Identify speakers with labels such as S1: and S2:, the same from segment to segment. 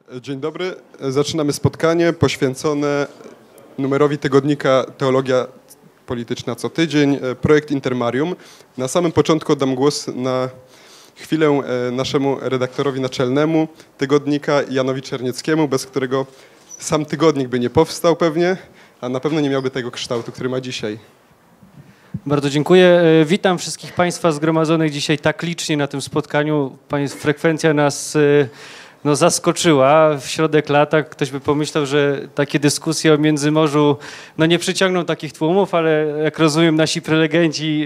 S1: Dzień dobry. Zaczynamy spotkanie poświęcone numerowi tygodnika Teologia Polityczna co tydzień, projekt Intermarium. Na samym początku oddam głos na chwilę naszemu redaktorowi naczelnemu tygodnika Janowi Czernieckiemu, bez którego sam tygodnik by nie powstał pewnie, a na pewno nie miałby tego kształtu, który ma dzisiaj.
S2: Bardzo dziękuję. Witam wszystkich Państwa zgromadzonych dzisiaj tak licznie na tym spotkaniu. Frekwencja nas zaskoczyła w środek lata. Ktoś by pomyślał, że takie dyskusje o Międzymorzu nie przyciągną takich tłumów, ale jak rozumiem nasi prelegenci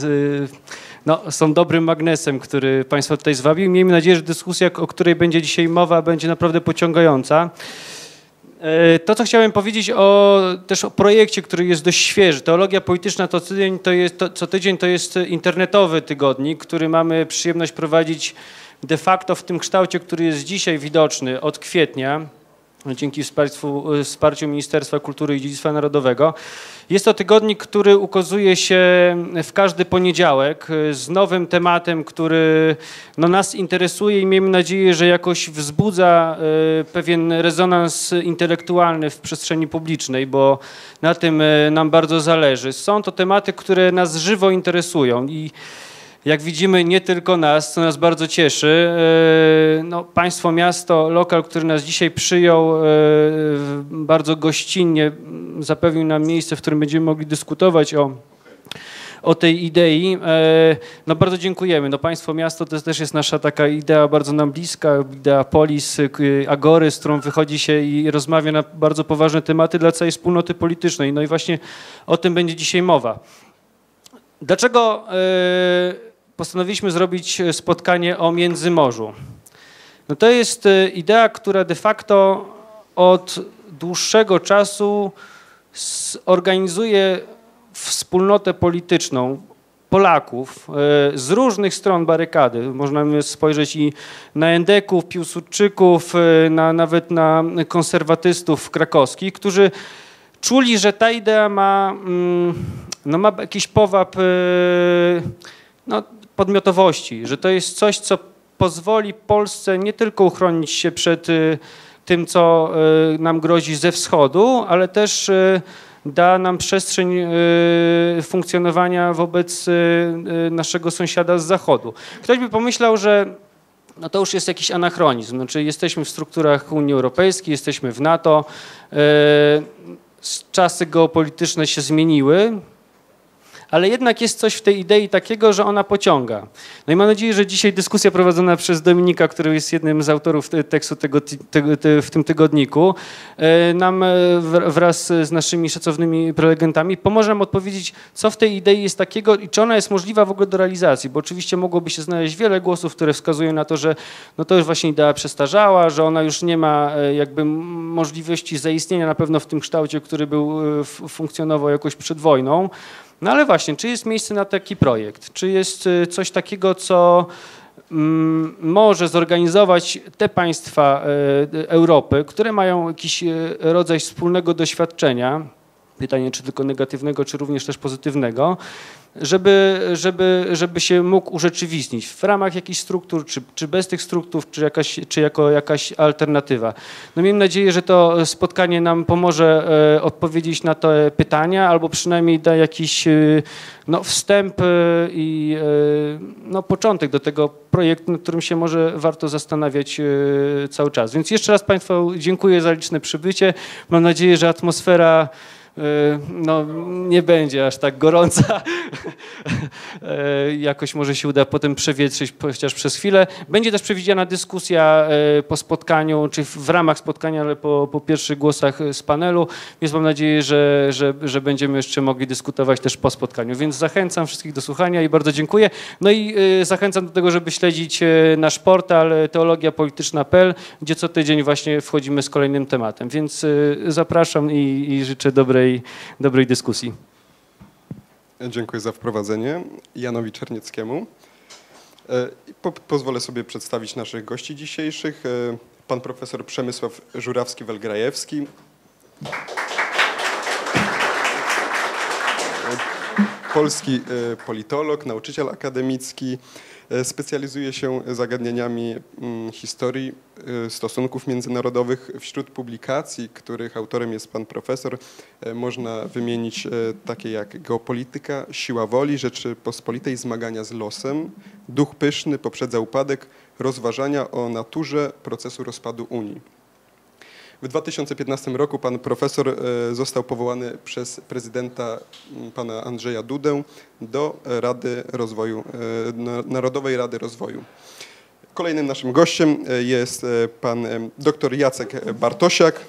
S2: są dobrym magnesem, który Państwa tutaj zwabił. Miejmy nadzieję, że dyskusja, o której będzie dzisiaj mowa, będzie naprawdę pociągająca. To, co chciałem powiedzieć też o projekcie, który jest dość świeży. Teologia Polityczna co tydzień to jest internetowy tygodnik, który mamy przyjemność prowadzić de facto w tym kształcie, który jest dzisiaj widoczny od kwietnia, dzięki wsparciu Ministerstwa Kultury i Dziedzictwa Narodowego. Jest to tygodnik, który ukazuje się w każdy poniedziałek z nowym tematem, który nas interesuje i miejmy nadzieję, że jakoś wzbudza pewien rezonans intelektualny w przestrzeni publicznej, bo na tym nam bardzo zależy. Są to tematy, które nas żywo interesują i jak widzimy, nie tylko nas, co nas bardzo cieszy. Państwo, miasto, lokal, który nas dzisiaj przyjął, bardzo gościnnie zapewnił nam miejsce, w którym będziemy mogli dyskutować o tej idei. Bardzo dziękujemy. Państwo, miasto to też jest nasza taka idea bardzo nam bliska, idea polis, agory, z którą wychodzi się i rozmawia na bardzo poważne tematy dla całej wspólnoty politycznej. I właśnie o tym będzie dzisiaj mowa. Dlaczego postanowiliśmy zrobić spotkanie o Międzymorzu? To jest idea, która de facto od dłuższego czasu organizuje wspólnotę polityczną Polaków z różnych stron barykady. Można spojrzeć i na endeków, piłsudczyków, nawet na konserwatystów krakowskich, którzy czuli, że ta idea ma jakiś powab podmiotowości, że to jest coś, co pozwoli Polsce nie tylko uchronić się przed tym, co nam grozi ze wschodu, ale też da nam przestrzeń funkcjonowania wobec naszego sąsiada z zachodu. Ktoś by pomyślał, że to już jest jakiś anachronizm. Znaczy jesteśmy w strukturach Unii Europejskiej, jesteśmy w NATO, czasy geopolityczne się zmieniły, ale jednak jest coś w tej idei takiego, że ona pociąga. I mam nadzieję, że dzisiaj dyskusja prowadzona przez Dominika, który jest jednym z autorów tekstu w tym tygodniku, nam wraz z naszymi szacownymi prelegentami pomoże nam odpowiedzieć, co w tej idei jest takiego i czy ona jest możliwa w ogóle do realizacji, bo oczywiście mogłoby się znaleźć wiele głosów, które wskazują na to, że to już właśnie idea przestarzała, że ona już nie ma jakby możliwości zaistnienia na pewno w tym kształcie, który funkcjonował jakoś przed wojną. Ale właśnie, czy jest miejsce na taki projekt? Czy jest coś takiego, co może zorganizować te państwa Europy, które mają jakiś rodzaj wspólnego doświadczenia, pytanie czy tylko negatywnego, czy również też pozytywnego, żeby się mógł urzeczywistnić w ramach jakichś struktur, czy bez tych struktur, czy jako jakaś alternatywa. Miejmy nadzieję, że to spotkanie nam pomoże odpowiedzieć na te pytania, albo przynajmniej da jakiś wstęp i początek do tego projektu, nad którym się może warto zastanawiać cały czas. Więc jeszcze raz Państwu dziękuję za liczne przybycie. Mam nadzieję, że atmosfera nie będzie aż tak gorąca. Jakoś może się uda potem przewietrzyć chociaż przez chwilę. Będzie też przewidziana dyskusja po spotkaniu, czy w ramach spotkania, ale po pierwszych głosach z panelu, więc mam nadzieję, że będziemy jeszcze mogli dyskutować też po spotkaniu. Więc zachęcam wszystkich do słuchania i bardzo dziękuję. I zachęcam do tego, żeby śledzić nasz portal teologiapolityczna.pl, gdzie co tydzień właśnie wchodzimy z kolejnym tematem. Więc zapraszam i życzę dobrej dyskusji.
S1: Dziękuję za wprowadzenie Janowi Czernieckiemu. Pozwolę sobie przedstawić naszych gości dzisiejszych. Pan profesor Przemysław Żurawski-Welgrajewski. polski politolog, nauczyciel akademicki. Specjalizuje się zagadnieniami historii stosunków międzynarodowych. Wśród publikacji, których autorem jest pan profesor, można wymienić takie jak Geopolityka, Siła woli, Rzeczypospolitej, Zmagania z losem, Duch pyszny poprzedza upadek, Rozważania o naturze procesu rozpadu Unii. W 2015 roku pan profesor został powołany przez prezydenta pana Andrzeja Dudę do Rady Rozwoju, Narodowej Rady Rozwoju. Kolejnym naszym gościem jest pan dr Jacek Bartosiak.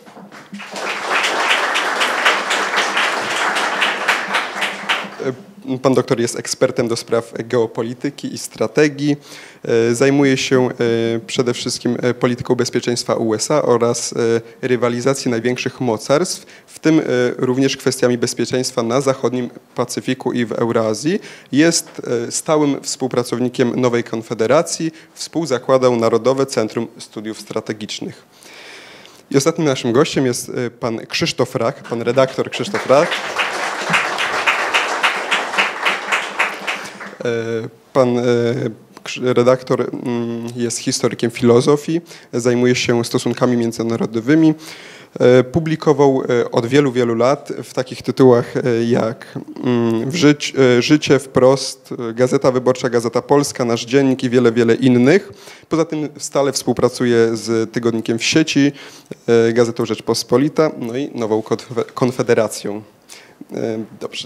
S1: Pan doktor jest ekspertem do spraw geopolityki i strategii. Zajmuje się przede wszystkim polityką bezpieczeństwa USA oraz rywalizacji największych mocarstw, w tym również kwestiami bezpieczeństwa na zachodnim Pacyfiku i w Eurazji. Jest stałym współpracownikiem Nowej Konfederacji, współzakładał Narodowe Centrum Studiów Strategicznych. I ostatnim naszym gościem jest pan Krzysztof Rach, pan redaktor Krzysztof Rach. Pan redaktor jest historykiem filozofii, zajmuje się stosunkami międzynarodowymi. Publikował od wielu, wielu lat w takich tytułach jak Życie, Wprost, Gazeta Wyborcza, Gazeta Polska, Nasz Dziennik i wiele, wiele innych. Poza tym stale współpracuje z Tygodnikiem w sieci, Gazetą Rzeczpospolita, no i Nową Konfederacją. Dobrze.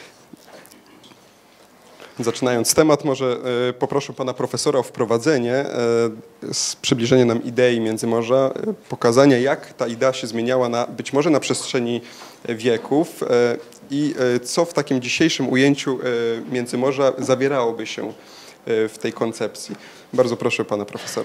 S1: Zaczynając temat, może poproszę pana profesora o wprowadzenie, przybliżenie nam idei Międzymorza, pokazanie, jak ta idea się zmieniała być może na przestrzeni wieków i co w takim dzisiejszym ujęciu Międzymorza zawierałoby się w tej koncepcji. Bardzo proszę pana profesora.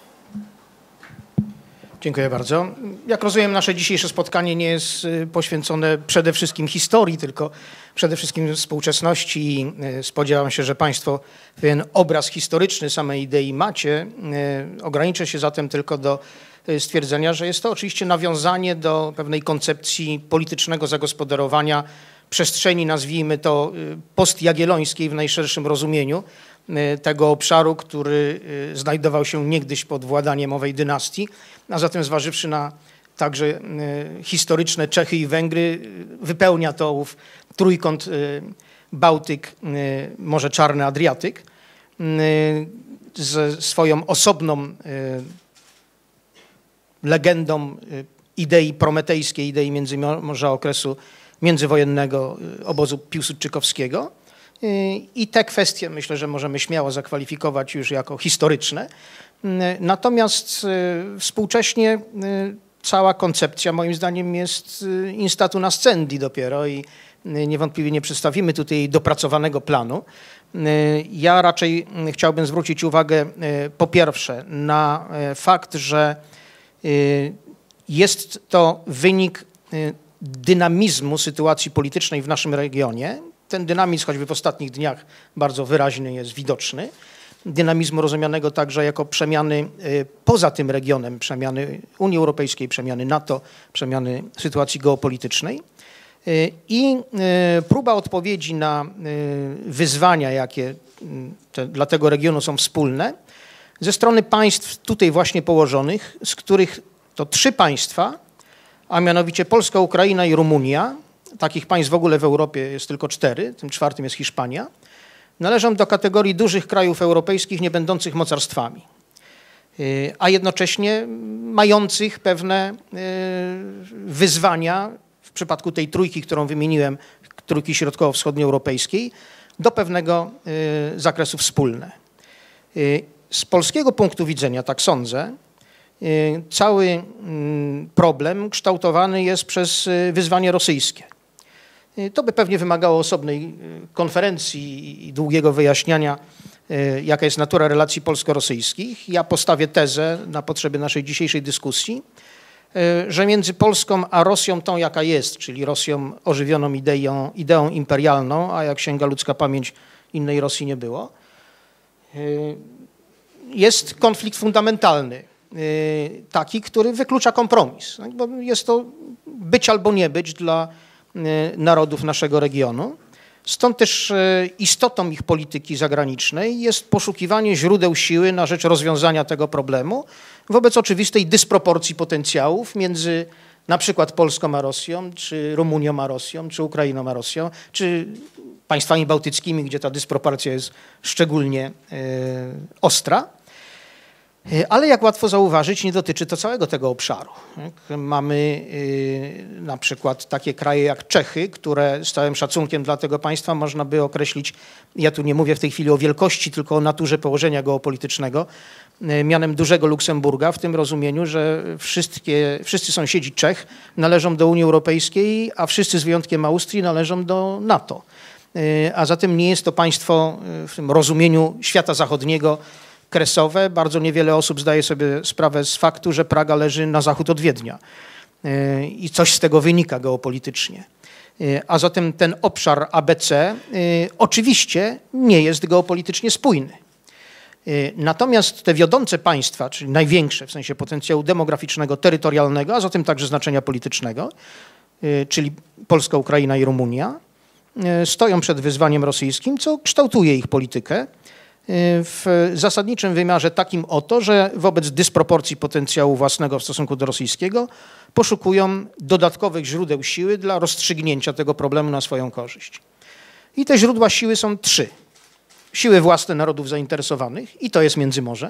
S3: Dziękuję bardzo. Jak rozumiem, nasze dzisiejsze spotkanie nie jest poświęcone przede wszystkim historii, tylko przede wszystkim współczesności. Spodziewam się, że państwo pewien obraz historyczny samej idei macie. Ograniczę się zatem tylko do stwierdzenia, że jest to oczywiście nawiązanie do pewnej koncepcji politycznego zagospodarowania przestrzeni, nazwijmy to postjagiellońskiej w najszerszym rozumieniu, tego obszaru, który znajdował się niegdyś pod władaniem owej dynastii, a zatem zważywszy na także historyczne Czechy i Węgry, wypełnia to ów trójkąt Bałtyk, Morze Czarne, Adriatyk, ze swoją osobną legendą idei prometejskiej, idei Międzymorza, okresu międzywojennego obozu piłsudczykowskiego. I te kwestie myślę, że możemy śmiało zakwalifikować już jako historyczne. Natomiast współcześnie cała koncepcja moim zdaniem jest instatu nascendi dopiero i niewątpliwie nie przedstawimy tutaj dopracowanego planu. Ja raczej chciałbym zwrócić uwagę po pierwsze na fakt, że jest to wynik dynamizmu sytuacji politycznej w naszym regionie. Ten dynamizm choćby w ostatnich dniach bardzo wyraźny jest widoczny. Dynamizmu rozumianego także jako przemiany poza tym regionem, przemiany Unii Europejskiej, przemiany NATO, przemiany sytuacji geopolitycznej. I próba odpowiedzi na wyzwania, jakie dla tego regionu są wspólne, ze strony państw tutaj właśnie położonych, z których to 3 państwa, a mianowicie Polska, Ukraina i Rumunia, takich państw w ogóle w Europie jest tylko 4, tym 4. jest Hiszpania, należą do kategorii dużych krajów europejskich nie będących mocarstwami, a jednocześnie mających pewne wyzwania w przypadku tej trójki, którą wymieniłem, trójki środkowo-wschodnioeuropejskiej, do pewnego zakresu wspólne. Z polskiego punktu widzenia, tak sądzę, cały problem kształtowany jest przez wyzwanie rosyjskie. To by pewnie wymagało osobnej konferencji i długiego wyjaśniania, jaka jest natura relacji polsko-rosyjskich. Ja postawię tezę na potrzeby naszej dzisiejszej dyskusji, że między Polską a Rosją tą, jaka jest, czyli Rosją ożywioną ideą imperialną, a jak sięga ludzka pamięć, innej Rosji nie było, jest konflikt fundamentalny, taki, który wyklucza kompromis. Bo jest to być albo nie być dla narodów naszego regionu. Stąd też istotą ich polityki zagranicznej jest poszukiwanie źródeł siły na rzecz rozwiązania tego problemu wobec oczywistej dysproporcji potencjałów między na przykład Polską a Rosją, czy Rumunią a Rosją, czy Ukrainą a Rosją, czy państwami bałtyckimi, gdzie ta dysproporcja jest szczególnie ostra. Ale jak łatwo zauważyć, nie dotyczy to całego tego obszaru. Mamy na przykład takie kraje jak Czechy, które z całym szacunkiem dla tego państwa można by określić, ja tu nie mówię w tej chwili o wielkości, tylko o naturze położenia geopolitycznego, mianem dużego Luksemburga, w tym rozumieniu, że wszyscy sąsiedzi Czech należą do Unii Europejskiej, a wszyscy z wyjątkiem Austrii należą do NATO. A zatem nie jest to państwo w tym rozumieniu świata zachodniego kresowe. Bardzo niewiele osób zdaje sobie sprawę z faktu, że Praga leży na zachód od Wiednia i coś z tego wynika geopolitycznie. A zatem ten obszar ABC oczywiście nie jest geopolitycznie spójny. Natomiast te wiodące państwa, czyli największe w sensie potencjału demograficznego, terytorialnego, a zatem także znaczenia politycznego, czyli Polska, Ukraina i Rumunia, stoją przed wyzwaniem rosyjskim, co kształtuje ich politykę w zasadniczym wymiarze takim oto, że wobec dysproporcji potencjału własnego w stosunku do rosyjskiego poszukują dodatkowych źródeł siły dla rozstrzygnięcia tego problemu na swoją korzyść. I te źródła siły są trzy. Siły własne narodów zainteresowanych, i to jest Międzymorze.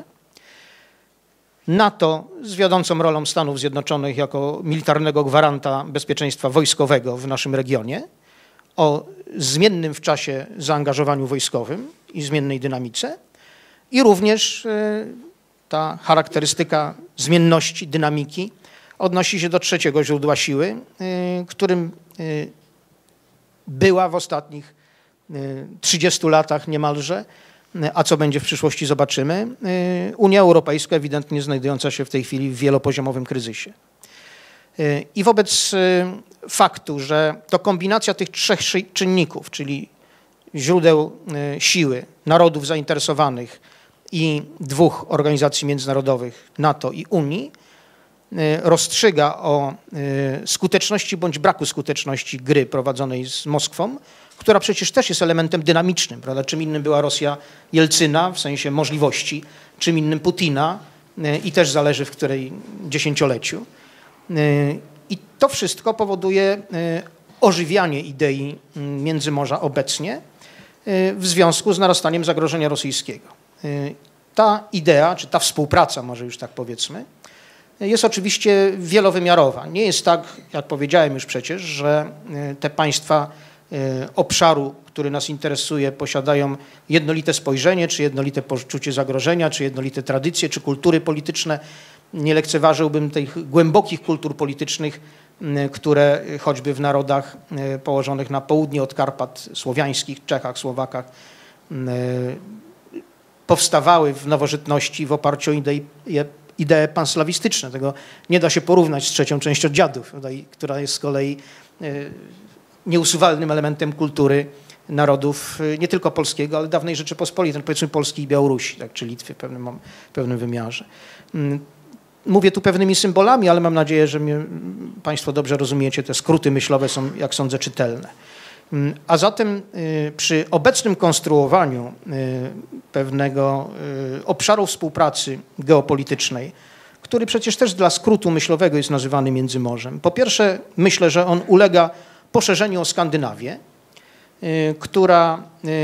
S3: NATO z wiodącą rolą Stanów Zjednoczonych jako militarnego gwaranta bezpieczeństwa wojskowego w naszym regionie, o zmiennym w czasie zaangażowaniu wojskowym i zmiennej dynamice, i również ta charakterystyka zmienności, dynamiki odnosi się do trzeciego źródła siły, którym była w ostatnich 30 latach niemalże, a co będzie w przyszłości zobaczymy, Unia Europejska, ewidentnie znajdująca się w tej chwili w wielopoziomowym kryzysie. I wobec faktu, że to kombinacja tych trzech czynników, czyli źródeł siły, narodów zainteresowanych i dwóch organizacji międzynarodowych, NATO i Unii, rozstrzyga o skuteczności bądź braku skuteczności gry prowadzonej z Moskwą, która przecież też jest elementem dynamicznym, prawda? Czym innym była Rosja Jelcyna w sensie możliwości, czym innym Putina i też zależy w której dziesięcioleciu. I to wszystko powoduje ożywianie idei Międzymorza obecnie w związku z narastaniem zagrożenia rosyjskiego. Ta idea, czy ta współpraca, może już tak powiedzmy, jest oczywiście wielowymiarowa. Nie jest tak, jak powiedziałem już przecież, że te państwa obszaru, który nas interesuje, posiadają jednolite spojrzenie, czy jednolite poczucie zagrożenia, czy jednolite tradycje, czy kultury polityczne. Nie lekceważyłbym tych głębokich kultur politycznych, które choćby w narodach położonych na południe od Karpat słowiańskich, Czechach, Słowakach, powstawały w nowożytności w oparciu o idee panslawistyczne. Tego nie da się porównać z trzecią częścią Dziadów, która jest z kolei nieusuwalnym elementem kultury narodów nie tylko polskiego, ale dawnej Rzeczypospolitej, powiedzmy Polski i Białorusi, tak, czy Litwy w pewnym wymiarze. Mówię tu pewnymi symbolami, ale mam nadzieję, że Państwo dobrze rozumiecie, te skróty myślowe są, jak sądzę, czytelne. A zatem przy obecnym konstruowaniu pewnego obszaru współpracy geopolitycznej, który przecież też dla skrótu myślowego jest nazywany Międzymorzem, po pierwsze myślę, że on ulega poszerzeniu o Skandynawię, która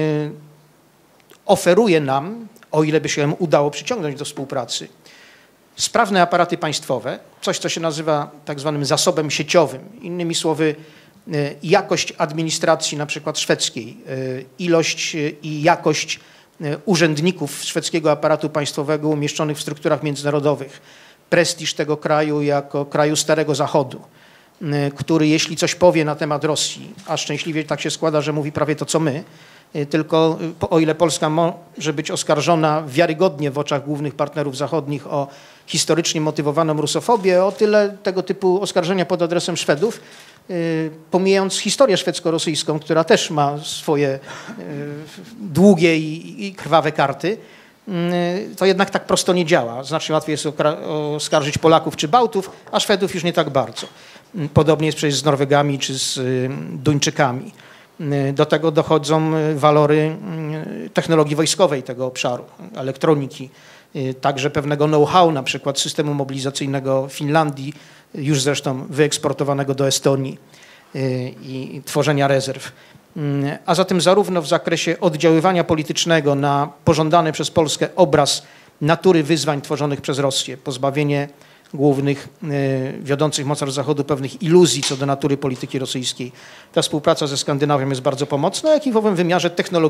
S3: oferuje nam, o ile by się udało przyciągnąć do współpracy, sprawne aparaty państwowe, coś co się nazywa tak zwanym zasobem sieciowym, innymi słowy jakość administracji na przykład szwedzkiej, ilość i jakość urzędników szwedzkiego aparatu państwowego umieszczonych w strukturach międzynarodowych, prestiż tego kraju jako kraju Starego Zachodu, który jeśli coś powie na temat Rosji, a szczęśliwie tak się składa, że mówi prawie to co my, tylko o ile Polska może być oskarżona wiarygodnie w oczach głównych partnerów zachodnich o historycznie motywowaną rusofobię, o tyle tego typu oskarżenia pod adresem Szwedów, pomijając historię szwedzko-rosyjską, która też ma swoje długie i krwawe karty, to jednak tak prosto nie działa. Znacznie łatwiej jest oskarżyć Polaków czy Bałtów, a Szwedów już nie tak bardzo. Podobnie jest przecież z Norwegami czy z Duńczykami. Do tego dochodzą walory technologii wojskowej tego obszaru, elektroniki, także pewnego know-how, na przykład systemu mobilizacyjnego Finlandii, już zresztą wyeksportowanego do Estonii i tworzenia rezerw. A zatem zarówno w zakresie oddziaływania politycznego na pożądany przez Polskę obraz natury wyzwań tworzonych przez Rosję, pozbawienie głównych wiodących mocarstw Zachodu pewnych iluzji co do natury polityki rosyjskiej. Ta współpraca ze Skandynawią jest bardzo pomocna, jak i w owym wymiarze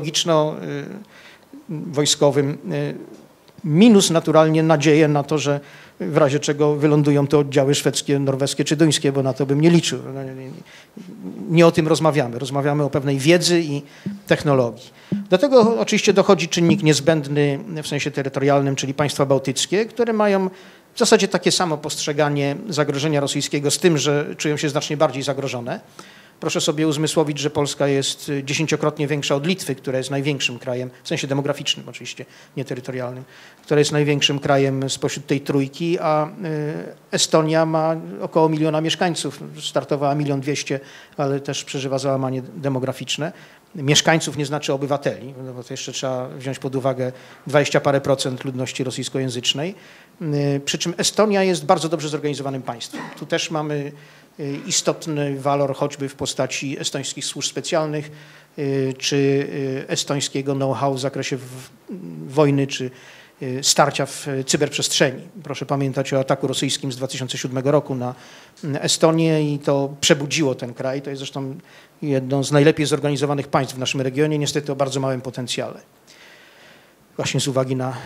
S3: technologiczno-wojskowym. Minus naturalnie nadzieję na to, że w razie czego wylądują to oddziały szwedzkie, norweskie czy duńskie, bo na to bym nie liczył. Nie o tym rozmawiamy. Rozmawiamy o pewnej wiedzy i technologii. Do tego oczywiście dochodzi czynnik niezbędny w sensie terytorialnym, czyli państwa bałtyckie, które mają w zasadzie takie samo postrzeganie zagrożenia rosyjskiego, z tym, że czują się znacznie bardziej zagrożone. Proszę sobie uzmysłowić, że Polska jest 10-krotnie większa od Litwy, która jest największym krajem, w sensie demograficznym oczywiście, nie terytorialnym, która jest największym krajem spośród tej trójki, a Estonia ma około 1 miliona mieszkańców. Startowała 1,2 miliona, ale też przeżywa załamanie demograficzne. Mieszkańców nie znaczy obywateli, no bo to jeszcze trzeba wziąć pod uwagę 20 parę procent ludności rosyjskojęzycznej. Przy czym Estonia jest bardzo dobrze zorganizowanym państwem. Tu też mamy istotny walor choćby w postaci estońskich służb specjalnych, czy estońskiego know-how w zakresie wojny, czy starcia w cyberprzestrzeni. Proszę pamiętać o ataku rosyjskim z 2007 roku na Estonię i to przebudziło ten kraj. To jest zresztą jedno z najlepiej zorganizowanych państw w naszym regionie, niestety o bardzo małym potencjale. Właśnie z uwagi na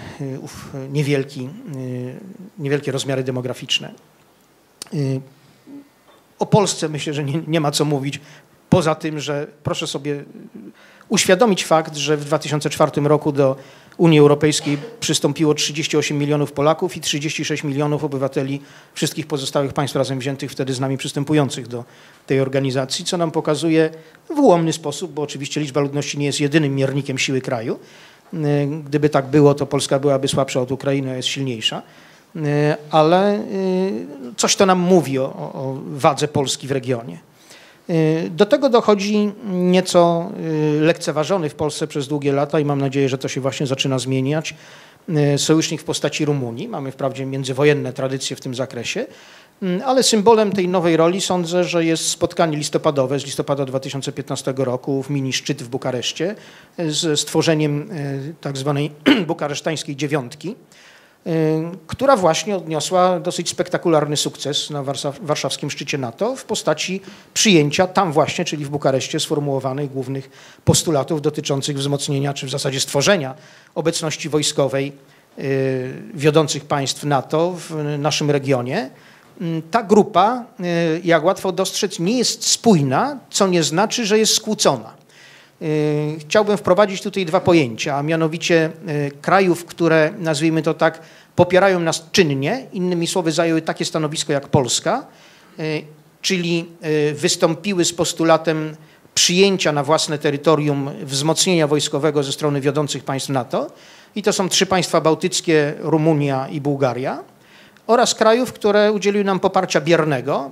S3: niewielkie rozmiary demograficzne. O Polsce myślę, że nie ma co mówić, poza tym, że proszę sobie uświadomić fakt, że w 2004 roku do Unii Europejskiej przystąpiło 38 milionów Polaków i 36 milionów obywateli wszystkich pozostałych państw razem wziętych, wtedy z nami przystępujących do tej organizacji, co nam pokazuje w ułomny sposób, bo oczywiście liczba ludności nie jest jedynym miernikiem siły kraju. Gdyby tak było, to Polska byłaby słabsza od Ukrainy, a jest silniejsza. Ale coś to nam mówi o wadze Polski w regionie. Do tego dochodzi nieco lekceważony w Polsce przez długie lata i mam nadzieję, że to się właśnie zaczyna zmieniać, sojusznik w postaci Rumunii. Mamy wprawdzie międzywojenne tradycje w tym zakresie, ale symbolem tej nowej roli sądzę, że jest spotkanie listopadowe z listopada 2015 roku w mini szczyt w Bukareszcie z stworzeniem tak zwanej bukaresztańskiej dziewiątki, która właśnie odniosła dosyć spektakularny sukces na warszawskim szczycie NATO w postaci przyjęcia tam właśnie, czyli w Bukareszcie, sformułowanych głównych postulatów dotyczących wzmocnienia, czy w zasadzie stworzenia obecności wojskowej wiodących państw NATO w naszym regionie. Ta grupa, jak łatwo dostrzec, nie jest spójna, co nie znaczy, że jest skłócona. Chciałbym wprowadzić tutaj dwa pojęcia, a mianowicie krajów, które, nazwijmy to tak, popierają nas czynnie, innymi słowy zajęły takie stanowisko jak Polska, czyli wystąpiły z postulatem przyjęcia na własne terytorium wzmocnienia wojskowego ze strony wiodących państw NATO. I to są 3 państwa bałtyckie, Rumunia i Bułgaria, oraz krajów, które udzieliły nam poparcia biernego,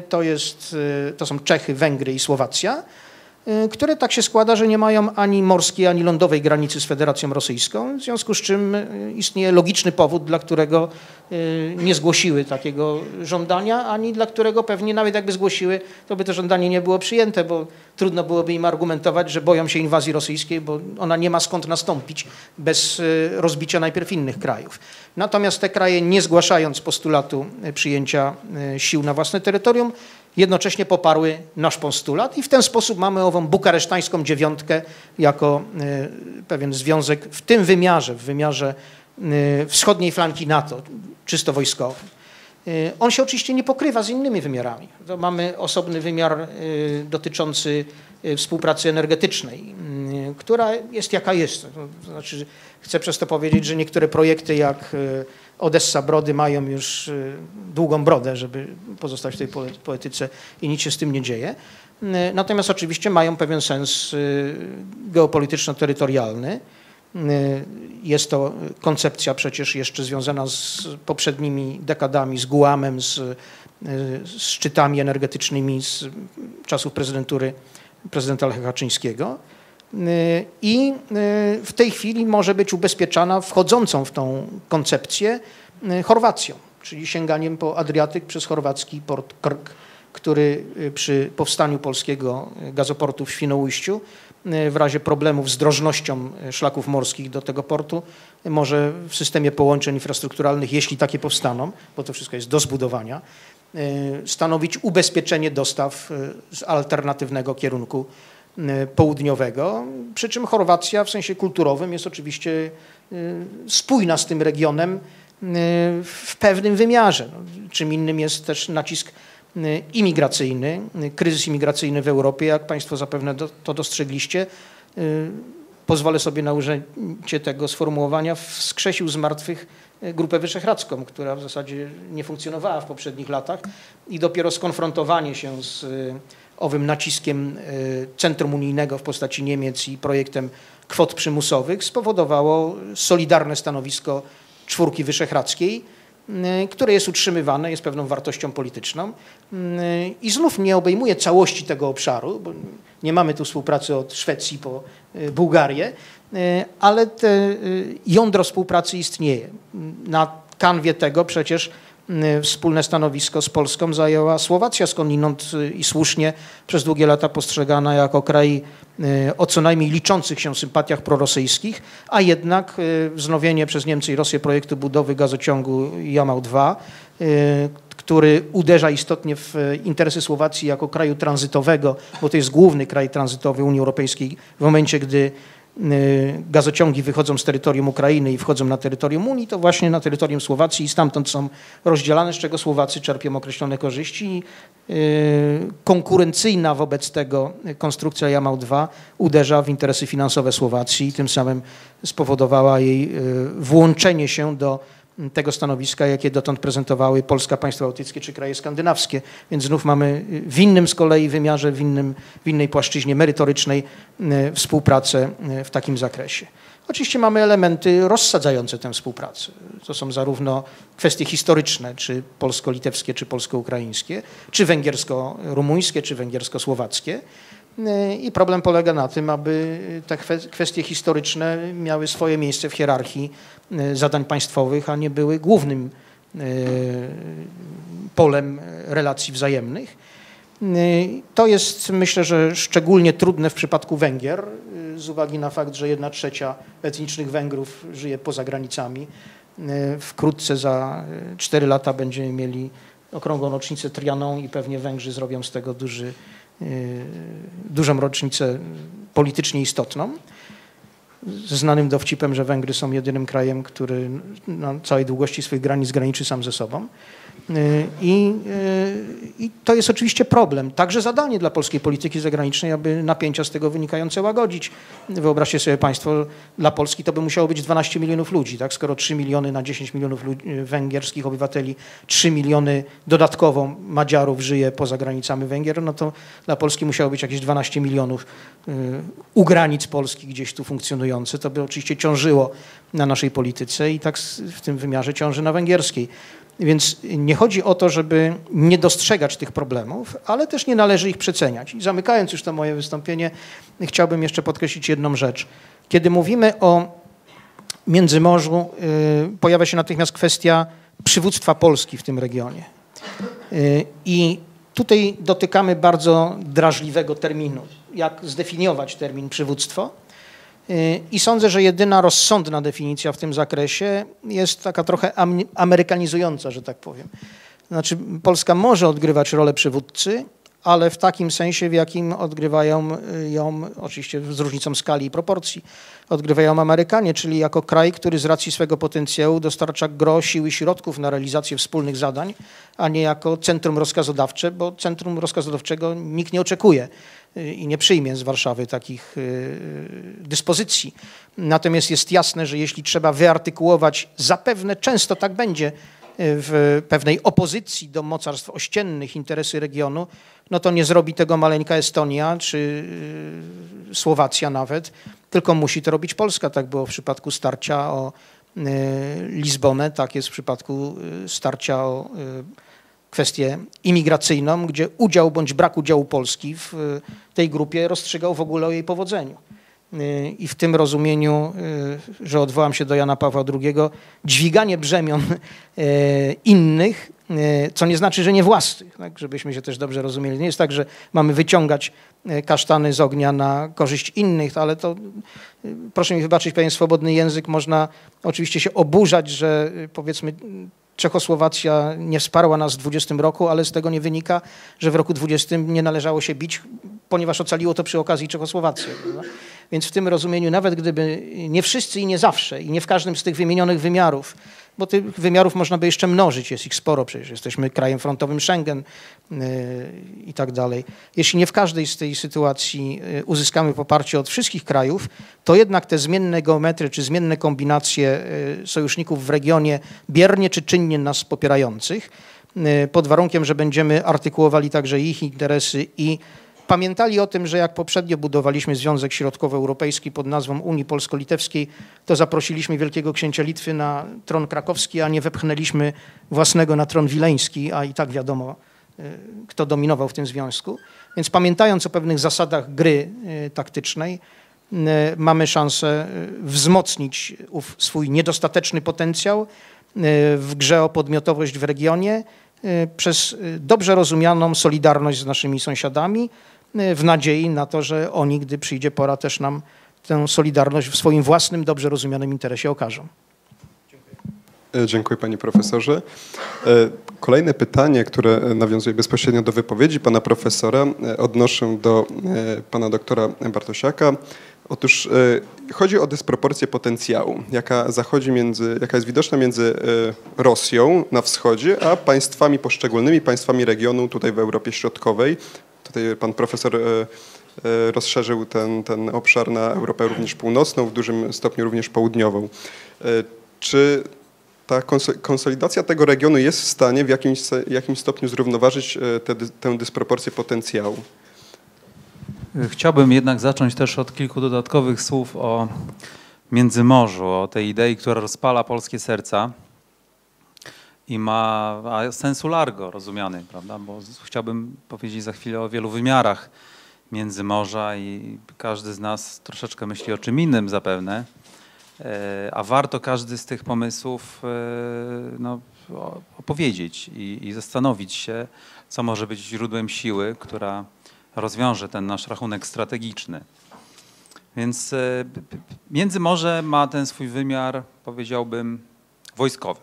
S3: to są Czechy, Węgry i Słowacja, które tak się składa, że nie mają ani morskiej, ani lądowej granicy z Federacją Rosyjską, w związku z czym istnieje logiczny powód, dla którego nie zgłosiły takiego żądania, ani dla którego pewnie nawet jakby zgłosiły, to by to żądanie nie było przyjęte, bo trudno byłoby im argumentować, że boją się inwazji rosyjskiej, bo ona nie ma skąd nastąpić bez rozbicia najpierw innych krajów. Natomiast te kraje, nie zgłaszając postulatu przyjęcia sił na własne terytorium, jednocześnie poparły nasz postulat i w ten sposób mamy ową bukaresztańską dziewiątkę jako pewien związek w tym wymiarze, w wymiarze wschodniej flanki NATO, czysto wojskowym. On się oczywiście nie pokrywa z innymi wymiarami. To mamy osobny wymiar dotyczący współpracy energetycznej, która jest jaka jest. To znaczy, chcę przez to powiedzieć, że niektóre projekty jak Odessa-Brody mają już długą brodę, żeby pozostać w tej poetyce i nic się z tym nie dzieje. Natomiast oczywiście mają pewien sens geopolityczno-terytorialny. Jest to koncepcja przecież jeszcze związana z poprzednimi dekadami, z Guamem, z szczytami energetycznymi z czasów prezydentury prezydenta Lecha Kaczyńskiego. I w tej chwili może być ubezpieczana wchodzącą w tą koncepcję Chorwacją, czyli sięganiem po Adriatyk przez chorwacki port Krk, który przy powstaniu polskiego gazoportu w Świnoujściu w razie problemów z drożnością szlaków morskich do tego portu może w systemie połączeń infrastrukturalnych, jeśli takie powstaną, bo to wszystko jest do zbudowania, stanowić ubezpieczenie dostaw z alternatywnego kierunku południowego, przy czym Chorwacja w sensie kulturowym jest oczywiście spójna z tym regionem w pewnym wymiarze. Czym innym jest też nacisk imigracyjny, kryzys imigracyjny w Europie, jak Państwo zapewne to dostrzegliście. Pozwolę sobie na użycie tego sformułowania, wskrzesił z martwych Grupę Wyszehradzką, która w zasadzie nie funkcjonowała w poprzednich latach i dopiero skonfrontowanie się z owym naciskiem centrum unijnego w postaci Niemiec i projektem kwot przymusowych spowodowało solidarne stanowisko Czwórki Wyszehradzkiej, które jest utrzymywane, jest pewną wartością polityczną i znów nie obejmuje całości tego obszaru, bo nie mamy tu współpracy od Szwecji po Bułgarię, ale jądro współpracy istnieje. Na kanwie tego przecież wspólne stanowisko z Polską zajęła Słowacja, skądinąd i słusznie przez długie lata postrzegana jako kraj o co najmniej liczących się sympatiach prorosyjskich, a jednak wznowienie przez Niemcy i Rosję projektu budowy gazociągu Jamał-2, który uderza istotnie w interesy Słowacji jako kraju tranzytowego, bo to jest główny kraj tranzytowy Unii Europejskiej w momencie, gdy gazociągi wychodzą z terytorium Ukrainy i wchodzą na terytorium Unii, to właśnie na terytorium Słowacji i stamtąd są rozdzielane, z czego Słowacy czerpią określone korzyści. Konkurencyjna wobec tego konstrukcja Jamał-2 uderza w interesy finansowe Słowacji i tym samym spowodowała jej włączenie się do tego stanowiska, jakie dotąd prezentowały Polska, państwa bałtyckie czy kraje skandynawskie. Więc znów mamy w innym z kolei wymiarze, w innej płaszczyźnie merytorycznej współpracę w takim zakresie. Oczywiście mamy elementy rozsadzające tę współpracę. To są zarówno kwestie historyczne, czy polsko-litewskie, czy polsko-ukraińskie, czy węgiersko-rumuńskie, czy węgiersko-słowackie. I problem polega na tym, aby te kwestie historyczne miały swoje miejsce w hierarchii zadań państwowych, a nie były głównym polem relacji wzajemnych. To jest, myślę, że szczególnie trudne w przypadku Węgier, z uwagi na fakt, że 1/3 etnicznych Węgrów żyje poza granicami. Wkrótce za 4 lata będziemy mieli okrągłą rocznicę Trianon i pewnie Węgrzy zrobią z tego dużą rocznicę politycznie istotną. Ze znanym dowcipem, że Węgry są jedynym krajem, który na całej długości swoich granic graniczy sam ze sobą. I to jest oczywiście problem, także zadanie dla polskiej polityki zagranicznej, aby napięcia z tego wynikające łagodzić. Wyobraźcie sobie Państwo, dla Polski to by musiało być 12 milionów ludzi, tak? Skoro 3 miliony na 10 milionów węgierskich obywateli, 3 miliony dodatkowo Madziarów żyje poza granicami Węgier, no to dla Polski musiało być jakieś 12 milionów u granic Polski gdzieś tu funkcjonujące. To by oczywiście ciążyło na naszej polityce i tak w tym wymiarze ciąży na węgierskiej. Więc nie chodzi o to, żeby nie dostrzegać tych problemów, ale też nie należy ich przeceniać. I zamykając już to moje wystąpienie, chciałbym jeszcze podkreślić jedną rzecz. Kiedy mówimy o Międzymorzu, pojawia się natychmiast kwestia przywództwa Polski w tym regionie. I tutaj dotykamy bardzo drażliwego terminu. Jak zdefiniować termin przywództwo? I sądzę, że jedyna rozsądna definicja w tym zakresie jest taka trochę amerykanizująca, że tak powiem. Znaczy, Polska może odgrywać rolę przywódcy, ale w takim sensie, w jakim odgrywają ją, oczywiście z różnicą skali i proporcji, odgrywają Amerykanie, czyli jako kraj, który z racji swego potencjału dostarcza gros sił i środków na realizację wspólnych zadań, a nie jako centrum rozkazodawcze, bo centrum rozkazodawczego nikt nie oczekuje i nie przyjmie z Warszawy takich dyspozycji. Natomiast jest jasne, że jeśli trzeba wyartykułować, zapewne często tak będzie, w pewnej opozycji do mocarstw ościennych interesy regionu, no to nie zrobi tego maleńka Estonia czy Słowacja nawet, tylko musi to robić Polska. Tak było w przypadku starcia o Lizbonę, tak jest w przypadku starcia o kwestię imigracyjną, gdzie udział bądź brak udziału Polski w tej grupie rozstrzygał w ogóle o jej powodzeniu. I w tym rozumieniu, że odwołam się do Jana Pawła II, dźwiganie brzemion innych, co nie znaczy, że nie własnych, tak? Żebyśmy się też dobrze rozumieli. Nie jest tak, że mamy wyciągać kasztany z ognia na korzyść innych, ale to, proszę mi wybaczyć, pewien swobodny język, można oczywiście się oburzać, że powiedzmy Czechosłowacja nie wsparła nas w 20 roku, ale z tego nie wynika, że w roku 20 nie należało się bić, ponieważ ocaliło to przy okazji Czechosłowację. Prawda? Więc w tym rozumieniu, nawet gdyby nie wszyscy i nie zawsze, i nie w każdym z tych wymienionych wymiarów, bo tych wymiarów można by jeszcze mnożyć, jest ich sporo, przecież jesteśmy krajem frontowym Schengen i tak dalej. Jeśli nie w każdej z tej sytuacji uzyskamy poparcie od wszystkich krajów, to jednak te zmienne geometry czy zmienne kombinacje sojuszników w regionie biernie czy czynnie nas popierających, pod warunkiem, że będziemy artykułowali także ich interesy i pamiętali o tym, że jak poprzednio budowaliśmy Związek Środkowoeuropejski pod nazwą Unii Polsko-Litewskiej, to zaprosiliśmy Wielkiego Księcia Litwy na tron krakowski, a nie wepchnęliśmy własnego na tron wileński, a i tak wiadomo, kto dominował w tym związku. Więc pamiętając o pewnych zasadach gry taktycznej, mamy szansę wzmocnić ów swój niedostateczny potencjał w grze o podmiotowość w regionie przez dobrze rozumianą solidarność z naszymi sąsiadami, w nadziei na to, że oni, gdy przyjdzie pora, też nam tę solidarność w swoim własnym, dobrze rozumianym interesie okażą.
S1: Dziękuję panie profesorze. Kolejne pytanie, które nawiązuje bezpośrednio do wypowiedzi pana profesora, odnoszę do pana doktora Bartosiaka. Otóż chodzi o dysproporcję potencjału, jaka jest widoczna między Rosją na wschodzie, a państwami poszczególnymi, państwami regionu tutaj w Europie Środkowej. Tutaj pan profesor rozszerzył ten obszar na Europę również północną, w dużym stopniu również południową. Czy ta konsolidacja tego regionu jest w stanie w jakimś stopniu zrównoważyć tę dysproporcję potencjału?
S4: Chciałbym jednak zacząć też od kilku dodatkowych słów o Międzymorzu, o tej idei, która rozpala polskie serca i ma sensu largo rozumiany, prawda? Bo chciałbym powiedzieć za chwilę o wielu wymiarach Międzymorza i każdy z nas troszeczkę myśli o czym innym zapewne, a warto każdy z tych pomysłów opowiedzieć i zastanowić się, co może być źródłem siły, która rozwiąże ten nasz rachunek strategiczny. Więc Międzymorze ma ten swój wymiar, powiedziałbym, wojskowy,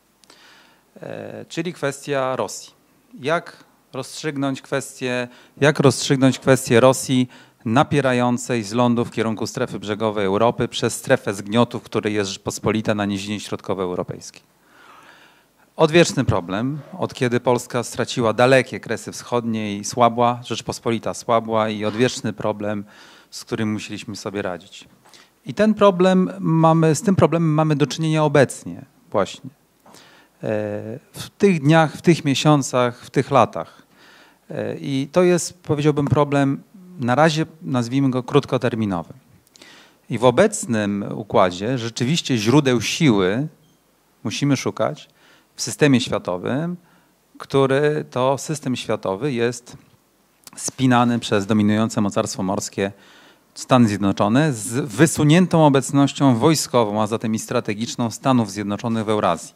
S4: czyli kwestia Rosji. Jak rozstrzygnąć kwestię Rosji napierającej z lądu w kierunku strefy brzegowej Europy przez strefę zgniotów, której jest Rzeczpospolita na nizinie środkowoeuropejskiej. Odwieczny problem, od kiedy Polska straciła dalekie Kresy Wschodnie i Rzeczpospolita słabła i odwieczny problem, z którym musieliśmy sobie radzić. I z tym problemem mamy do czynienia obecnie właśnie. W tych dniach, w tych miesiącach, w tych latach. I to jest, powiedziałbym, problem na razie, nazwijmy go, krótkoterminowy. I w obecnym układzie rzeczywiście źródeł siły musimy szukać w systemie światowym, który to system światowy jest spinany przez dominujące mocarstwo morskie Stany Zjednoczone z wysuniętą obecnością wojskową, a zatem i strategiczną Stanów Zjednoczonych w Eurazji.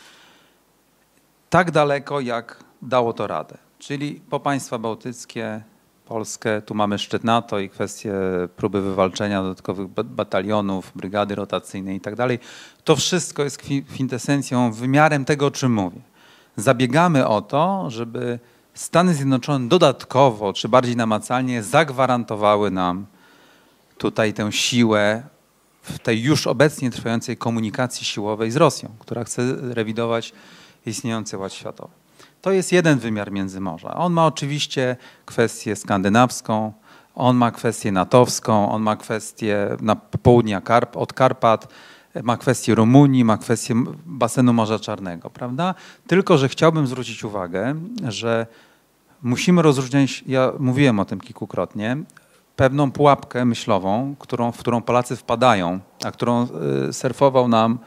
S4: Tak daleko, jak dało to radę. Czyli po państwa bałtyckie, Polskę, tu mamy szczyt NATO i kwestie próby wywalczenia dodatkowych batalionów, brygady rotacyjnej i tak dalej. To wszystko jest kwintesencją, wymiarem tego, o czym mówię. Zabiegamy o to, żeby Stany Zjednoczone dodatkowo, czy bardziej namacalnie zagwarantowały nam tutaj tę siłę w tej już obecnie trwającej komunikacji siłowej z Rosją, która chce rewidować istniejący ład światowy. To jest jeden wymiar Międzymorza. On ma oczywiście kwestię skandynawską, on ma kwestię natowską, on ma kwestię na południa od Karpat, ma kwestię Rumunii, ma kwestię basenu Morza Czarnego, prawda? Tylko że chciałbym zwrócić uwagę, że musimy rozróżniać, ja mówiłem o tym kilkukrotnie, pewną pułapkę myślową, w którą Polacy wpadają, a którą surfował nam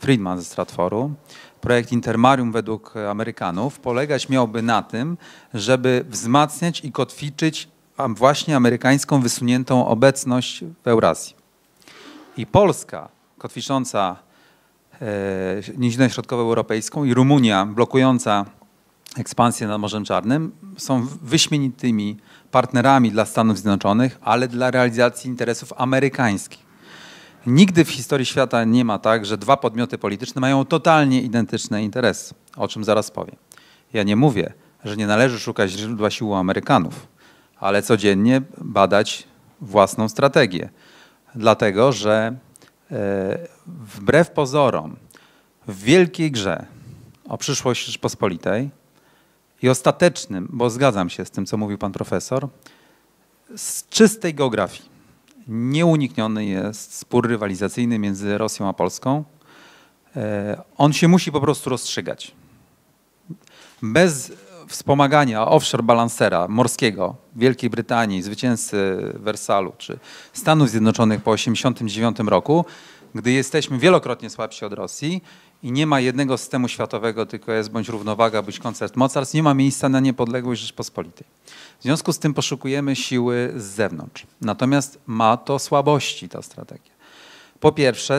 S4: Friedman ze Stratforu. Projekt Intermarium według Amerykanów polegać miałby na tym, żeby wzmacniać i kotwiczyć właśnie amerykańską wysuniętą obecność w Eurazji. I Polska, kotwicząca Nizinę Środkowoeuropejską, i Rumunia, blokująca ekspansję nad Morzem Czarnym, są wyśmienitymi partnerami dla Stanów Zjednoczonych, ale dla realizacji interesów amerykańskich. Nigdy w historii świata nie ma tak, że dwa podmioty polityczne mają totalnie identyczne interesy, o czym zaraz powiem. Ja nie mówię, że nie należy szukać źródła sił u Amerykanów, ale codziennie badać własną strategię. Dlatego, że wbrew pozorom w wielkiej grze o przyszłość Rzeczpospolitej i ostatecznym, bo zgadzam się z tym, co mówił pan profesor, z czystej geografii nieunikniony jest spór rywalizacyjny między Rosją a Polską. On się musi po prostu rozstrzygać. Bez wspomagania offshore balansera morskiego Wielkiej Brytanii, zwycięzcy Wersalu czy Stanów Zjednoczonych po 1989 roku, gdy jesteśmy wielokrotnie słabsi od Rosji i nie ma jednego systemu światowego, tylko jest bądź równowaga, bądź koncert mocarstw, nie ma miejsca na niepodległość Rzeczpospolitej. W związku z tym poszukujemy siły z zewnątrz. Natomiast ma to słabości, ta strategia. Po pierwsze,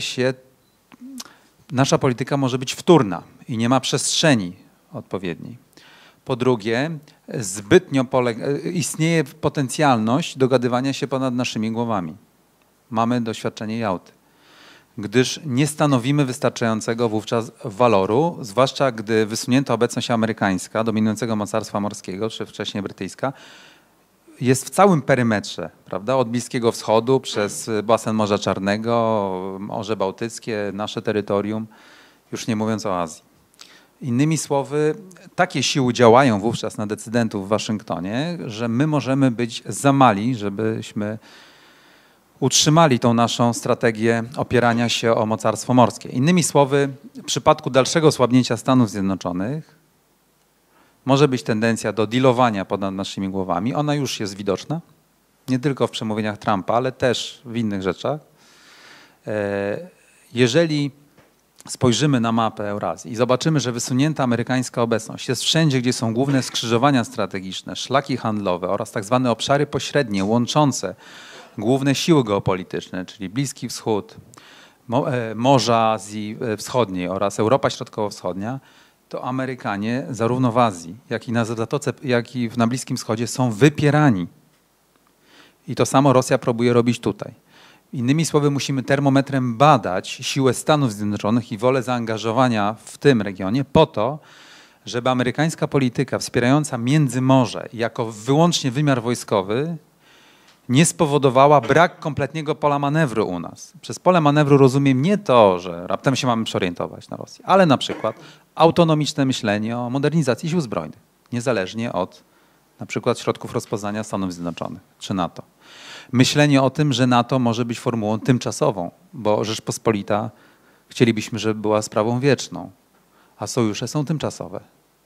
S4: nasza polityka może być wtórna i nie ma przestrzeni odpowiedniej. Po drugie, istnieje potencjalność dogadywania się ponad naszymi głowami. Mamy doświadczenie Jałty. Gdyż nie stanowimy wystarczającego wówczas waloru, zwłaszcza gdy wysunięta obecność amerykańska, dominującego mocarstwa morskiego, czy wcześniej brytyjska, jest w całym perymetrze, prawda? Od Bliskiego Wschodu przez basen Morza Czarnego, Morze Bałtyckie, nasze terytorium, już nie mówiąc o Azji. Innymi słowy, takie siły działają wówczas na decydentów w Waszyngtonie, że my możemy być za mali, żebyśmy utrzymali tą naszą strategię opierania się o mocarstwo morskie. Innymi słowy, w przypadku dalszego słabnięcia Stanów Zjednoczonych może być tendencja do dealowania ponad naszymi głowami. Ona już jest widoczna, nie tylko w przemówieniach Trumpa, ale też w innych rzeczach. Jeżeli spojrzymy na mapę Eurazji i zobaczymy, że wysunięta amerykańska obecność jest wszędzie, gdzie są główne skrzyżowania strategiczne, szlaki handlowe oraz tak zwane obszary pośrednie łączące główne siły geopolityczne, czyli Bliski Wschód, Morza Azji Wschodniej oraz Europa Środkowo-Wschodnia, to Amerykanie zarówno w Azji, jak i na Zatoce, jak i na Bliskim Wschodzie są wypierani. I to samo Rosja próbuje robić tutaj. Innymi słowy, musimy termometrem badać siłę Stanów Zjednoczonych i wolę zaangażowania w tym regionie po to, żeby amerykańska polityka wspierająca Międzymorze jako wyłącznie wymiar wojskowy nie spowodowała brak kompletnego pola manewru u nas. Przez pole manewru rozumiem nie to, że raptem się mamy przorientować na Rosję, ale na przykład autonomiczne myślenie o modernizacji sił zbrojnych, niezależnie od na przykład środków rozpoznania Stanów Zjednoczonych czy NATO. Myślenie o tym, że NATO może być formułą tymczasową, bo Rzeczpospolita chcielibyśmy, żeby była sprawą wieczną, a sojusze są tymczasowe.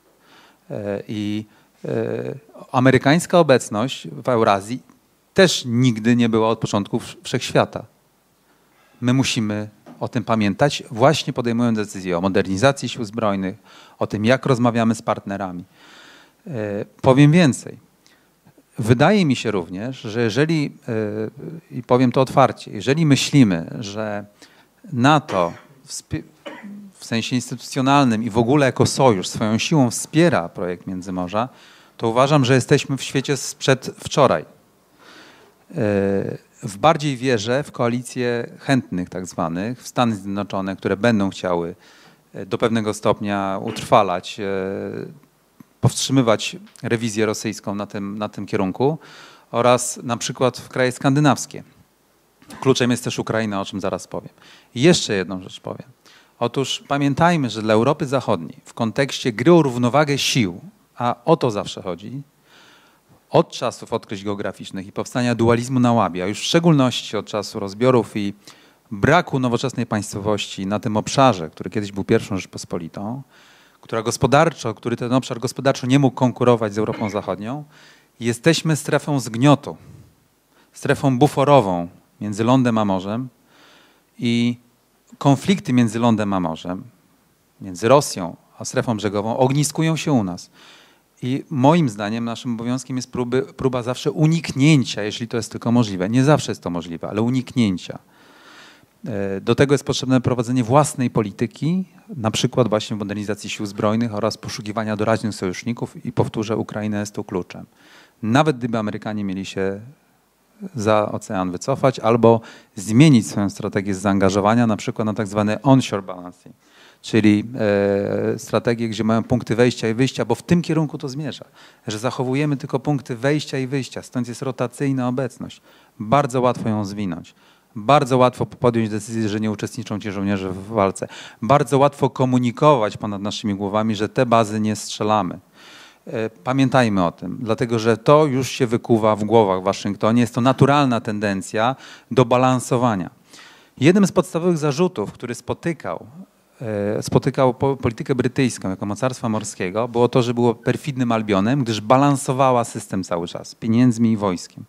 S4: I amerykańska obecność w Eurazji też nigdy nie była od początku wszechświata. My musimy o tym pamiętać, właśnie podejmując decyzje o modernizacji sił zbrojnych, o tym, jak rozmawiamy z partnerami. Powiem więcej. Wydaje mi się również, że jeżeli, i powiem to otwarcie, jeżeli myślimy, że NATO w sensie instytucjonalnym i w ogóle jako sojusz swoją siłą wspiera projekt Międzymorza, to uważam, że jesteśmy w świecie sprzed wczoraj. W bardziej wierzę w koalicję chętnych tak zwanych, w Stany Zjednoczone, które będą chciały do pewnego stopnia utrwalać, powstrzymywać rewizję rosyjską na tym kierunku oraz na przykład w kraje skandynawskie. Kluczem jest też Ukraina, o czym zaraz powiem. I jeszcze jedną rzecz powiem. Otóż pamiętajmy, że dla Europy Zachodniej w kontekście gry o równowagę sił, a o to zawsze chodzi, od czasów odkryć geograficznych i powstania dualizmu na Łabie, a już w szczególności od czasu rozbiorów i braku nowoczesnej państwowości na tym obszarze, który kiedyś był pierwszą Rzeczpospolitą, który ten obszar gospodarczo nie mógł konkurować z Europą Zachodnią, jesteśmy strefą zgniotu, strefą buforową między lądem a morzem i konflikty między lądem a morzem, między Rosją a strefą brzegową ogniskują się u nas. I moim zdaniem naszym obowiązkiem jest próba zawsze uniknięcia, jeśli to jest tylko możliwe. Nie zawsze jest to możliwe, ale uniknięcia. Do tego jest potrzebne prowadzenie własnej polityki, na przykład właśnie modernizacji sił zbrojnych oraz poszukiwania doraźnych sojuszników i powtórzę, Ukraina jest tu kluczem. Nawet gdyby Amerykanie mieli się za ocean wycofać albo zmienić swoją strategię zaangażowania na przykład na tak zwany onshore balancing, czyli strategię, gdzie mają punkty wejścia i wyjścia, bo w tym kierunku to zmierza, że zachowujemy tylko punkty wejścia i wyjścia, stąd jest rotacyjna obecność. Bardzo łatwo ją zwinąć. Bardzo łatwo podjąć decyzję, że nie uczestniczą ci żołnierze w walce. Bardzo łatwo komunikować ponad naszymi głowami, że te bazy nie strzelamy. Pamiętajmy o tym, dlatego że to już się wykuwa w głowach w Waszyngtonie. Jest to naturalna tendencja do balansowania. Jednym z podstawowych zarzutów, który spotykał politykę brytyjską jako mocarstwa morskiego, było to, że było perfidnym Albionem, gdyż balansowała system cały czas pieniędzmi i wojskiem.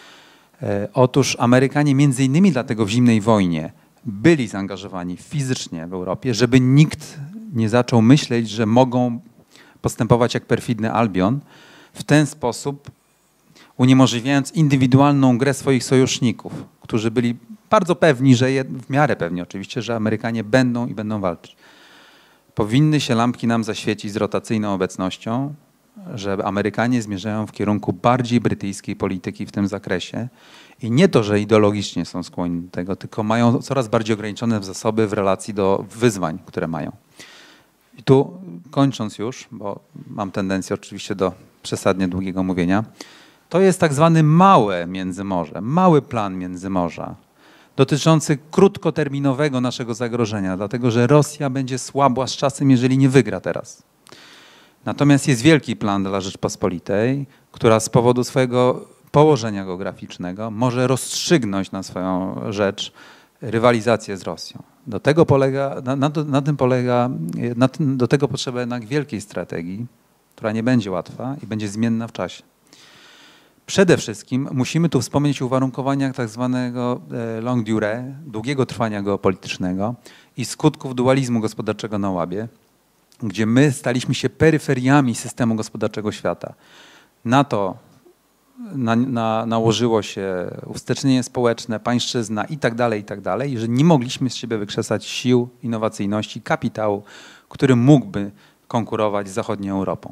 S4: Otóż Amerykanie między innymi dlatego w zimnej wojnie byli zaangażowani fizycznie w Europie, żeby nikt nie zaczął myśleć, że mogą postępować jak perfidny Albion, w ten sposób uniemożliwiając indywidualną grę swoich sojuszników, którzy byli bardzo pewni, w miarę pewni oczywiście, że Amerykanie będą walczyć. Powinny się lampki nam zaświecić z rotacyjną obecnością, że Amerykanie zmierzają w kierunku bardziej brytyjskiej polityki w tym zakresie i nie to, że ideologicznie są skłonni do tego, tylko mają coraz bardziej ograniczone zasoby w relacji do wyzwań, które mają. I tu kończąc już, bo mam tendencję oczywiście do przesadnie długiego mówienia, to jest tak zwany małe Międzymorze, mały plan Międzymorza dotyczący krótkoterminowego naszego zagrożenia, dlatego że Rosja będzie słabła z czasem, jeżeli nie wygra teraz. Natomiast jest wielki plan dla Rzeczpospolitej, która z powodu swojego położenia geograficznego może rozstrzygnąć na swoją rzecz rywalizację z Rosją. Do tego potrzeba jednak wielkiej strategii, która nie będzie łatwa i będzie zmienna w czasie. Przede wszystkim musimy tu wspomnieć o uwarunkowaniach tak zwanego longue durée, długiego trwania geopolitycznego i skutków dualizmu gospodarczego na Łabie, gdzie my staliśmy się peryferiami systemu gospodarczego świata. Na to nałożyło się uwstecznienie społeczne, pańszczyzna i tak dalej, że nie mogliśmy z siebie wykrzesać sił, innowacyjności, kapitału, który mógłby konkurować z zachodnią Europą.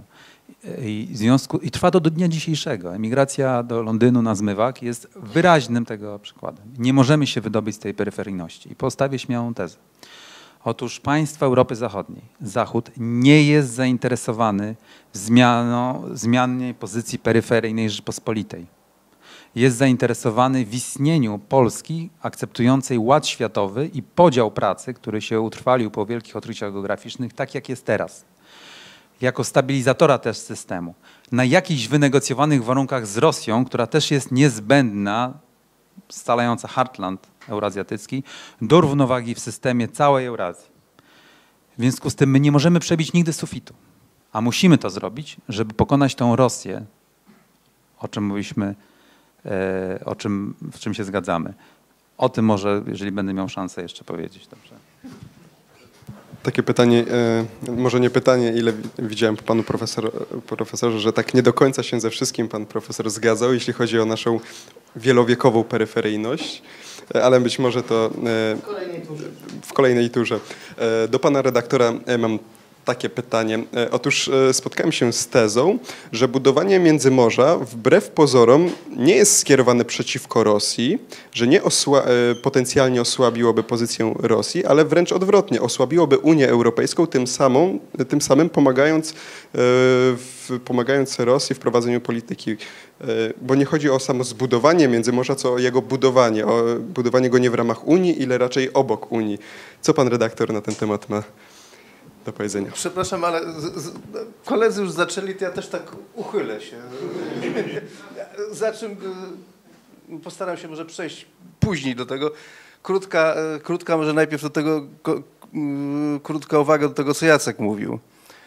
S4: I trwa to do dnia dzisiejszego. Emigracja do Londynu na zmywak jest wyraźnym tego przykładem. Nie możemy się wydobyć z tej peryferyjności. I postawię śmiałą tezę. Otóż państwa Europy Zachodniej, Zachód nie jest zainteresowany w zmianie pozycji peryferyjnej Rzeczypospolitej. Jest zainteresowany w istnieniu Polski akceptującej ład światowy i podział pracy, który się utrwalił po wielkich odkryciach geograficznych, tak jak jest teraz. Jako stabilizatora też systemu. Na jakichś wynegocjowanych warunkach z Rosją, która też jest niezbędna, scalająca heartland eurazjatycki, do równowagi w systemie całej Eurazji. W związku z tym my nie możemy przebić nigdy sufitu, a musimy to zrobić, żeby pokonać tą Rosję, o czym mówiliśmy, w czym się zgadzamy. O tym może, jeżeli będę miał szansę jeszcze powiedzieć. Dobrze.
S1: Takie pytanie, może nie pytanie, ile widziałem po panu profesorze, że tak nie do końca się ze wszystkim pan profesor zgadzał, jeśli chodzi o naszą wielowiekową peryferyjność, ale być może to w kolejnej turze. Do pana redaktora mam takie pytanie. Otóż spotkałem się z tezą, że budowanie Międzymorza wbrew pozorom nie jest skierowane przeciwko Rosji, że nie potencjalnie osłabiłoby pozycję Rosji, ale wręcz odwrotnie, osłabiłoby Unię Europejską, tym samym pomagając Rosji w prowadzeniu polityki. Bo nie chodzi o samo zbudowanie Międzymorza, co o jego budowanie, o budowanie go nie w ramach Unii, ile raczej obok Unii. Co pan redaktor na ten temat ma do powiedzenia?
S5: Przepraszam, ale koledzy już zaczęli, to ja też tak uchylę się. Za czym postaram się może przejść później do tego. Krótka może najpierw do tego, krótka uwaga do tego, co Jacek mówił.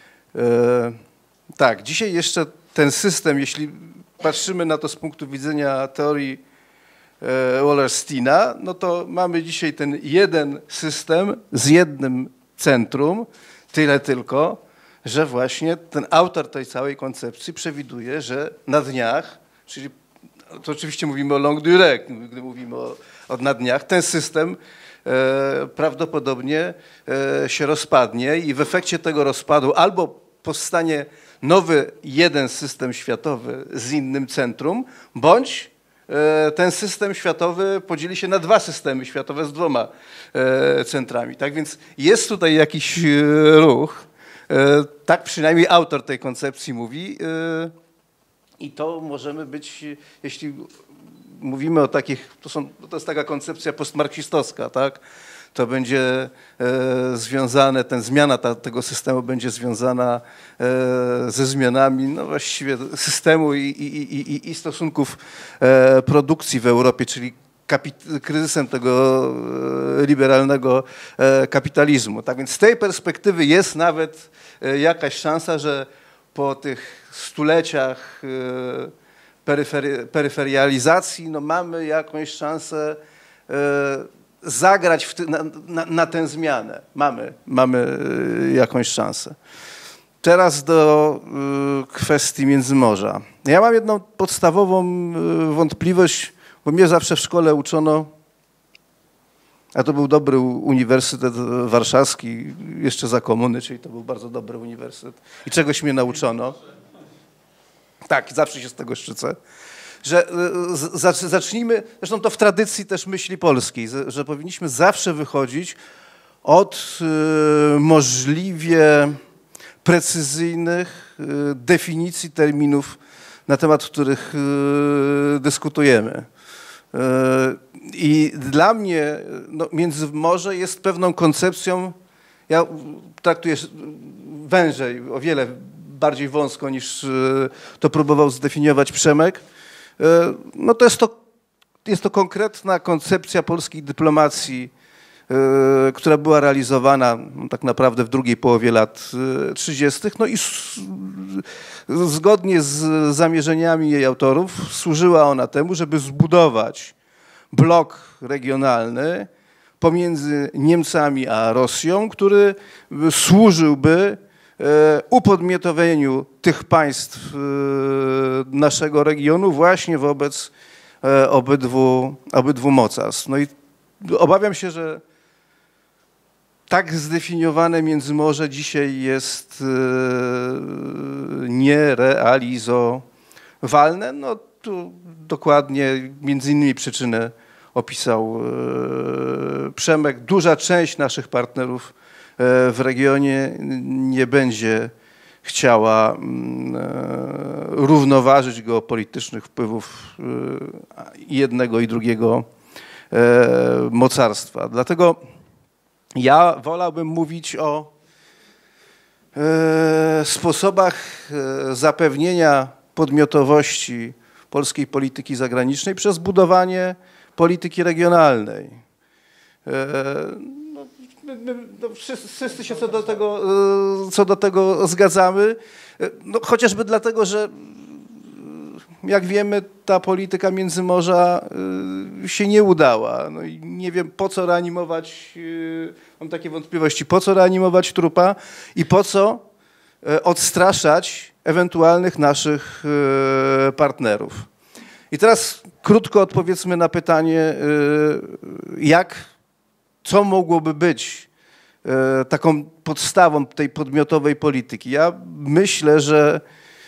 S5: Tak, dzisiaj jeszcze ten system, jeśli patrzymy na to z punktu widzenia teorii Wallersteina, no to mamy dzisiaj ten jeden system z jednym centrum, tyle tylko, że właśnie ten autor tej całej koncepcji przewiduje, że na dniach, czyli to oczywiście mówimy o longue durée, gdy mówimy na dniach, ten system prawdopodobnie się rozpadnie i w efekcie tego rozpadu albo powstanie nowy jeden system światowy z innym centrum, bądź ten system światowy podzieli się na dwa systemy światowe z dwoma centrami. Tak więc jest tutaj jakiś ruch, tak przynajmniej autor tej koncepcji mówi i to możemy być, jeśli mówimy o takich, to jest taka koncepcja postmarksistowska, tak? To będzie związane, zmiana tego systemu będzie związana ze zmianami no właściwie systemu i stosunków produkcji w Europie, czyli kryzysem tego liberalnego kapitalizmu. Tak więc z tej perspektywy jest nawet jakaś szansa, że po tych stuleciach peryferializacji no mamy jakąś szansę zagrać na tę zmianę. Mamy jakąś szansę. Teraz do kwestii Międzymorza. Ja mam jedną podstawową wątpliwość, bo mnie zawsze w szkole uczono, a to był dobry Uniwersytet Warszawski, jeszcze za komuny, czyli to był bardzo dobry uniwersytet i czegoś mnie nauczono. Tak, zawsze się z tego szczycę. Że zacznijmy, zresztą to w tradycji też myśli polskiej, że powinniśmy zawsze wychodzić od możliwie precyzyjnych definicji terminów, na temat których dyskutujemy. I dla mnie no, Międzymorze jest pewną koncepcją, ja traktuję wężej, o wiele bardziej wąsko niż to próbował zdefiniować Przemek. No to jest to konkretna koncepcja polskiej dyplomacji, która była realizowana no, tak naprawdę w drugiej połowie lat 30. No i zgodnie z zamierzeniami jej autorów służyła ona temu, żeby zbudować blok regionalny pomiędzy Niemcami a Rosją, który służyłby upodmiotowieniu tych państw naszego regionu właśnie wobec obydwu mocarstw. No i obawiam się, że tak zdefiniowane Międzymorze dzisiaj jest nierealizowalne. No tu dokładnie między innymi przyczynę opisał Przemek. Duża część naszych partnerów w regionie nie będzie chciała równoważyć geopolitycznych wpływów jednego i drugiego mocarstwa. Dlatego ja wolałbym mówić o sposobach zapewnienia podmiotowości polskiej polityki zagranicznej przez budowanie polityki regionalnej. No, wszyscy się co do tego zgadzamy, no, chociażby dlatego, że jak wiemy, ta polityka Międzymorza się nie udała. No i nie wiem, po co reanimować, mam takie wątpliwości, po co reanimować trupa i po co odstraszać ewentualnych naszych partnerów. I teraz krótko odpowiedzmy na pytanie, co mogłoby być taką podstawą tej podmiotowej polityki. Ja myślę, że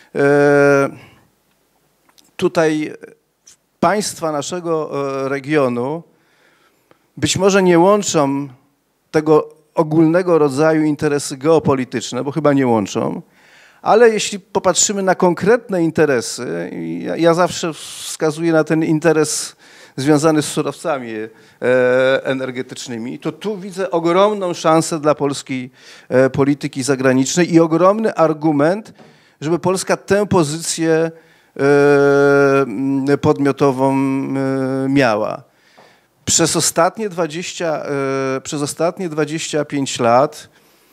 S5: tutaj państwa naszego regionu być może nie łączą tego ogólnego rodzaju interesy geopolityczne, bo chyba nie łączą, ale jeśli popatrzymy na konkretne interesy, ja zawsze wskazuję na ten interes związany z surowcami energetycznymi, to tu widzę ogromną szansę dla polskiej polityki zagranicznej i ogromny argument, żeby Polska tę pozycję podmiotową miała. Przez ostatnie 25 lat,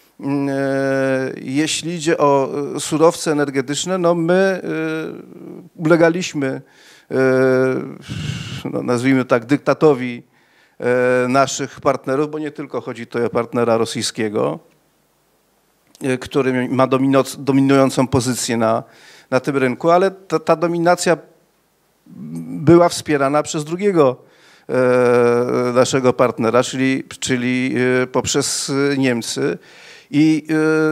S5: jeśli idzie o surowce energetyczne, no my ulegaliśmy no nazwijmy tak, dyktatowi naszych partnerów, bo nie tylko chodzi tutaj o partnera rosyjskiego, który ma dominującą pozycję na tym rynku, ale ta dominacja była wspierana przez drugiego naszego partnera, czyli poprzez Niemcy. I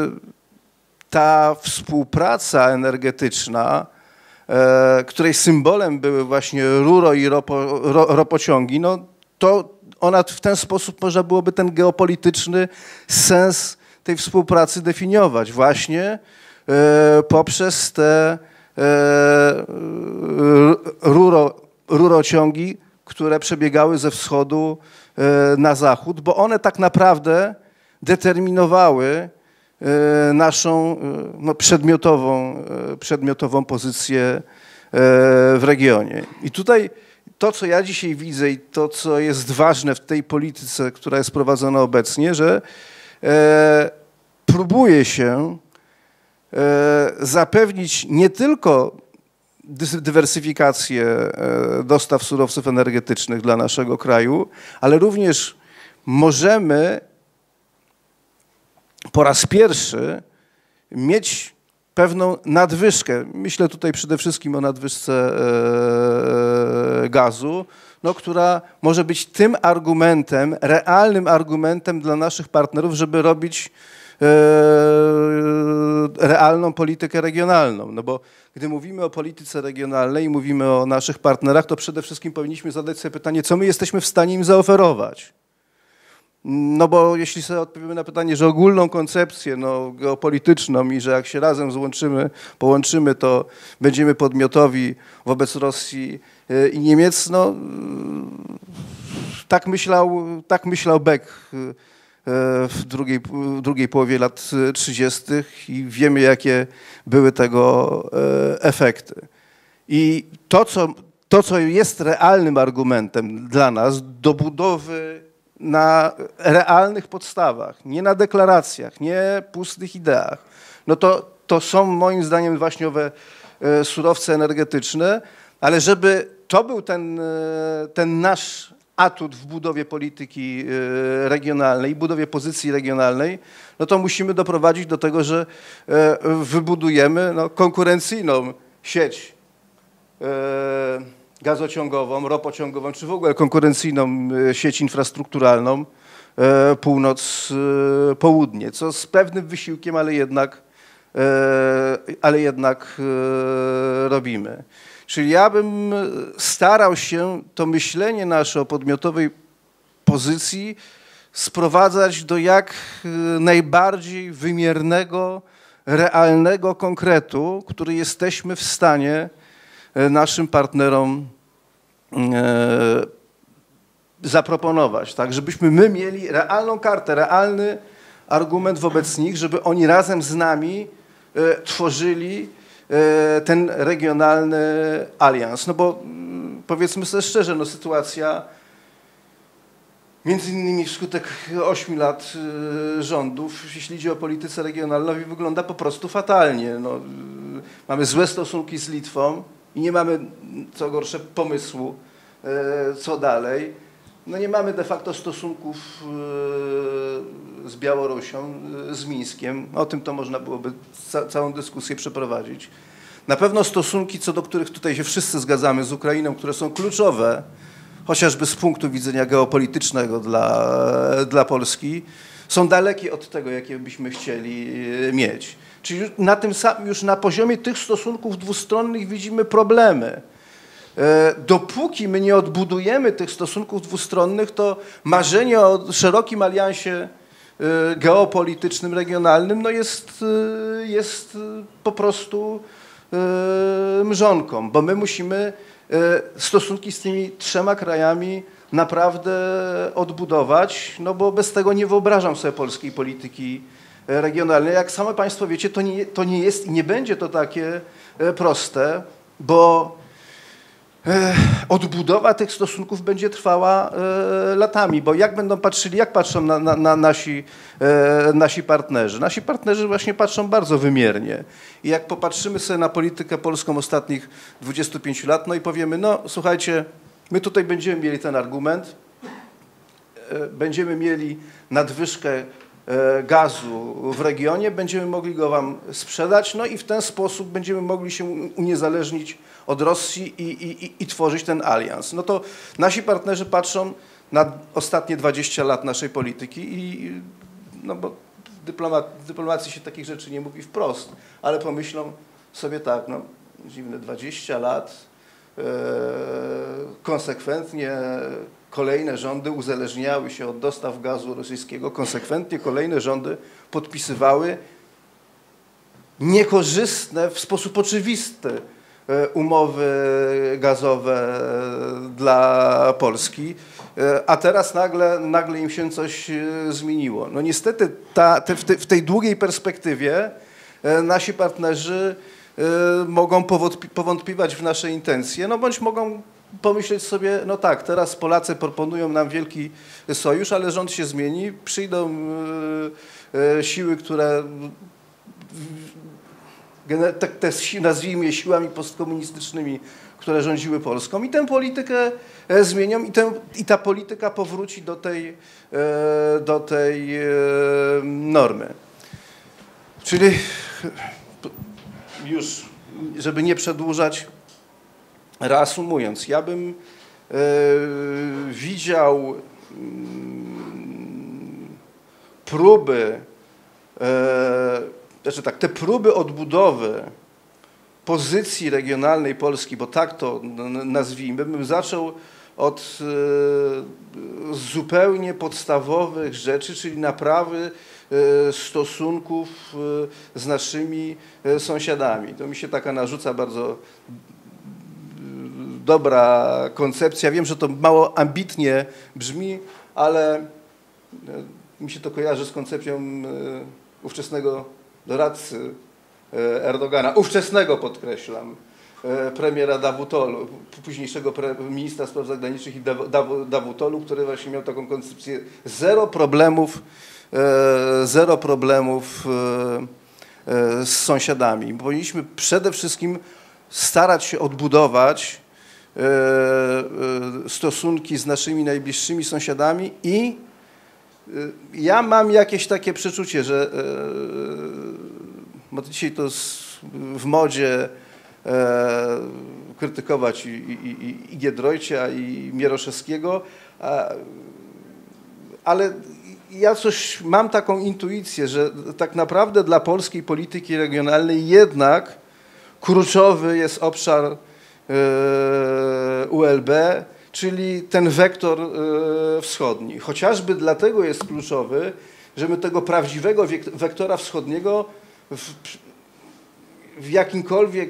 S5: ta współpraca energetyczna, której symbolem były właśnie ruro i ropociągi, no to ona w ten sposób można byłoby ten geopolityczny sens tej współpracy definiować właśnie poprzez te rurociągi, które przebiegały ze wschodu na zachód, bo one tak naprawdę determinowały naszą no, przedmiotową pozycję w regionie. I tutaj to, co ja dzisiaj widzę i to, co jest ważne w tej polityce, która jest prowadzona obecnie, że próbuje się zapewnić nie tylko dywersyfikację dostaw surowców energetycznych dla naszego kraju, ale również możemy po raz pierwszy mieć pewną nadwyżkę. Myślę tutaj przede wszystkim o nadwyżce gazu, no, która może być tym argumentem, realnym argumentem dla naszych partnerów, żeby robić realną politykę regionalną. No bo gdy mówimy o polityce regionalnej i mówimy o naszych partnerach, to przede wszystkim powinniśmy zadać sobie pytanie, co my jesteśmy w stanie im zaoferować. No bo jeśli sobie odpowiemy na pytanie, że ogólną koncepcję no, geopolityczną i że jak się razem połączymy, to będziemy podmiotowi wobec Rosji i Niemiec, no tak myślał Beck w drugiej połowie lat 30. i wiemy, jakie były tego efekty. I to, co jest realnym argumentem dla nas do budowy na realnych podstawach, nie na deklaracjach, nie pustych ideach, no to są moim zdaniem właśnie owe surowce energetyczne, ale żeby to był ten nasz atut w budowie polityki regionalnej, budowie pozycji regionalnej, no to musimy doprowadzić do tego, że wybudujemy no, konkurencyjną sieć gazociągową, ropociągową, czy w ogóle konkurencyjną sieć infrastrukturalną północ-południe, co z pewnym wysiłkiem, ale jednak robimy. Czyli ja bym starał się to myślenie nasze o podmiotowej pozycji sprowadzać do jak najbardziej wymiernego, realnego konkretu, który jesteśmy w stanie naszym partnerom zaproponować, tak, żebyśmy my mieli realną kartę, realny argument wobec nich, żeby oni razem z nami tworzyli ten regionalny alians. No bo powiedzmy sobie szczerze, no sytuacja między innymi wskutek 8 lat rządów, jeśli idzie o politykę regionalną, wygląda po prostu fatalnie. No, mamy złe stosunki z Litwą i nie mamy, co gorsze, pomysłu, co dalej. No nie mamy de facto stosunków z Białorusią, z Mińskiem. O tym to można byłoby całą dyskusję przeprowadzić. Na pewno stosunki, co do których tutaj się wszyscy zgadzamy, z Ukrainą, które są kluczowe, chociażby z punktu widzenia geopolitycznego dla Polski, są dalekie od tego, jakie byśmy chcieli mieć. Czyli już na poziomie tych stosunków dwustronnych widzimy problemy. Dopóki my nie odbudujemy tych stosunków dwustronnych, to marzenie o szerokim aliansie geopolitycznym, regionalnym no jest po prostu mrzonką, bo my musimy stosunki z tymi 3 krajami naprawdę odbudować, no bo bez tego nie wyobrażam sobie polskiej polityki regionalnej. Jak same Państwo wiecie, to nie jest i nie będzie to takie proste, bo odbudowa tych stosunków będzie trwała latami, bo jak będą patrzyli, jak patrzą na nasi partnerzy? Nasi partnerzy właśnie patrzą bardzo wymiernie. I jak popatrzymy sobie na politykę polską ostatnich 25 lat, no i powiemy, no słuchajcie, my tutaj będziemy mieli ten argument, będziemy mieli nadwyżkę gazu w regionie, będziemy mogli go wam sprzedać, no i w ten sposób będziemy mogli się uniezależnić od Rosji i tworzyć ten alians. No to nasi partnerzy patrzą na ostatnie 20 lat naszej polityki no bo w dyplomacji się takich rzeczy nie mówi wprost, ale pomyślą sobie tak, no dziwne 20 lat, konsekwentnie kolejne rządy uzależniały się od dostaw gazu rosyjskiego, konsekwentnie kolejne rządy podpisywały niekorzystne w sposób oczywisty umowy gazowe dla Polski, a teraz nagle im się coś zmieniło. No niestety w tej długiej perspektywie nasi partnerzy mogą powątpiwać w nasze intencje, no bądź mogą pomyśleć sobie, no tak, teraz Polacy proponują nam wielki sojusz, ale rząd się zmieni, przyjdą siły, które te nazwijmy je siłami postkomunistycznymi, które rządziły Polską i tę politykę zmienią i ta polityka powróci do tej normy. Czyli już, żeby nie przedłużać, reasumując, ja bym widział próby, znaczy tak, te próby odbudowy pozycji regionalnej Polski, bo tak to nazwijmy, bym zaczął od zupełnie podstawowych rzeczy, czyli naprawy stosunków z naszymi sąsiadami. To mi się taka narzuca bardzo dobra koncepcja. Wiem, że to mało ambitnie brzmi, ale mi się to kojarzy z koncepcją ówczesnego doradcy Erdogana, ówczesnego podkreślam, premiera Davutoglu, późniejszego ministra spraw zagranicznych i Davutoglu, który właśnie miał taką koncepcję zero problemów z sąsiadami. Powinniśmy przede wszystkim starać się odbudować stosunki z naszymi najbliższymi sąsiadami i ja mam jakieś takie przeczucie, że bo dzisiaj to w modzie krytykować i Giedroycia, i Mieroszewskiego, ale ja coś mam taką intuicję, że tak naprawdę dla polskiej polityki regionalnej jednak kluczowy jest obszar ULB, czyli ten wektor wschodni. Chociażby dlatego jest kluczowy, że my tego prawdziwego wektora wschodniego w jakimkolwiek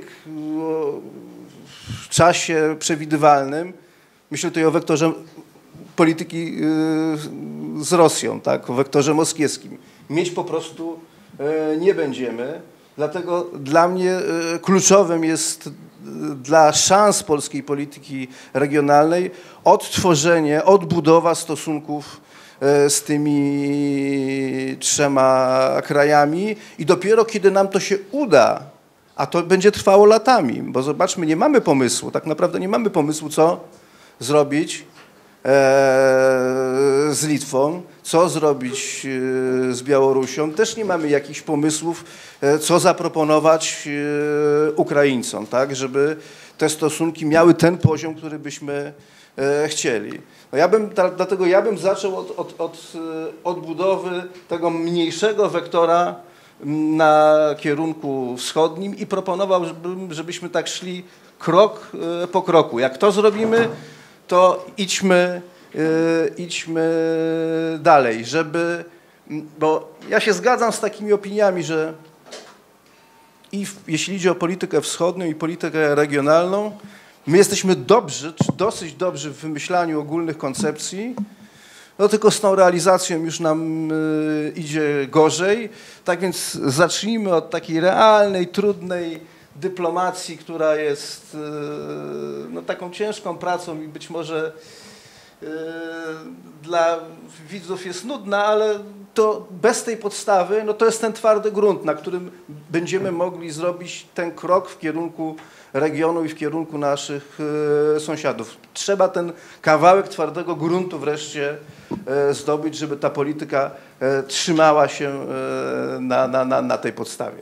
S5: czasie przewidywalnym, myślę tutaj o wektorze polityki z Rosją, tak, o wektorze moskiewskim, mieć po prostu nie będziemy. Dlatego dla mnie kluczowym jest dla szans polskiej polityki regionalnej odtworzenie, odbudowa stosunków z tymi trzema krajami i dopiero kiedy nam to się uda, a to będzie trwało latami, bo zobaczmy, nie mamy pomysłu, tak naprawdę nie mamy pomysłu, co zrobić z Litwą, co zrobić z Białorusią. Też nie mamy jakichś pomysłów, co zaproponować Ukraińcom, tak, żeby te stosunki miały ten poziom, który byśmy chcieli. No dlatego ja bym zaczął od odbudowy tego mniejszego wektora na kierunku wschodnim i proponowałbym, żebyśmy tak szli krok po kroku. Jak to zrobimy, to idźmy dalej, bo ja się zgadzam z takimi opiniami, że jeśli idzie o politykę wschodnią i politykę regionalną, my jesteśmy dobrzy, czy dosyć dobrzy w wymyślaniu ogólnych koncepcji, no tylko z tą realizacją już nam idzie gorzej. Tak więc zacznijmy od takiej realnej, trudnej dyplomacji, która jest no, taką ciężką pracą i być może dla widzów jest nudna, ale to bez tej podstawy, no to jest ten twardy grunt, na którym będziemy mogli zrobić ten krok w kierunku regionu i w kierunku naszych sąsiadów. Trzeba ten kawałek twardego gruntu wreszcie zdobyć, żeby ta polityka trzymała się na tej podstawie.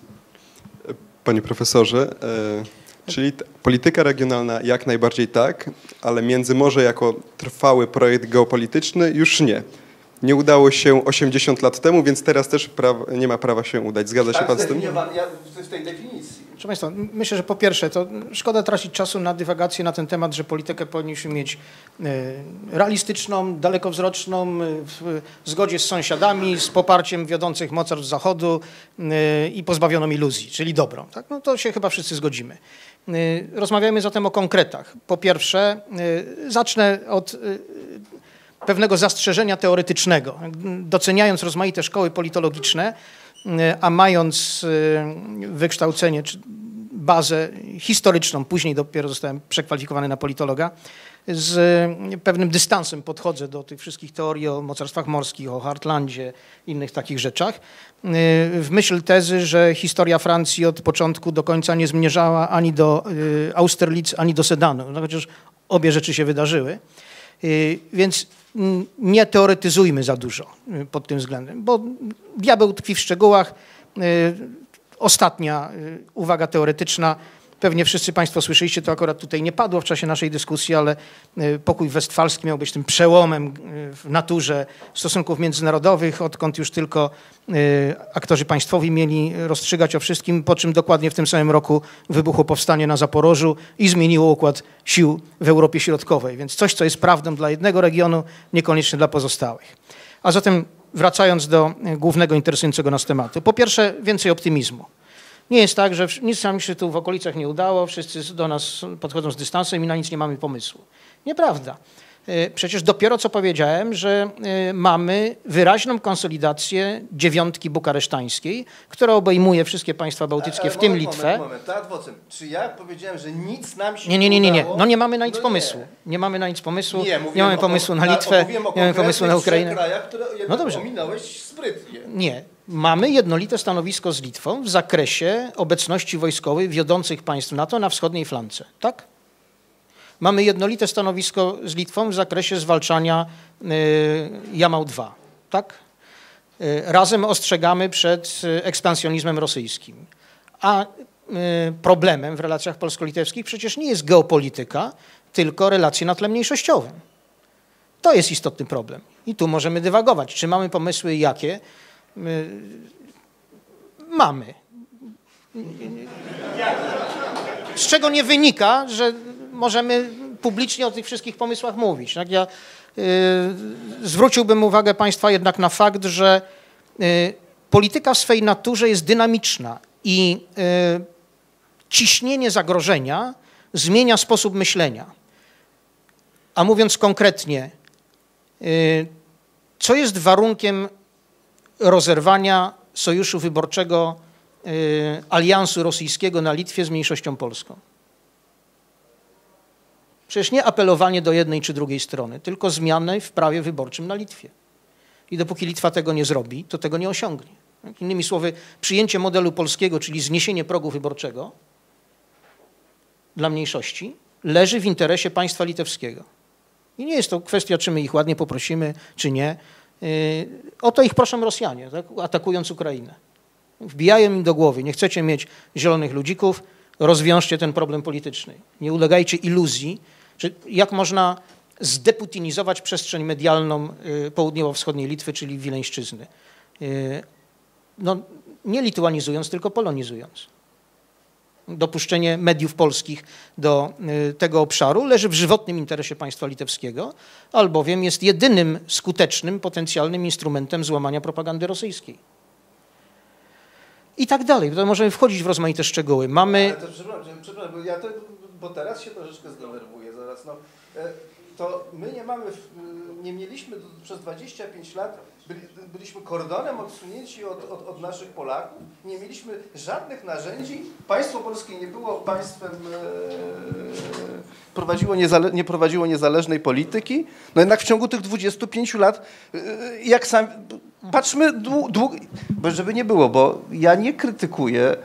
S1: Panie profesorze, czyli polityka regionalna jak najbardziej tak, ale Międzymorze jako trwały projekt geopolityczny już nie. Nie udało się 80 lat temu, więc teraz też nie ma prawa się udać. Zgadza się pan z tym?
S5: W tej definicji.
S3: Proszę Państwa, myślę, że po pierwsze, to szkoda tracić czasu na dywagację na ten temat, że politykę powinniśmy mieć realistyczną, dalekowzroczną, w zgodzie z sąsiadami, z poparciem wiodących mocarstw Zachodu i pozbawioną iluzji, czyli dobrą. Tak? No to się chyba wszyscy zgodzimy. Rozmawiajmy zatem o konkretach. Po pierwsze, zacznę od pewnego zastrzeżenia teoretycznego. Doceniając rozmaite szkoły politologiczne, a mając wykształcenie czy bazę historyczną, później dopiero zostałem przekwalifikowany na politologa, z pewnym dystansem podchodzę do tych wszystkich teorii o mocarstwach morskich, o Heartlandzie, innych takich rzeczach, w myśl tezy, że historia Francji od początku do końca nie zmierzała ani do Austerlitz, ani do Sedanu, no chociaż obie rzeczy się wydarzyły. Więc nie teoretyzujmy za dużo pod tym względem, bo diabeł tkwi w szczegółach. Ostatnia uwaga teoretyczna. Pewnie wszyscy Państwo słyszeliście, to akurat tutaj nie padło w czasie naszej dyskusji, ale pokój westfalski miał być tym przełomem w naturze stosunków międzynarodowych, odkąd już tylko aktorzy państwowi mieli rozstrzygać o wszystkim, po czym dokładnie w tym samym roku wybuchło powstanie na Zaporożu i zmieniło układ sił w Europie Środkowej. Więc coś, co jest prawdą dla jednego regionu, niekoniecznie dla pozostałych. A zatem wracając do głównego interesującego nas tematu. Po pierwsze, więcej optymizmu. Nie jest tak, że nic nam się tu w okolicach nie udało, wszyscy do nas podchodzą z dystansem i na nic nie mamy pomysłu. Nieprawda. Przecież dopiero co powiedziałem, że mamy wyraźną konsolidację dziewiątki bukaresztańskiej, która obejmuje wszystkie państwa bałtyckie, w tym Litwę.
S5: Moment. Czy ja powiedziałem, że nic nam się
S3: nie
S5: udało?
S3: No nie mamy na nic pomysłu. Nie mamy na nic pomysłu. Nie mamy pomysłu na Litwę, nie mamy pomysłu na Ukrainę.
S5: Krajach, które
S3: No dobrze.
S5: ominąłeś sprytnie.
S3: Nie. Mamy jednolite stanowisko z Litwą w zakresie obecności wojskowej wiodących państw NATO na wschodniej flance. Tak? Mamy jednolite stanowisko z Litwą w zakresie zwalczania Jamał-2. Tak? Razem ostrzegamy przed ekspansjonizmem rosyjskim. A problemem w relacjach polsko-litewskich przecież nie jest geopolityka, tylko relacje na tle mniejszościowym. To jest istotny problem. I tu możemy dywagować. Czy mamy pomysły jakie? Mamy. Z czego nie wynika, że możemy publicznie o tych wszystkich pomysłach mówić. Tak? Ja zwróciłbym uwagę Państwa jednak na fakt, że polityka w swej naturze jest dynamiczna i ciśnienie zagrożenia zmienia sposób myślenia. A mówiąc konkretnie, co jest warunkiem rozerwania sojuszu wyborczego aliansu rosyjskiego na Litwie z mniejszością polską? Przecież nie apelowanie do jednej czy drugiej strony, tylko zmiany w prawie wyborczym na Litwie. I dopóki Litwa tego nie zrobi, to tego nie osiągnie. Innymi słowy, przyjęcie modelu polskiego, czyli zniesienie progu wyborczego dla mniejszości, leży w interesie państwa litewskiego. I nie jest to kwestia, czy my ich ładnie poprosimy, czy nie. O to ich proszą Rosjanie, tak? Atakując Ukrainę. Wbijają im do głowy, nie chcecie mieć zielonych ludzików, rozwiążcie ten problem polityczny. Nie ulegajcie iluzji, że jak można zdeputinizować przestrzeń medialną południowo-wschodniej Litwy, czyli Wileńszczyzny. No, nie lituanizując, tylko polonizując. Dopuszczenie mediów polskich do tego obszaru leży w żywotnym interesie państwa litewskiego, albowiem jest jedynym skutecznym, potencjalnym instrumentem złamania propagandy rosyjskiej. I tak dalej. To możemy wchodzić w rozmaite szczegóły. Mamy...
S5: Przepraszam, bo teraz się troszeczkę zdenerwuję zaraz. No, to my nie mieliśmy przez 25 lat byliśmy kordonem odsunięci od naszych Polaków, nie mieliśmy żadnych narzędzi, państwo polskie nie było państwem, nie prowadziło niezależnej polityki, no jednak w ciągu tych 25 lat, jak sam, patrzmy długo, żeby nie było, bo ja nie krytykuję,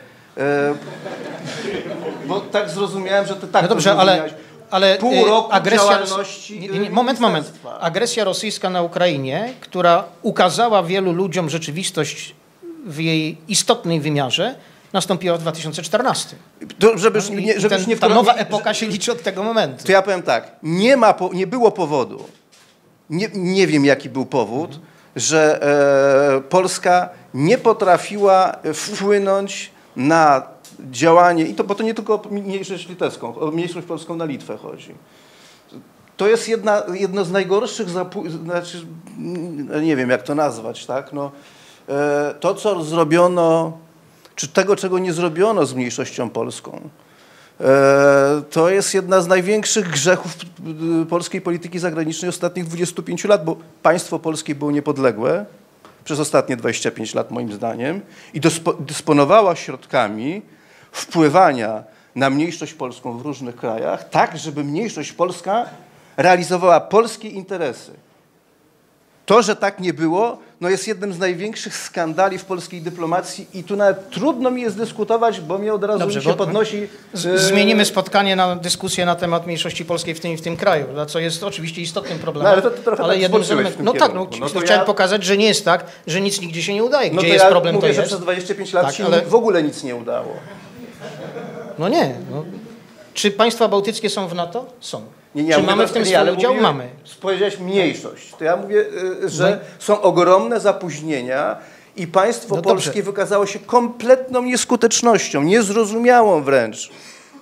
S5: bo tak zrozumiałem, że ty tak
S3: no dobrze, ale
S5: pół roku
S3: agresja,
S5: działalności
S3: moment. Agresja rosyjska na Ukrainie, która ukazała wielu ludziom rzeczywistość w jej istotnym wymiarze, nastąpiła w 2014. Ta nowa epoka się liczy od tego momentu.
S5: To ja powiem tak, nie było powodu, nie wiem jaki był powód, że Polska nie potrafiła wpłynąć na działanie, bo to nie tylko o mniejszość litewską, o mniejszość polską na Litwę chodzi. To jest jedno z najgorszych, znaczy, nie wiem jak to nazwać, tak? No, to co zrobiono, czy tego czego nie zrobiono z mniejszością polską, to jest jedna z największych grzechów polskiej polityki zagranicznej ostatnich 25 lat, bo państwo polskie było niepodległe przez ostatnie 25 lat moim zdaniem i dysponowała środkami wpływania na mniejszość polską w różnych krajach, tak żeby mniejszość polska realizowała polskie interesy. To, że tak nie było, no jest jednym z największych skandali w polskiej dyplomacji i tu nawet trudno mi jest dyskutować, bo mnie od razu się podnosi...
S3: Zmienimy spotkanie na dyskusję na temat mniejszości polskiej w tym kraju, co jest oczywiście istotnym problemem.
S5: No, ale to trochę tak
S3: jednym z elementów. No tak, chciałem pokazać, że nie jest tak, że nic nigdzie się nie udaje. Gdzie jest problem,
S5: mówię,
S3: to jest.
S5: Że przez 25 lat się w ogóle nic nie udało.
S3: No nie. No. Czy państwa bałtyckie są w NATO? Są.
S5: Nie,
S3: czy mamy w tym swój udział? Mamy.
S5: Powiedziałeś mniejszość. To ja mówię, że są ogromne zapóźnienia i państwo polskie wykazało się kompletną nieskutecznością, niezrozumiałą wręcz.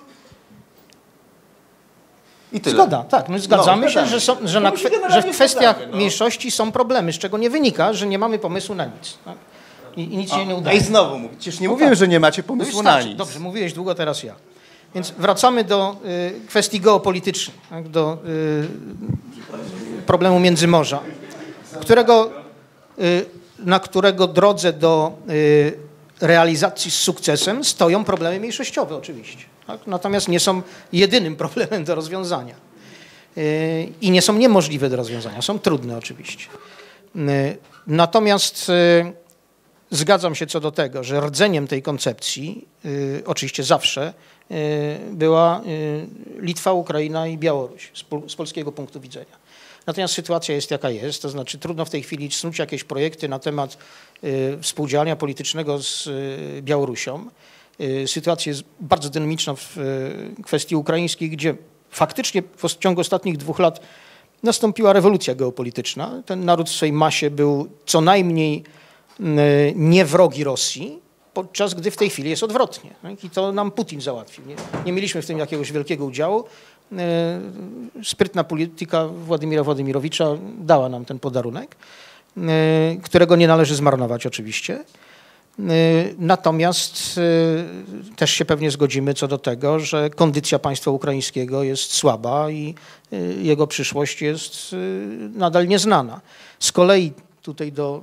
S5: I tyle.
S3: Zgoda, tak. My zgadzamy się, że w kwestiach mniejszości są problemy, z czego nie wynika, że nie mamy pomysłu na nic. Tak? I nic się nie udaje.
S5: I znowu mówię. Przecież nie mówiłem, że nie macie pomysłu na nic.
S3: Dobrze, mówiłeś długo, teraz ja. Więc wracamy do kwestii geopolitycznych, tak, do problemu Międzymorza, na którego drodze do realizacji z sukcesem stoją problemy mniejszościowe oczywiście. Tak? Natomiast nie są jedynym problemem do rozwiązania. I nie są niemożliwe do rozwiązania, są trudne oczywiście. Natomiast zgadzam się co do tego, że rdzeniem tej koncepcji, oczywiście zawsze, była Litwa, Ukraina i Białoruś z polskiego punktu widzenia. Natomiast sytuacja jest jaka jest, to znaczy trudno w tej chwili snuć jakieś projekty na temat współdziałania politycznego z Białorusią. Sytuacja jest bardzo dynamiczna w kwestii ukraińskiej, gdzie faktycznie w ciągu ostatnich 2 lat nastąpiła rewolucja geopolityczna. Ten naród w swojej masie był co najmniej nie wrogi Rosji, podczas gdy w tej chwili jest odwrotnie. I to nam Putin załatwił. Nie mieliśmy w tym jakiegoś wielkiego udziału. Sprytna polityka Władimira Władimirowicza dała nam ten podarunek, którego nie należy zmarnować oczywiście. Natomiast też się pewnie zgodzimy co do tego, że kondycja państwa ukraińskiego jest słaba i jego przyszłość jest nadal nieznana. Z kolei tutaj do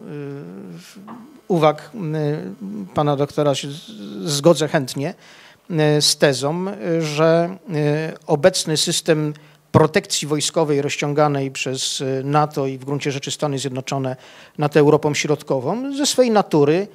S3: uwag pana doktora się zgodzę chętnie z tezą, że obecny system protekcji wojskowej rozciąganej przez NATO i w gruncie rzeczy Stany Zjednoczone nad Europą Środkową ze swej natury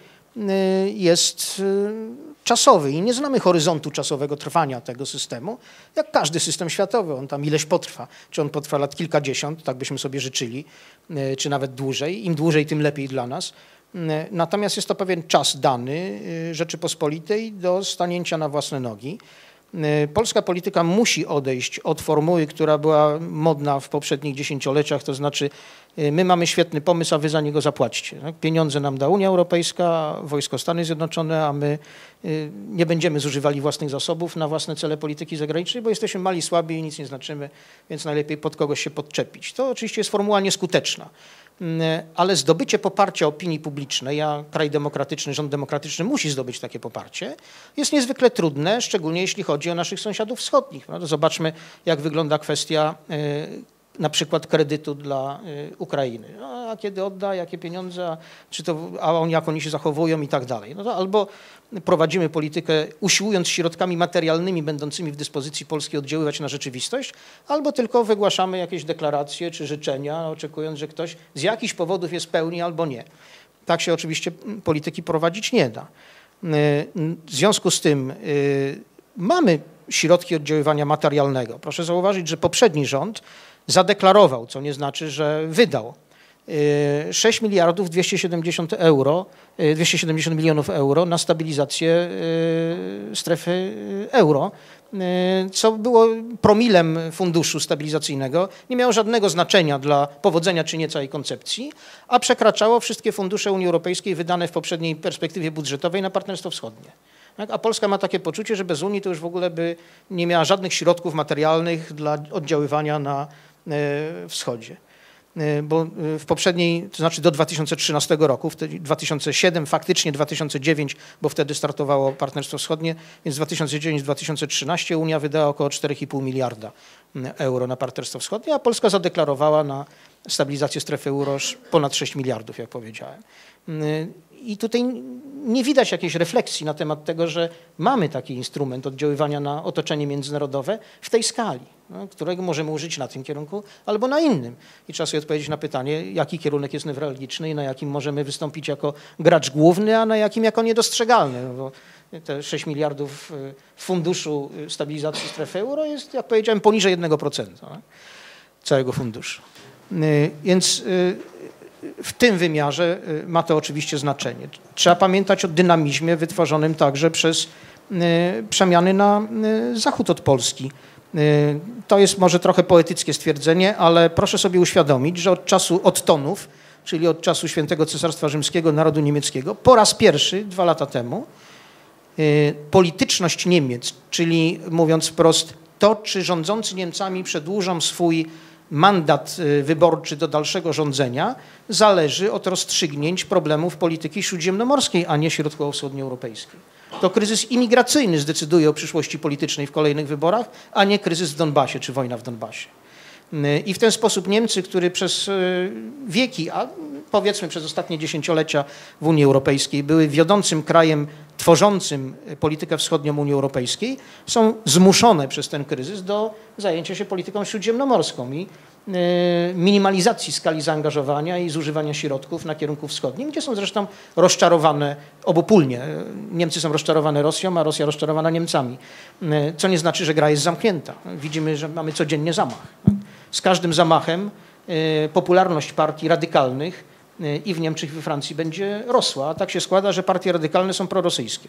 S3: jest czasowy i nie znamy horyzontu czasowego trwania tego systemu, jak każdy system światowy. On tam ileś potrwa. Czy on potrwa lat kilkadziesiąt, tak byśmy sobie życzyli, czy nawet dłużej. Im dłużej, tym lepiej dla nas. Natomiast jest to pewien czas dany Rzeczypospolitej do stanięcia na własne nogi. Polska polityka musi odejść od formuły, która była modna w poprzednich dziesięcioleciach, to znaczy my mamy świetny pomysł, a wy za niego zapłacicie. Pieniądze nam da Unia Europejska, wojsko Stany Zjednoczone, a my nie będziemy zużywali własnych zasobów na własne cele polityki zagranicznej, bo jesteśmy mali, słabi i nic nie znaczymy, więc najlepiej pod kogoś się podczepić. To oczywiście jest formuła nieskuteczna, ale zdobycie poparcia opinii publicznej, a kraj demokratyczny, rząd demokratyczny musi zdobyć takie poparcie, jest niezwykle trudne, szczególnie jeśli chodzi o naszych sąsiadów wschodnich. No, zobaczmy, jak wygląda kwestia na przykład kredytu dla Ukrainy. No, a kiedy odda, jakie pieniądze, jak oni się zachowują i tak dalej. No to albo prowadzimy politykę usiłując środkami materialnymi będącymi w dyspozycji Polski oddziaływać na rzeczywistość, albo tylko wygłaszamy jakieś deklaracje czy życzenia, oczekując, że ktoś z jakichś powodów je spełni albo nie. Tak się oczywiście polityki prowadzić nie da. W związku z tym mamy środki oddziaływania materialnego. Proszę zauważyć, że poprzedni rząd zadeklarował, co nie znaczy, że wydał 6 miliardów 270 milionów euro na stabilizację strefy euro, co było promilem funduszu stabilizacyjnego, nie miało żadnego znaczenia dla powodzenia czy nie całej koncepcji, a przekraczało wszystkie fundusze Unii Europejskiej wydane w poprzedniej perspektywie budżetowej na Partnerstwo Wschodnie. A Polska ma takie poczucie, że bez Unii to już w ogóle by nie miała żadnych środków materialnych dla oddziaływania na wschodzie. Bo w poprzedniej, to znaczy do 2013 roku, wtedy 2007, faktycznie 2009, bo wtedy startowało Partnerstwo Wschodnie, więc 2009-2013 Unia wydała około 4,5 miliarda euro na Partnerstwo Wschodnie, a Polska zadeklarowała na stabilizację strefy euro ponad 6 miliardów, jak powiedziałem. I tutaj nie widać jakiejś refleksji na temat tego, że mamy taki instrument oddziaływania na otoczenie międzynarodowe w tej skali, no, którego możemy użyć na tym kierunku albo na innym. I trzeba sobie odpowiedzieć na pytanie, jaki kierunek jest newralgiczny i na jakim możemy wystąpić jako gracz główny, a na jakim jako niedostrzegalny. No bo te 6 miliardów funduszu stabilizacji strefy euro jest, jak powiedziałem, poniżej 1% całego funduszu. Więc w tym wymiarze ma to oczywiście znaczenie. Trzeba pamiętać o dynamizmie wytworzonym także przez przemiany na zachód od Polski. To jest może trochę poetyckie stwierdzenie, ale proszę sobie uświadomić, że od czasu odtonów, czyli od czasu Świętego Cesarstwa Rzymskiego, narodu niemieckiego, po raz pierwszy, 2 lata temu, polityczność Niemiec, czyli mówiąc wprost, to czy rządzący Niemcami przedłużą swój mandat wyborczy do dalszego rządzenia, zależy od rozstrzygnięć problemów polityki śródziemnomorskiej, a nie środkowo-wschodnioeuropejskiej. To kryzys imigracyjny zdecyduje o przyszłości politycznej w kolejnych wyborach, a nie kryzys w Donbasie czy wojna w Donbasie. I w ten sposób Niemcy, które przez wieki, a powiedzmy przez ostatnie dziesięciolecia w Unii Europejskiej były wiodącym krajem tworzącym politykę wschodnią Unii Europejskiej, są zmuszone przez ten kryzys do zajęcia się polityką śródziemnomorską i minimalizacji skali zaangażowania i zużywania środków na kierunku wschodnim, gdzie są zresztą rozczarowane obopólnie. Niemcy są rozczarowane Rosją, a Rosja rozczarowana Niemcami, co nie znaczy, że gra jest zamknięta. Widzimy, że mamy codziennie zamach. Z każdym zamachem popularność partii radykalnych i w Niemczech, i we Francji będzie rosła. A tak się składa, że partie radykalne są prorosyjskie.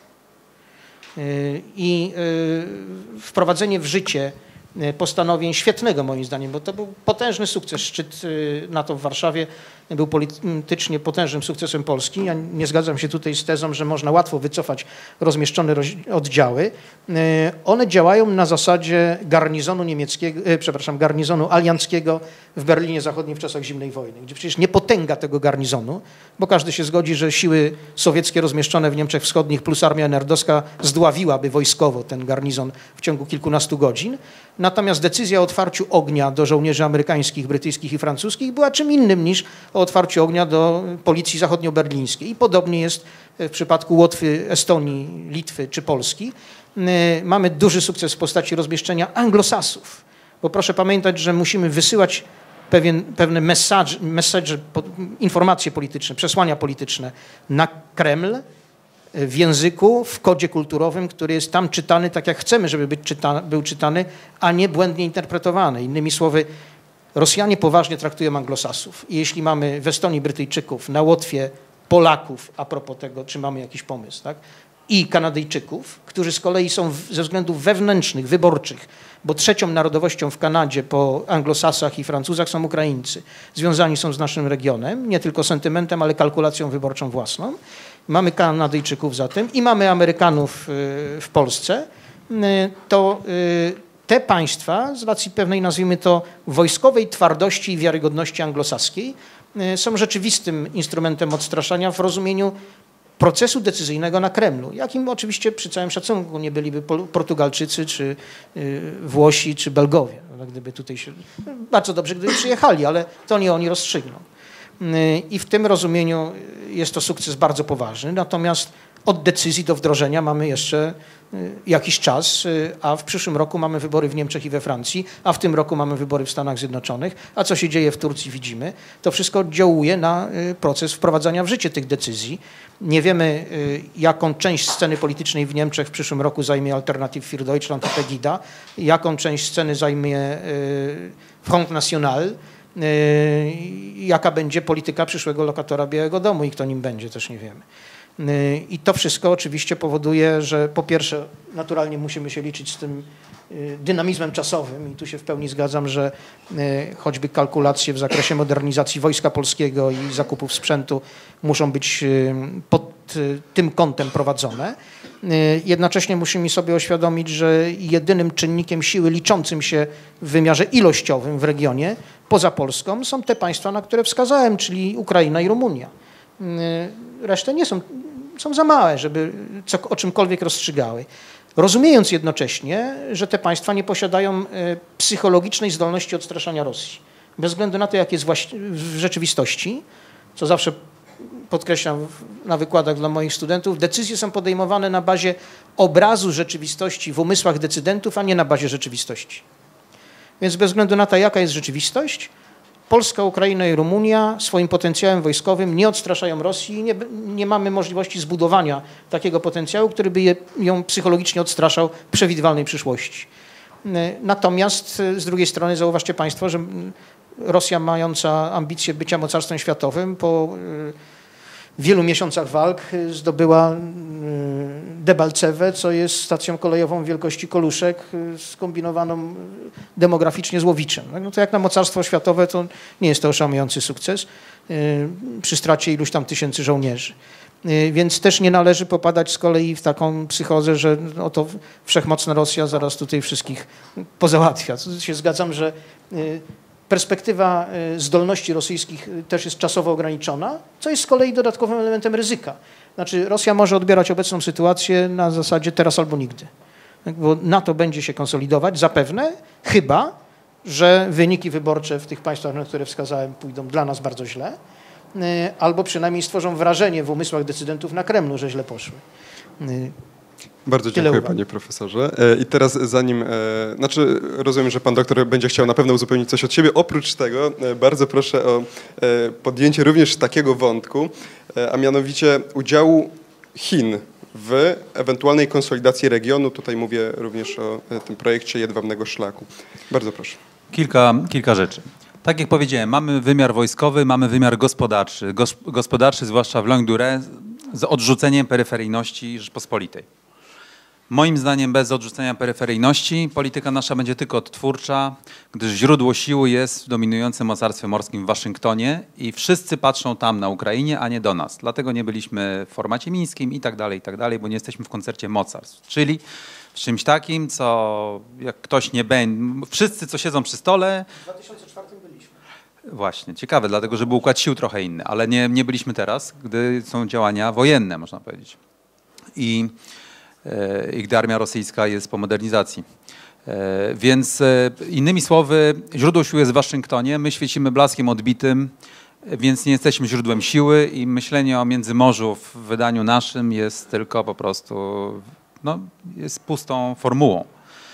S3: I wprowadzenie w życie postanowień świetnego moim zdaniem, bo to był potężny sukces. Szczyt NATO w Warszawie był politycznie potężnym sukcesem Polski. Ja nie zgadzam się tutaj z tezą, że można łatwo wycofać rozmieszczone oddziały. One działają na zasadzie garnizonu niemieckiego, garnizonu alianckiego w Berlinie Zachodnim w czasach zimnej wojny, gdzie przecież nie potęga tego garnizonu, bo każdy się zgodzi, że siły sowieckie rozmieszczone w Niemczech Wschodnich plus armia NR-owska zdławiłaby wojskowo ten garnizon w ciągu kilkunastu godzin. Natomiast decyzja o otwarciu ognia do żołnierzy amerykańskich, brytyjskich i francuskich była czym innym niż o otwarciu ognia do policji zachodnioberlińskiej. I podobnie jest w przypadku Łotwy, Estonii, Litwy czy Polski. Mamy duży sukces w postaci rozmieszczenia anglosasów, bo proszę pamiętać, że musimy wysyłać pewne informacje polityczne, przesłania polityczne na Kreml w języku, w kodzie kulturowym, który jest tam czytany tak, jak chcemy, żeby był czytany, a nie błędnie interpretowany. Innymi słowy, Rosjanie poważnie traktują anglosasów. I jeśli mamy w Estonii Brytyjczyków, na Łotwie Polaków, a propos tego, czy mamy jakiś pomysł, tak? I Kanadyjczyków, którzy z kolei są ze względów wewnętrznych, wyborczych, bo trzecią narodowością w Kanadzie po anglosasach i Francuzach są Ukraińcy. Związani są z naszym regionem, nie tylko sentymentem, ale kalkulacją wyborczą własną. Mamy Kanadyjczyków zatem i mamy Amerykanów w Polsce. To te państwa, z racji pewnej, nazwijmy to, wojskowej twardości i wiarygodności anglosaskiej, są rzeczywistym instrumentem odstraszania w rozumieniu procesu decyzyjnego na Kremlu, jakim oczywiście przy całym szacunku nie byliby Portugalczycy, czy Włosi, czy Belgowie. No, gdyby tutaj się, bardzo dobrze, gdyby przyjechali, ale to nie oni rozstrzygną. I w tym rozumieniu jest to sukces bardzo poważny, natomiast od decyzji do wdrożenia mamy jeszcze jakiś czas, a w przyszłym roku mamy wybory w Niemczech i we Francji, a w tym roku mamy wybory w Stanach Zjednoczonych, a co się dzieje w Turcji widzimy. To wszystko oddziałuje na proces wprowadzania w życie tych decyzji. Nie wiemy, jaką część sceny politycznej w Niemczech w przyszłym roku zajmie Alternative für Deutschland i Pegida, jaką część sceny zajmie Front National, jaka będzie polityka przyszłego lokatora Białego Domu i kto nim będzie, też nie wiemy. I to wszystko oczywiście powoduje, że po pierwsze naturalnie musimy się liczyć z tym dynamizmem czasowym i tu się w pełni zgadzam, że choćby kalkulacje w zakresie modernizacji Wojska Polskiego i zakupów sprzętu muszą być pod tym kątem prowadzone. Jednocześnie musimy sobie uświadomić, że jedynym czynnikiem siły liczącym się w wymiarze ilościowym w regionie poza Polską są te państwa, na które wskazałem, czyli Ukraina i Rumunia. Resztę nie są za małe, żeby o czymkolwiek rozstrzygały. Rozumiejąc jednocześnie, że te państwa nie posiadają psychologicznej zdolności odstraszania Rosji. Bez względu na to, jak jest w rzeczywistości, co zawsze podkreślam na wykładach dla moich studentów, decyzje są podejmowane na bazie obrazu rzeczywistości w umysłach decydentów, a nie na bazie rzeczywistości. Więc bez względu na to, jaka jest rzeczywistość, Polska, Ukraina i Rumunia swoim potencjałem wojskowym nie odstraszają Rosji i nie mamy możliwości zbudowania takiego potencjału, który by ją psychologicznie odstraszał w przewidywalnej przyszłości. Natomiast z drugiej strony zauważcie Państwo, że Rosja mająca ambicje bycia mocarstwem światowym po wielu miesiącach walk zdobyła Debalceve, co jest stacją kolejową wielkości Koluszek skombinowaną demograficznie z Łowiczem. No to jak na mocarstwo światowe to nie jest to oszamujący sukces przy stracie iluś tam tysięcy żołnierzy. Więc też nie należy popadać z kolei w taką psychozę, że oto wszechmocna Rosja zaraz tutaj wszystkich pozałatwia. Tu się zgadzam, że perspektywa zdolności rosyjskich też jest czasowo ograniczona, co jest z kolei dodatkowym elementem ryzyka. Znaczy Rosja może odbierać obecną sytuację na zasadzie teraz albo nigdy. Bo NATO będzie się konsolidować zapewne, chyba że wyniki wyborcze w tych państwach, na które wskazałem, pójdą dla nas bardzo źle, albo przynajmniej stworzą wrażenie w umysłach decydentów na Kremlu, że źle poszły.
S1: Bardzo dziękuję panie profesorze. I teraz zanim, rozumiem, że pan doktor będzie chciał na pewno uzupełnić coś od siebie. Oprócz tego bardzo proszę o podjęcie również takiego wątku, a mianowicie udziału Chin w ewentualnej konsolidacji regionu. Tutaj mówię również o tym projekcie Jedwabnego Szlaku. Bardzo proszę.
S4: Kilka rzeczy. Tak jak powiedziałem, mamy wymiar wojskowy, mamy wymiar gospodarczy. Gospodarczy, zwłaszcza w longue durée, z odrzuceniem peryferyjności Rzeczpospolitej. Moim zdaniem bez odrzucenia peryferyjności polityka nasza będzie tylko odtwórcza, gdyż źródło siły jest w dominującym mocarstwie morskim w Waszyngtonie i wszyscy patrzą tam na Ukrainie, a nie do nas. Dlatego nie byliśmy w formacie mińskim i tak dalej, bo nie jesteśmy w koncercie mocarstw. Czyli w czymś takim, co jak ktoś nie będzie, wszyscy co siedzą przy stole.
S3: W 2004 byliśmy.
S4: Właśnie, ciekawe, dlatego że był układ sił trochę inny, ale nie byliśmy teraz, gdy są działania wojenne, można powiedzieć. I gdy armia rosyjska jest po modernizacji. Więc innymi słowy, źródło siły jest w Waszyngtonie, my świecimy blaskiem odbitym, więc nie jesteśmy źródłem siły i myślenie o Międzymorzu w wydaniu naszym jest tylko po prostu, jest pustą formułą.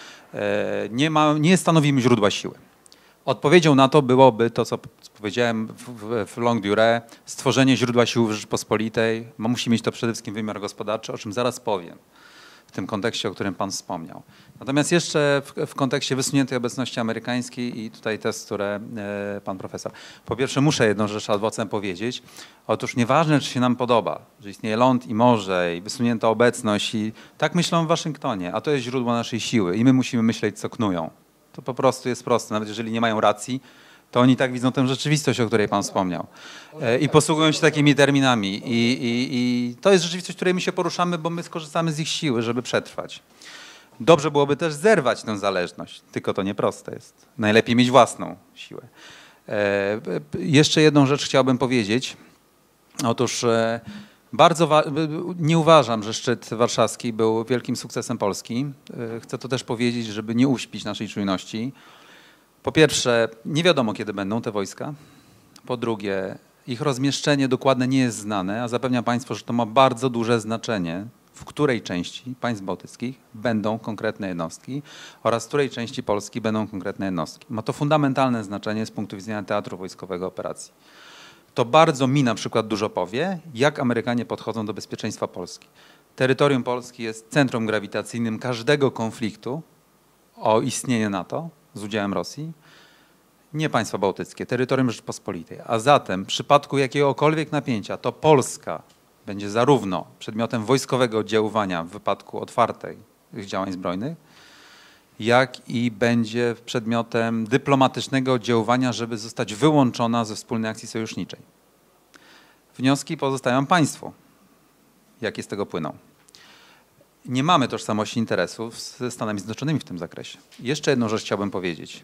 S4: Nie stanowimy źródła siły. Odpowiedzią na to byłoby to, co powiedziałem w longue durée, stworzenie źródła siły w Rzeczypospolitej. Musi mieć to przede wszystkim wymiar gospodarczy, o czym zaraz powiem, w tym kontekście, o którym pan wspomniał. Natomiast jeszcze w kontekście wysuniętej obecności amerykańskiej i tutaj test, które pan profesor. Po pierwsze muszę jedną rzecz ad vocem powiedzieć. Otóż nieważne, czy się nam podoba, że istnieje ląd i morze i wysunięta obecność i tak myślą w Waszyngtonie, a to jest źródło naszej siły i my musimy myśleć, co knują. To po prostu jest proste. Nawet jeżeli nie mają racji, to oni tak widzą tę rzeczywistość, o której pan wspomniał. I posługują się takimi terminami. I to jest rzeczywistość, w której my się poruszamy, bo my skorzystamy z ich siły, żeby przetrwać. Dobrze byłoby też zerwać tę zależność, tylko to nieproste jest. Najlepiej mieć własną siłę. Jeszcze jedną rzecz chciałbym powiedzieć. Otóż Nie uważam, że szczyt warszawski był wielkim sukcesem Polski. Chcę to też powiedzieć, żeby nie uśpić naszej czujności. Po pierwsze, nie wiadomo, kiedy będą te wojska. Po drugie, ich rozmieszczenie dokładne nie jest znane, a zapewniam Państwa, że to ma bardzo duże znaczenie, w której części państw bałtyckich będą konkretne jednostki oraz w której części Polski będą konkretne jednostki. Ma to fundamentalne znaczenie z punktu widzenia teatru wojskowego operacji. To bardzo mi na przykład dużo powie, jak Amerykanie podchodzą do bezpieczeństwa Polski. Terytorium Polski jest centrum grawitacyjnym każdego konfliktu o istnienie NATO z udziałem Rosji, nie państwa bałtyckie, terytorium Rzeczypospolitej. A zatem w przypadku jakiegokolwiek napięcia to Polska będzie zarówno przedmiotem wojskowego oddziaływania w wypadku otwartych działań zbrojnych, jak i będzie przedmiotem dyplomatycznego oddziaływania, żeby zostać wyłączona ze wspólnej akcji sojuszniczej. Wnioski pozostają państwu, jakie z tego płyną. Nie mamy tożsamości interesów ze Stanami Zjednoczonymi w tym zakresie. Jeszcze jedną rzecz chciałbym powiedzieć.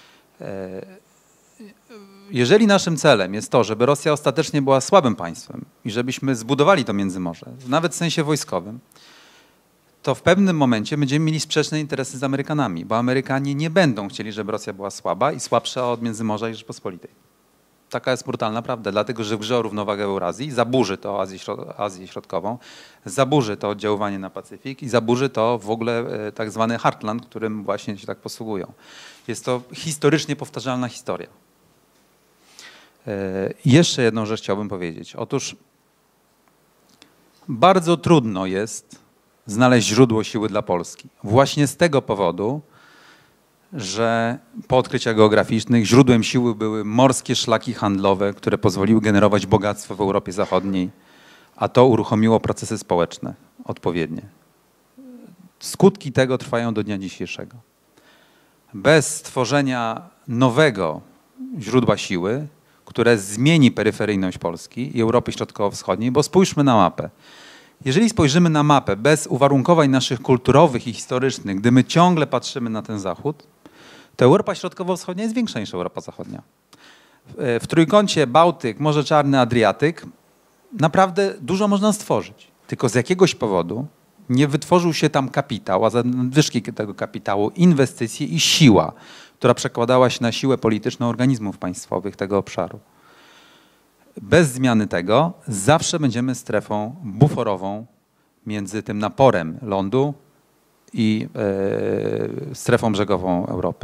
S4: Jeżeli naszym celem jest to, żeby Rosja ostatecznie była słabym państwem i żebyśmy zbudowali to Międzymorze, nawet w sensie wojskowym, to w pewnym momencie będziemy mieli sprzeczne interesy z Amerykanami, bo Amerykanie nie będą chcieli, żeby Rosja była słaba i słabsza od Międzymorza i Rzeczypospolitej. Taka jest brutalna prawda, dlatego że w grze o równowagę Eurazji zaburzy to Azję Środkową, zaburzy to oddziaływanie na Pacyfik i zaburzy to w ogóle tak zwany Heartland, którym właśnie się tak posługują. Jest to historycznie powtarzalna historia. Jeszcze jedną rzecz chciałbym powiedzieć. Otóż bardzo trudno jest znaleźć źródło siły dla Polski. Właśnie z tego powodu, że po odkryciach geograficznych źródłem siły były morskie szlaki handlowe, które pozwoliły generować bogactwo w Europie Zachodniej, a to uruchomiło procesy społeczne odpowiednie. Skutki tego trwają do dnia dzisiejszego. Bez stworzenia nowego źródła siły, które zmieni peryferyjność Polski i Europy Środkowo-Wschodniej, bo spójrzmy na mapę. Jeżeli spojrzymy na mapę bez uwarunkowań naszych kulturowych i historycznych, gdy my ciągle patrzymy na ten Zachód, to Europa Środkowo-Wschodnia jest większa niż Europa Zachodnia. W trójkącie Bałtyk, Morze Czarne, Adriatyk naprawdę dużo można stworzyć. Tylko z jakiegoś powodu nie wytworzył się tam kapitał, a za nadwyżki tego kapitału inwestycje i siła, która przekładała się na siłę polityczną organizmów państwowych tego obszaru. Bez zmiany tego zawsze będziemy strefą buforową między tym naporem lądu i strefą brzegową Europy.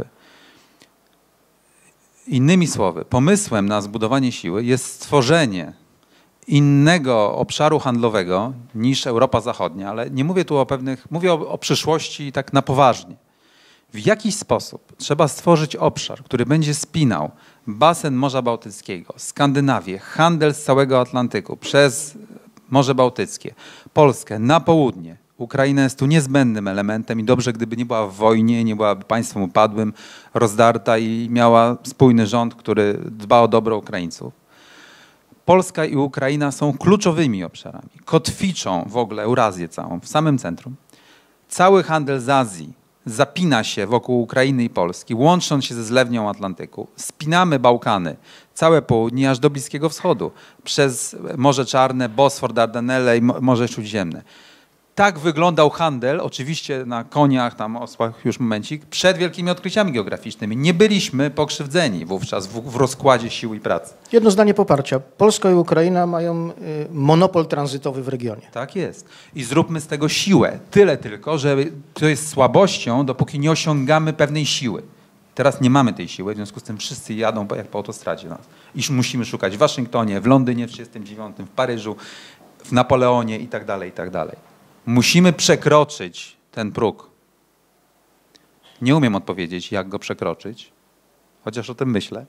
S4: Innymi słowy, pomysłem na zbudowanie siły jest stworzenie innego obszaru handlowego niż Europa Zachodnia, ale nie mówię tu mówię o przyszłości tak na poważnie. W jakiś sposób trzeba stworzyć obszar, który będzie spinał basen Morza Bałtyckiego, Skandynawię, handel z całego Atlantyku przez Morze Bałtyckie, Polskę na południe. Ukraina jest tu niezbędnym elementem i dobrze, gdyby nie była w wojnie, nie byłaby państwem upadłym, rozdarta i miała spójny rząd, który dba o dobro Ukraińców. Polska i Ukraina są kluczowymi obszarami, kotwiczą w ogóle Eurazję całą, w samym centrum. Cały handel z Azji zapina się wokół Ukrainy i Polski, łącząc się ze zlewnią Atlantyku. Spinamy Bałkany, całe południe aż do Bliskiego Wschodu, przez Morze Czarne, Bosfor, Dardanelle i Morze Śródziemne. Tak wyglądał handel, oczywiście na koniach, tam osłach już momencik, przed wielkimi odkryciami geograficznymi. Nie byliśmy pokrzywdzeni wówczas w rozkładzie sił i pracy.
S3: Jedno zdanie poparcia. Polska i Ukraina mają monopol tranzytowy w regionie.
S4: Tak jest. I zróbmy z tego siłę. Tyle tylko, że to jest słabością, dopóki nie osiągamy pewnej siły. Teraz nie mamy tej siły, w związku z tym wszyscy jadą jak po autostradzie nas. I musimy szukać w Waszyngtonie, w Londynie w 1939, w Paryżu, w Napoleonie i tak dalej, i tak dalej. Musimy przekroczyć ten próg. Nie umiem odpowiedzieć, jak go przekroczyć, chociaż o tym myślę.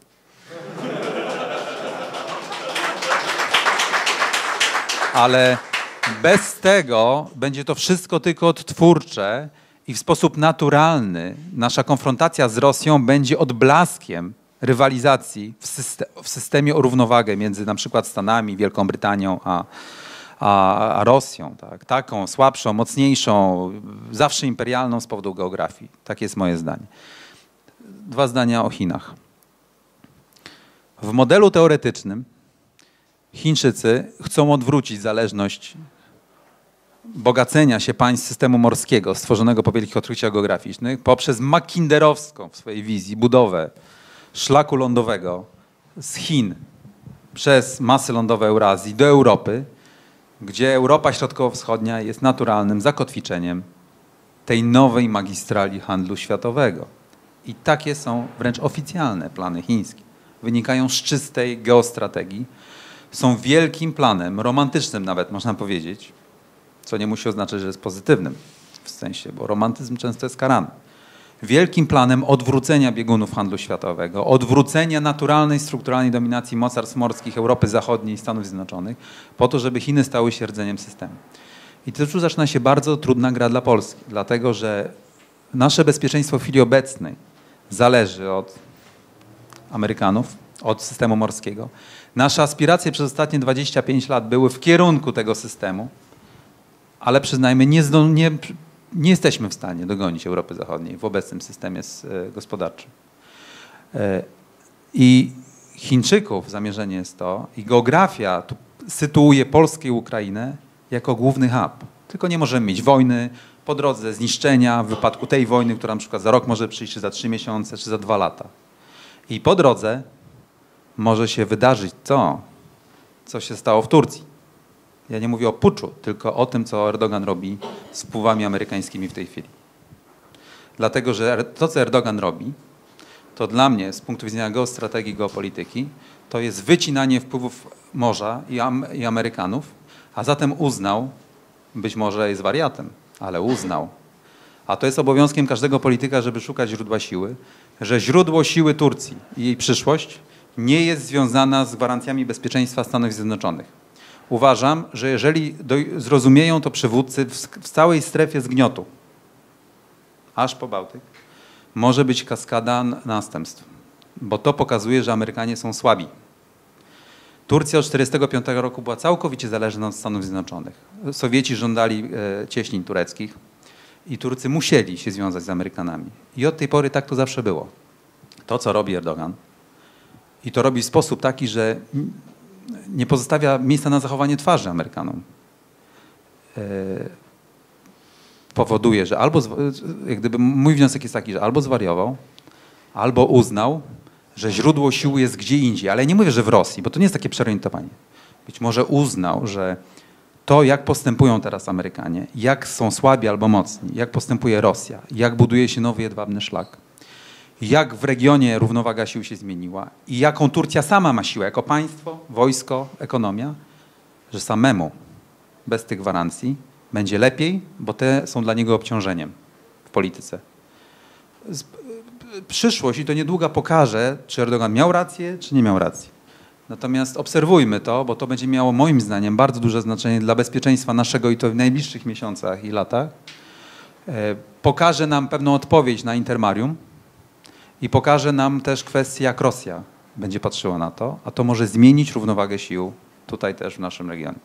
S4: Ale bez tego będzie to wszystko tylko odtwórcze i w sposób naturalny nasza konfrontacja z Rosją będzie odblaskiem rywalizacji w systemie o równowagę między na przykład Stanami, Wielką Brytanią a Rosją. Tak? Taką słabszą, mocniejszą, zawsze imperialną z powodu geografii. Takie jest moje zdanie. 2 zdania o Chinach. W modelu teoretycznym Chińczycy chcą odwrócić zależność bogacenia się państw systemu morskiego stworzonego po wielkich odkryciach geograficznych poprzez mackinderowską w swojej wizji budowę szlaku lądowego z Chin przez masy lądowe Eurazji do Europy, gdzie Europa Środkowo-Wschodnia jest naturalnym zakotwiczeniem tej nowej magistrali handlu światowego. I takie są wręcz oficjalne plany chińskie. Wynikają z czystej geostrategii. Są wielkim planem, romantycznym nawet można powiedzieć, co nie musi oznaczać, że jest pozytywnym w sensie, bo romantyzm często jest karany. Wielkim planem odwrócenia biegunów handlu światowego, odwrócenia naturalnej, strukturalnej dominacji mocarstw morskich Europy Zachodniej i Stanów Zjednoczonych po to, żeby Chiny stały się rdzeniem systemu. I tu zaczyna się bardzo trudna gra dla Polski, dlatego że nasze bezpieczeństwo w chwili obecnej zależy od Amerykanów, od systemu morskiego. Nasze aspiracje przez ostatnie 25 lat były w kierunku tego systemu, ale przyznajmy, nie jesteśmy w stanie dogonić Europy Zachodniej w obecnym systemie gospodarczym. I Chińczyków zamierzenie jest to, i geografia tu sytuuje Polskę i Ukrainę jako główny hub. Tylko nie możemy mieć wojny, po drodze zniszczenia, w wypadku tej wojny, która na przykład za rok może przyjść, czy za 3 miesiące, czy za 2 lata. I po drodze może się wydarzyć to, co się stało w Turcji. Ja nie mówię o puczu, tylko o tym, co Erdogan robi z wpływami amerykańskimi w tej chwili. Dlatego, że to, co Erdogan robi, to dla mnie z punktu widzenia geostrategii, geopolityki, to jest wycinanie wpływów morza i Amerykanów, a zatem uznał, być może jest wariatem, ale uznał, a to jest obowiązkiem każdego polityka, żeby szukać źródła siły, że źródło siły Turcji i jej przyszłość nie jest związana z gwarancjami bezpieczeństwa Stanów Zjednoczonych. Uważam, że jeżeli zrozumieją to przywódcy w całej strefie zgniotu, aż po Bałtyk, może być kaskada następstw, bo to pokazuje, że Amerykanie są słabi. Turcja od 1945 roku była całkowicie zależna od Stanów Zjednoczonych. Sowieci żądali cieśnin tureckich i Turcy musieli się związać z Amerykanami. I od tej pory tak to zawsze było. To, co robi Erdogan, i to robi w sposób taki, że nie pozostawia miejsca na zachowanie twarzy Amerykanom, powoduje, że albo, jak gdyby mój wniosek jest taki, że albo zwariował, albo uznał, że źródło siły jest gdzie indziej, ale nie mówię, że w Rosji, bo to nie jest takie przerientowanie. Być może uznał, że to, jak postępują teraz Amerykanie, jak są słabi albo mocni, jak postępuje Rosja, jak buduje się nowy jedwabny szlak, jak w regionie równowaga sił się zmieniła i jaką Turcja sama ma siłę, jako państwo, wojsko, ekonomia, że samemu, bez tych gwarancji, będzie lepiej, bo te są dla niego obciążeniem w polityce. Przyszłość, i to niedługo pokaże, czy Erdogan miał rację, czy nie miał racji. Natomiast obserwujmy to, bo to będzie miało moim zdaniem bardzo duże znaczenie dla bezpieczeństwa naszego i to w najbliższych miesiącach i latach. Pokaże nam pewną odpowiedź na Intermarium i pokaże nam też kwestię, jak Rosja będzie patrzyła na to, a to może zmienić równowagę sił tutaj też w naszym regionie.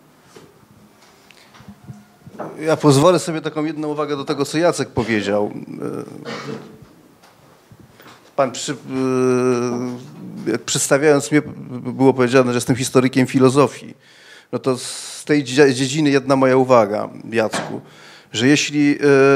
S5: Ja pozwolę sobie taką jedną uwagę do tego, co Jacek powiedział. Jak przedstawiając mnie, było powiedziane, że jestem historykiem filozofii. No to z tej dziedziny jedna moja uwaga, Jacku, że jeśli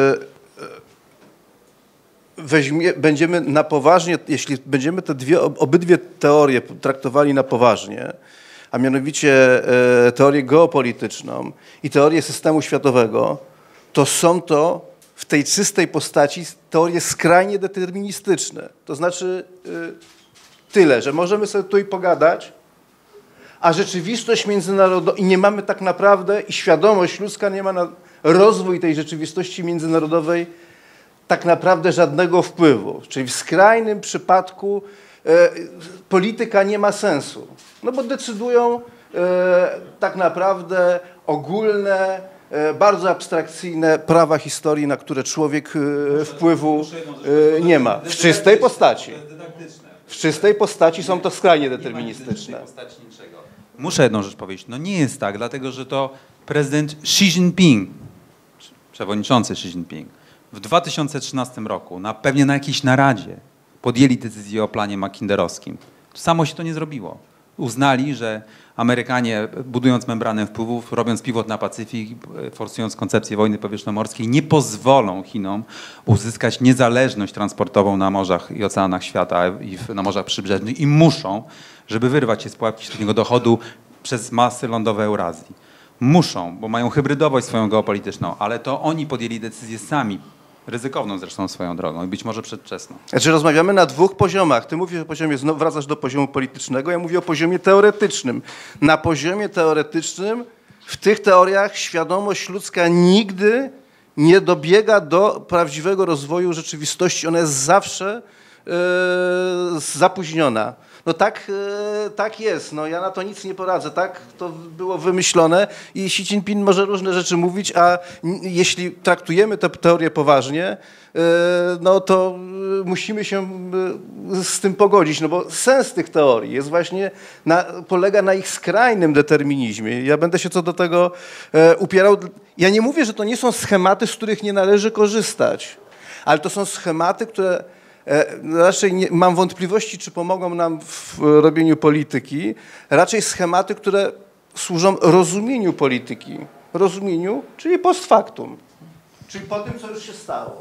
S5: będziemy na poważnie, jeśli będziemy te obydwie teorie traktowali na poważnie, a mianowicie teorię geopolityczną i teorię systemu światowego, to są to w tej czystej postaci teorie skrajnie deterministyczne. To znaczy tyle, że możemy sobie tutaj pogadać, a rzeczywistość międzynarodowa, i nie mamy tak naprawdę, i świadomość ludzka nie ma na rozwój tej rzeczywistości międzynarodowej tak naprawdę żadnego wpływu. Czyli w skrajnym przypadku polityka nie ma sensu. No bo decydują tak naprawdę ogólne, bardzo abstrakcyjne prawa historii, na które człowiek wpływu nie ma. W czystej postaci. W czystej postaci są to skrajnie deterministyczne.
S4: Muszę jedną rzecz powiedzieć. No nie jest tak, dlatego że to prezydent Xi Jinping, przewodniczący Xi Jinping, w 2013 roku, pewnie na jakiejś naradzie, podjęli decyzję o planie mackinderowskim. To samo się to nie zrobiło. uznali, że Amerykanie, budując membranę wpływów, robiąc pivot na Pacyfik, forsując koncepcję wojny powietrznomorskiej, nie pozwolą Chinom uzyskać niezależność transportową na morzach i oceanach świata i na morzach przybrzeżnych i muszą, żeby wyrwać się z pułapki średniego dochodu przez masy lądowe Eurazji. Muszą, bo mają hybrydowość swoją geopolityczną, ale to oni podjęli decyzję sami, ryzykowną zresztą swoją drogą i być może przedwczesną.
S5: Znaczy rozmawiamy na dwóch poziomach. Ty mówisz o poziomie, znowu wracasz do poziomu politycznego, ja mówię o poziomie teoretycznym. Na poziomie teoretycznym w tych teoriach świadomość ludzka nigdy nie dobiega do prawdziwego rozwoju rzeczywistości. Ona jest zawsze zapóźniona. No tak jest, no ja na to nic nie poradzę, tak to było wymyślone i Xi Jinping może różne rzeczy mówić, a jeśli traktujemy tę teorię poważnie, no to musimy się z tym pogodzić, no bo sens tych teorii jest właśnie, polega na ich skrajnym determinizmie. Ja będę się co do tego upierał. Ja nie mówię, że to nie są schematy, z których nie należy korzystać, ale to są schematy, które raczej mam wątpliwości, czy pomogą nam w robieniu polityki. Raczej schematy, które służą rozumieniu polityki. Rozumieniu, czyli post factum. Czyli po tym, co już się stało.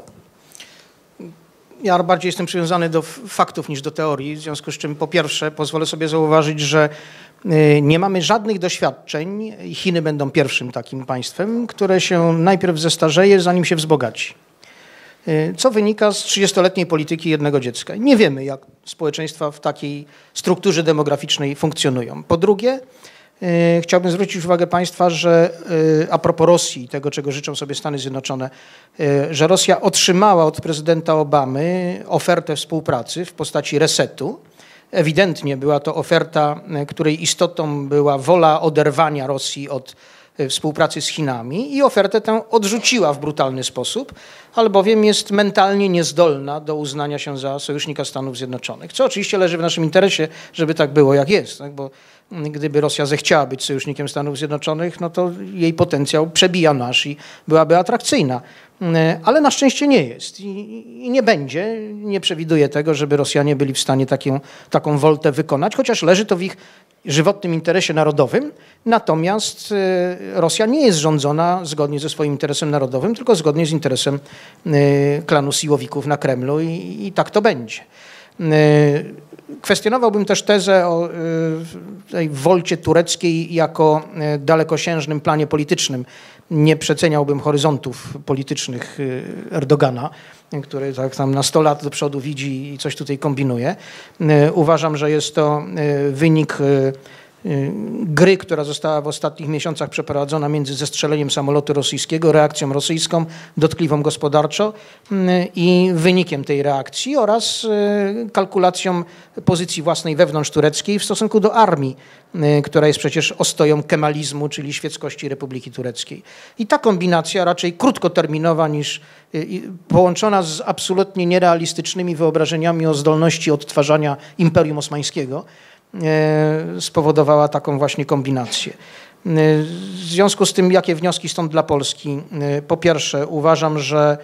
S3: Ja bardziej jestem przywiązany do faktów niż do teorii, w związku z czym po pierwsze pozwolę sobie zauważyć, że nie mamy żadnych doświadczeń, i Chiny będą pierwszym takim państwem, które się najpierw zestarzeje, zanim się wzbogaci. Co wynika z 30-letniej polityki jednego dziecka. Nie wiemy, jak społeczeństwa w takiej strukturze demograficznej funkcjonują. Po drugie, chciałbym zwrócić uwagę państwa, że a propos Rosji i tego, czego życzą sobie Stany Zjednoczone, że Rosja otrzymała od prezydenta Obamy ofertę współpracy w postaci resetu. Ewidentnie była to oferta, której istotą była wola oderwania Rosji od współpracy z Chinami i ofertę tę odrzuciła w brutalny sposób, albowiem jest mentalnie niezdolna do uznania się za sojusznika Stanów Zjednoczonych, co oczywiście leży w naszym interesie, żeby tak było jak jest, tak? Bo gdyby Rosja zechciała być sojusznikiem Stanów Zjednoczonych, no to jej potencjał przebija nasz i byłaby atrakcyjna. Ale na szczęście nie jest i nie będzie, nie przewiduje tego, żeby Rosjanie byli w stanie taką woltę wykonać, chociaż leży to w ich żywotnym interesie narodowym, natomiast Rosja nie jest rządzona zgodnie ze swoim interesem narodowym, tylko zgodnie z interesem klanu siłowików na Kremlu i tak to będzie. Kwestionowałbym też tezę o tej wolcie tureckiej jako dalekosiężnym planie politycznym. Nie przeceniałbym horyzontów politycznych Erdogana, który tak tam na 100 lat do przodu widzi i coś tutaj kombinuje. Uważam, że jest to wynik gry, która została w ostatnich miesiącach przeprowadzona między zestrzeleniem samolotu rosyjskiego, reakcją rosyjską, dotkliwą gospodarczo i wynikiem tej reakcji oraz kalkulacją pozycji własnej wewnątrz tureckiej w stosunku do armii, która jest przecież ostoją kemalizmu, czyli świeckości Republiki Tureckiej. I ta kombinacja raczej krótkoterminowa niż połączona z absolutnie nierealistycznymi wyobrażeniami o zdolności odtwarzania Imperium Osmańskiego spowodowała taką właśnie kombinację. W związku z tym, jakie wnioski stąd dla Polski? Po pierwsze, uważam, że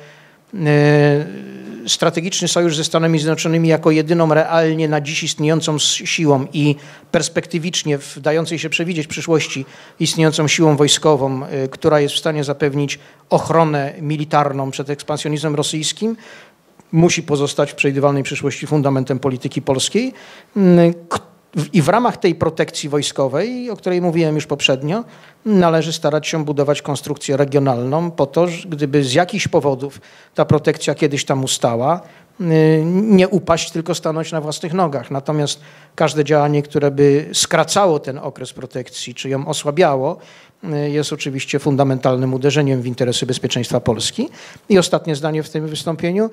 S3: strategiczny sojusz ze Stanami Zjednoczonymi jako jedyną realnie na dziś istniejącą siłą i perspektywicznie w dającej się przewidzieć przyszłości istniejącą siłą wojskową, która jest w stanie zapewnić ochronę militarną przed ekspansjonizmem rosyjskim, musi pozostać w przewidywalnej przyszłości fundamentem polityki polskiej. I w ramach tej protekcji wojskowej, o której mówiłem już poprzednio, należy starać się budować konstrukcję regionalną po to, gdyby z jakichś powodów ta protekcja kiedyś tam ustała, nie upaść, tylko stanąć na własnych nogach. Natomiast każde działanie, które by skracało ten okres protekcji, czy ją osłabiało, jest oczywiście fundamentalnym uderzeniem w interesy bezpieczeństwa Polski. I ostatnie zdanie w tym wystąpieniu.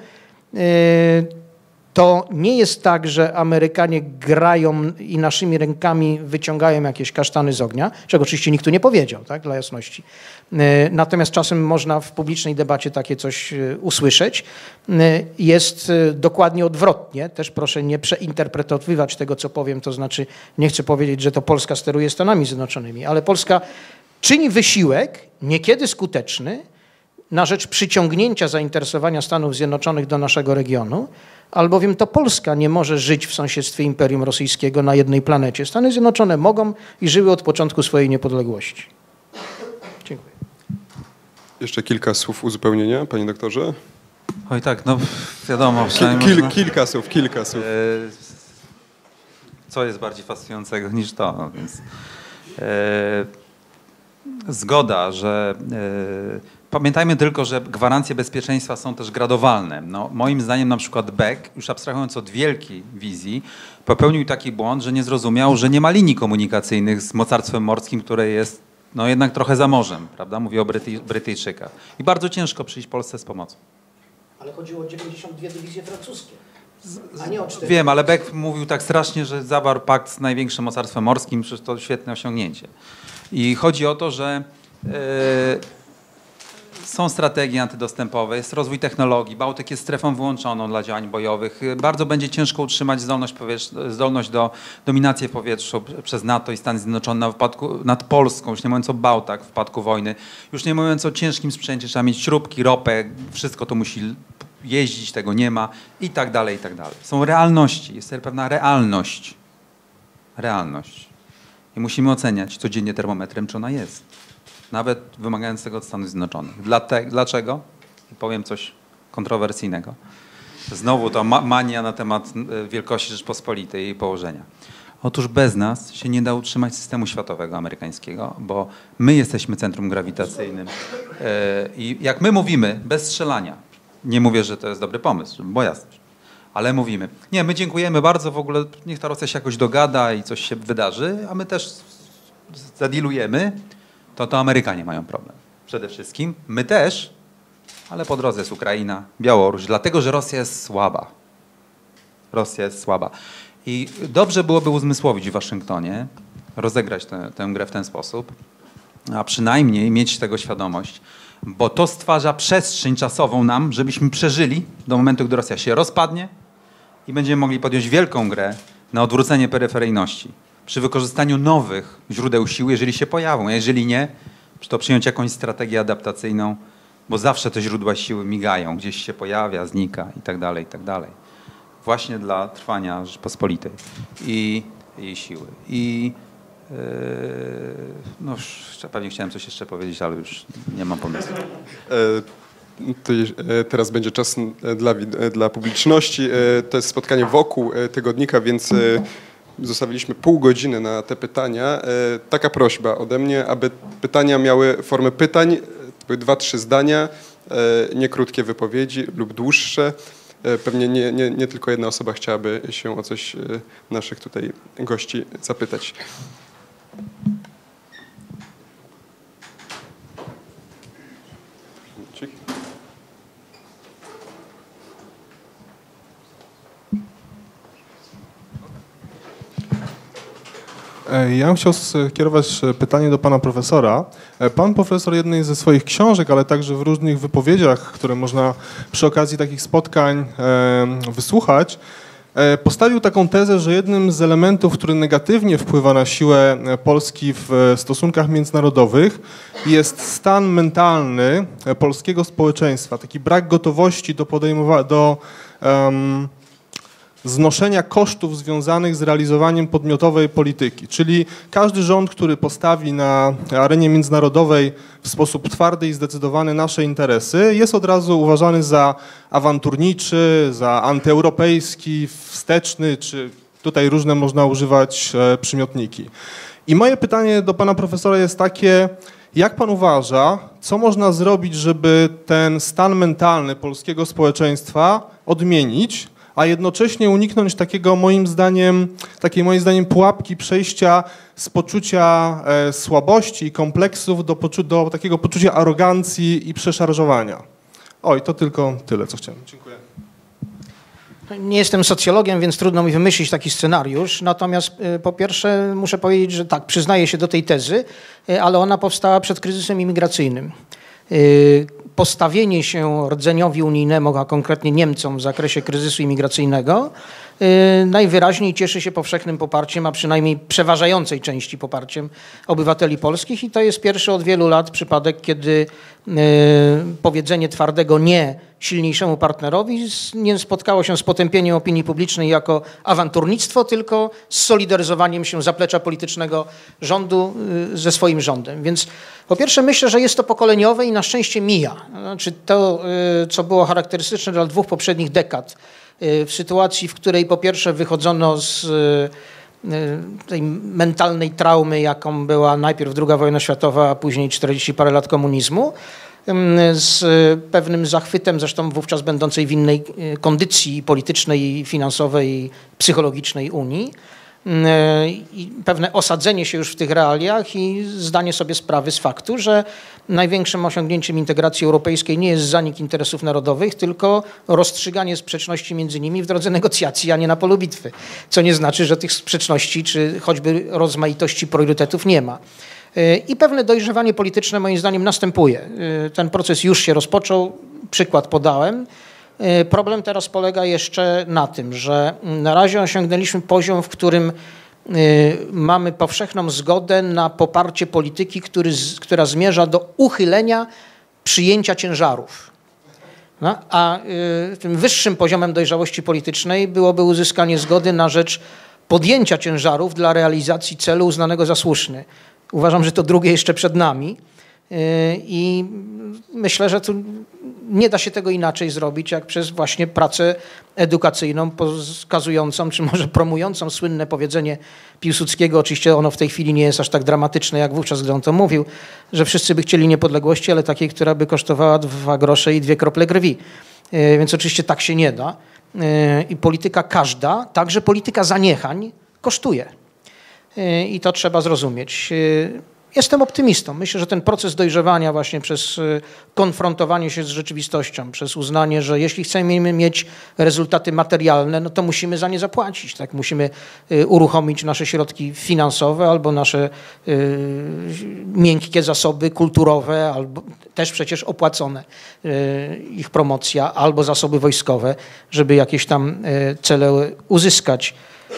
S3: To nie jest tak, że Amerykanie grają i naszymi rękami wyciągają jakieś kasztany z ognia, czego oczywiście nikt tu nie powiedział, tak, dla jasności. Natomiast czasem można w publicznej debacie takie coś usłyszeć. Jest dokładnie odwrotnie. Też proszę nie przeinterpretowywać tego, co powiem, to znaczy nie chcę powiedzieć, że to Polska steruje Stanami Zjednoczonymi, ale Polska czyni wysiłek, niekiedy skuteczny, na rzecz przyciągnięcia zainteresowania Stanów Zjednoczonych do naszego regionu, albowiem to Polska nie może żyć w sąsiedztwie Imperium Rosyjskiego na jednej planecie. Stany Zjednoczone mogą i żyły od początku swojej niepodległości. Dziękuję.
S1: Jeszcze kilka słów uzupełnienia, panie doktorze?
S4: Oj tak, no wiadomo.
S1: Kilka słów.
S4: Co jest bardziej fascynującego niż to, no więc zgoda, że pamiętajmy tylko, że gwarancje bezpieczeństwa są też gradowalne. No, moim zdaniem na przykład Beck, już abstrahując od wielkiej wizji, popełnił taki błąd, że nie zrozumiał, że nie ma linii komunikacyjnych z mocarstwem morskim, które jest no jednak trochę za morzem, prawda? Mówię o Brytyjczykach. I bardzo ciężko przyjść Polsce z pomocą.
S3: Ale chodziło o 92 dywizje francuskie, a nie o 4.
S4: Wiem, ale Beck mówił tak strasznie, że zawarł pakt z największym mocarstwem morskim, przecież to świetne osiągnięcie. I chodzi o to, że są strategie antydostępowe, jest rozwój technologii, Bałtyk jest strefą wyłączoną dla działań bojowych. Bardzo będzie ciężko utrzymać zdolność do dominacji w powietrzu przez NATO i Stany Zjednoczone nad Polską, już nie mówiąc o Bałtach w wypadku wojny, już nie mówiąc o ciężkim sprzęcie, trzeba mieć śrubki, ropę, wszystko to musi jeździć, tego nie ma i tak dalej, i tak dalej. Są realności, jest pewna realność. Realność. I musimy oceniać codziennie termometrem, czy ona jest. Nawet wymagając tego od Stanów Zjednoczonych. Dlaczego? I powiem coś kontrowersyjnego. Znowu to mania na temat wielkości Rzeczpospolitej i jej położenia. Otóż bez nas się nie da utrzymać systemu światowego amerykańskiego, bo my jesteśmy centrum grawitacyjnym. I jak my mówimy, bez strzelania, nie mówię, że to jest dobry pomysł, bo jasność, ale mówimy, nie, my dziękujemy bardzo, w ogóle niech ta Rosja się jakoś dogada i coś się wydarzy, a my też zadilujemy, to Amerykanie mają problem. Przede wszystkim my też, ale po drodze jest Ukraina, Białoruś, dlatego, że Rosja jest słaba. Rosja jest słaba. I dobrze byłoby uzmysłowić w Waszyngtonie, rozegrać tę grę w ten sposób, a przynajmniej mieć tego świadomość, bo to stwarza przestrzeń czasową nam, żebyśmy przeżyli do momentu, gdy Rosja się rozpadnie i będziemy mogli podjąć wielką grę na odwrócenie peryferyjności przy wykorzystaniu nowych źródeł siły, jeżeli się pojawią, a jeżeli nie, to przyjąć jakąś strategię adaptacyjną, bo zawsze te źródła siły migają, gdzieś się pojawia, znika i tak dalej, i tak dalej. Właśnie dla trwania Rzeczypospolitej i jej siły. I no pewnie chciałem coś jeszcze powiedzieć, ale już nie mam pomysłu.
S1: Teraz będzie czas dla publiczności. To jest spotkanie wokół tygodnika, więc zostawiliśmy pół godziny na te pytania. Taka prośba ode mnie, aby pytania miały formę pytań, 2-3 zdania, nie krótkie wypowiedzi lub dłuższe. Pewnie nie tylko jedna osoba chciałaby się o coś naszych tutaj gości zapytać.
S6: Ja bym chciał skierować pytanie do pana profesora. Pan profesor jednej ze swoich książek, ale także w różnych wypowiedziach, które można przy okazji takich spotkań wysłuchać, postawił taką tezę, że jednym z elementów, który negatywnie wpływa na siłę Polski w stosunkach międzynarodowych, jest stan mentalny polskiego społeczeństwa, taki brak gotowości do znoszenia kosztów związanych z realizowaniem podmiotowej polityki. Czyli każdy rząd, który postawi na arenie międzynarodowej w sposób twardy i zdecydowany nasze interesy, jest od razu uważany za awanturniczy, za antyeuropejski, wsteczny, czy tutaj różne można używać przymiotniki. I moje pytanie do pana profesora jest takie, jak pan uważa, co można zrobić, żeby ten stan mentalny polskiego społeczeństwa odmienić, a jednocześnie uniknąć takiej moim zdaniem pułapki przejścia z poczucia słabości i kompleksów do takiego poczucia arogancji i przeszarżowania. Oj, to tylko tyle, co chciałem. Dziękuję.
S3: Nie jestem socjologiem, więc trudno mi wymyślić taki scenariusz. Natomiast po pierwsze muszę powiedzieć, że tak, przyznaję się do tej tezy, ale ona powstała przed kryzysem imigracyjnym. Postawienie się rdzeniowi unijnemu, a konkretnie Niemcom w zakresie kryzysu imigracyjnego najwyraźniej cieszy się powszechnym poparciem, a przynajmniej przeważającej części poparciem obywateli polskich i to jest pierwszy od wielu lat przypadek, kiedy powiedzenie twardego nie silniejszemu partnerowi nie spotkało się z potępieniem opinii publicznej jako awanturnictwo, tylko z solidaryzowaniem się zaplecza politycznego rządu ze swoim rządem. Więc po pierwsze myślę, że jest to pokoleniowe i na szczęście mija. Znaczy to, co było charakterystyczne dla 2 poprzednich dekad, w sytuacji, w której po pierwsze wychodzono z tej mentalnej traumy, jaką była najpierw II wojna światowa, a później 40 parę lat komunizmu, z pewnym zachwytem, zresztą wówczas będącej w innej kondycji politycznej, finansowej i psychologicznej Unii, i pewne osadzenie się już w tych realiach i zdanie sobie sprawy z faktu, że największym osiągnięciem integracji europejskiej nie jest zanik interesów narodowych, tylko rozstrzyganie sprzeczności między nimi w drodze negocjacji, a nie na polu bitwy. Co nie znaczy, że tych sprzeczności czy choćby rozmaitości priorytetów nie ma. I pewne dojrzewanie polityczne moim zdaniem następuje. Ten proces już się rozpoczął, przykład podałem. Problem teraz polega jeszcze na tym, że na razie osiągnęliśmy poziom, w którym mamy powszechną zgodę na poparcie polityki, która zmierza do uchylenia przyjęcia ciężarów. No, a tym wyższym poziomem dojrzałości politycznej byłoby uzyskanie zgody na rzecz podjęcia ciężarów dla realizacji celu uznanego za słuszny. Uważam, że to drugie jeszcze przed nami i myślę, że tu nie da się tego inaczej zrobić, jak przez właśnie pracę edukacyjną pokazującą, czy może promującą słynne powiedzenie Piłsudskiego. Oczywiście ono w tej chwili nie jest aż tak dramatyczne, jak wówczas, gdy on to mówił, że wszyscy by chcieli niepodległości, ale takiej, która by kosztowała 2 grosze i 2 krople krwi. Więc oczywiście tak się nie da. I polityka każda, także polityka zaniechań, kosztuje. I to trzeba zrozumieć. Jestem optymistą. Myślę, że ten proces dojrzewania właśnie przez konfrontowanie się z rzeczywistością, przez uznanie, że jeśli chcemy mieć rezultaty materialne, no to musimy za nie zapłacić. Tak? Musimy uruchomić nasze środki finansowe albo nasze miękkie zasoby kulturowe, albo też przecież opłacone ich promocja, albo zasoby wojskowe, żeby jakieś tam cele uzyskać.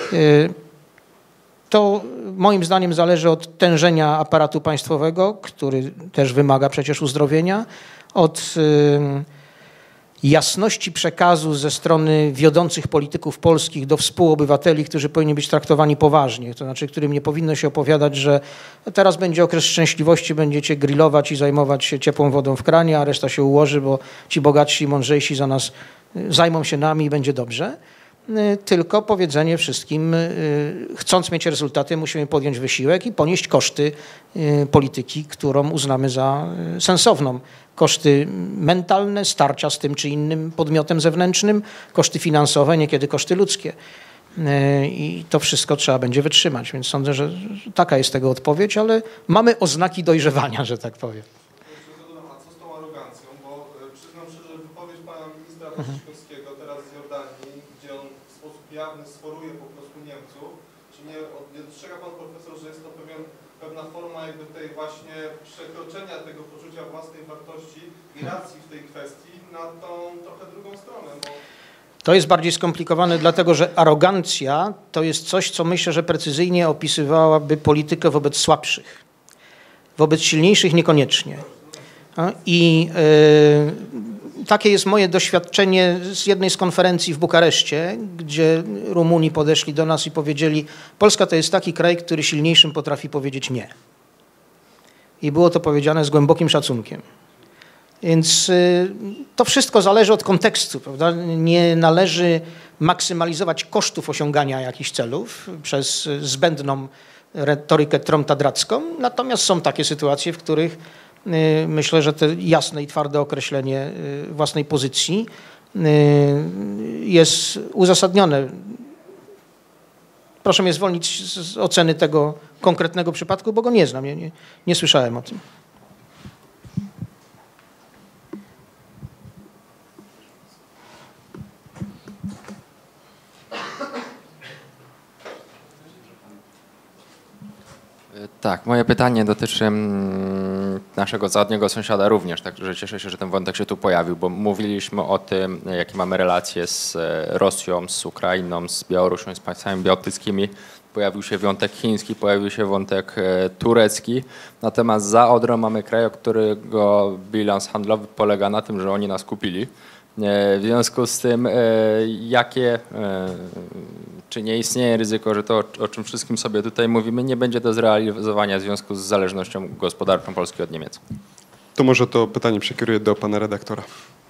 S3: To moim zdaniem zależy od tężenia aparatu państwowego, który też wymaga przecież uzdrowienia, od jasności przekazu ze strony wiodących polityków polskich do współobywateli, którzy powinni być traktowani poważnie, to znaczy którym nie powinno się opowiadać, że teraz będzie okres szczęśliwości, będziecie grillować i zajmować się ciepłą wodą w kranie, a reszta się ułoży, bo ci bogatsi i mądrzejsi za nas zajmą się nami i będzie dobrze. Tylko powiedzenie wszystkim, chcąc mieć rezultaty, musimy podjąć wysiłek i ponieść koszty polityki, którą uznamy za sensowną. Koszty mentalne, starcia z tym czy innym podmiotem zewnętrznym, koszty finansowe, niekiedy koszty ludzkie. I to wszystko trzeba będzie wytrzymać, więc sądzę, że taka jest tego odpowiedź, ale mamy oznaki dojrzewania, że tak powiem.
S6: A co z tą arogancją? Bo przyznam szczerze, wypowiedź pana ministra Waszczykowskiego teraz z Jordanii, gdzie on w sposób jawny sforuje po prostu Niemców, czy nie dostrzega pan profesor, że jest to pewna forma jakby tej właśnie przekroczenia tego poczucia własnej wartości i racji w tej kwestii na tą trochę drugą stronę? Bo
S3: to jest bardziej skomplikowane, dlatego że arogancja to jest coś, co myślę, że precyzyjnie opisywałaby politykę wobec słabszych. Wobec silniejszych niekoniecznie. I takie jest moje doświadczenie z jednej z konferencji w Bukareszcie, gdzie Rumuni podeszli do nas i powiedzieli: Polska to jest taki kraj, który silniejszym potrafi powiedzieć nie. I było to powiedziane z głębokim szacunkiem. Więc to wszystko zależy od kontekstu, prawda? Nie należy maksymalizować kosztów osiągania jakichś celów przez zbędną retorykę tromtadracką, natomiast są takie sytuacje, w których myślę, że to jasne i twarde określenie własnej pozycji jest uzasadnione. Proszę mnie zwolnić z oceny tego konkretnego przypadku, bo go nie znam, nie słyszałem o tym.
S7: Tak, moje pytanie dotyczy naszego zachodniego sąsiada również, także cieszę się, że ten wątek się tu pojawił, bo mówiliśmy o tym, jakie mamy relacje z Rosją, z Ukrainą, z Białorusią, z państwami bałtyckimi. Pojawił się wątek chiński, pojawił się wątek turecki. Natomiast za Odrą mamy kraj, którego bilans handlowy polega na tym, że oni nas kupili. W związku z tym, czy nie istnieje ryzyko, że to, o czym wszystkim sobie tutaj mówimy, nie będzie do zrealizowania w związku z zależnością gospodarczą Polski od Niemiec?
S1: To może to pytanie przekieruję do pana redaktora.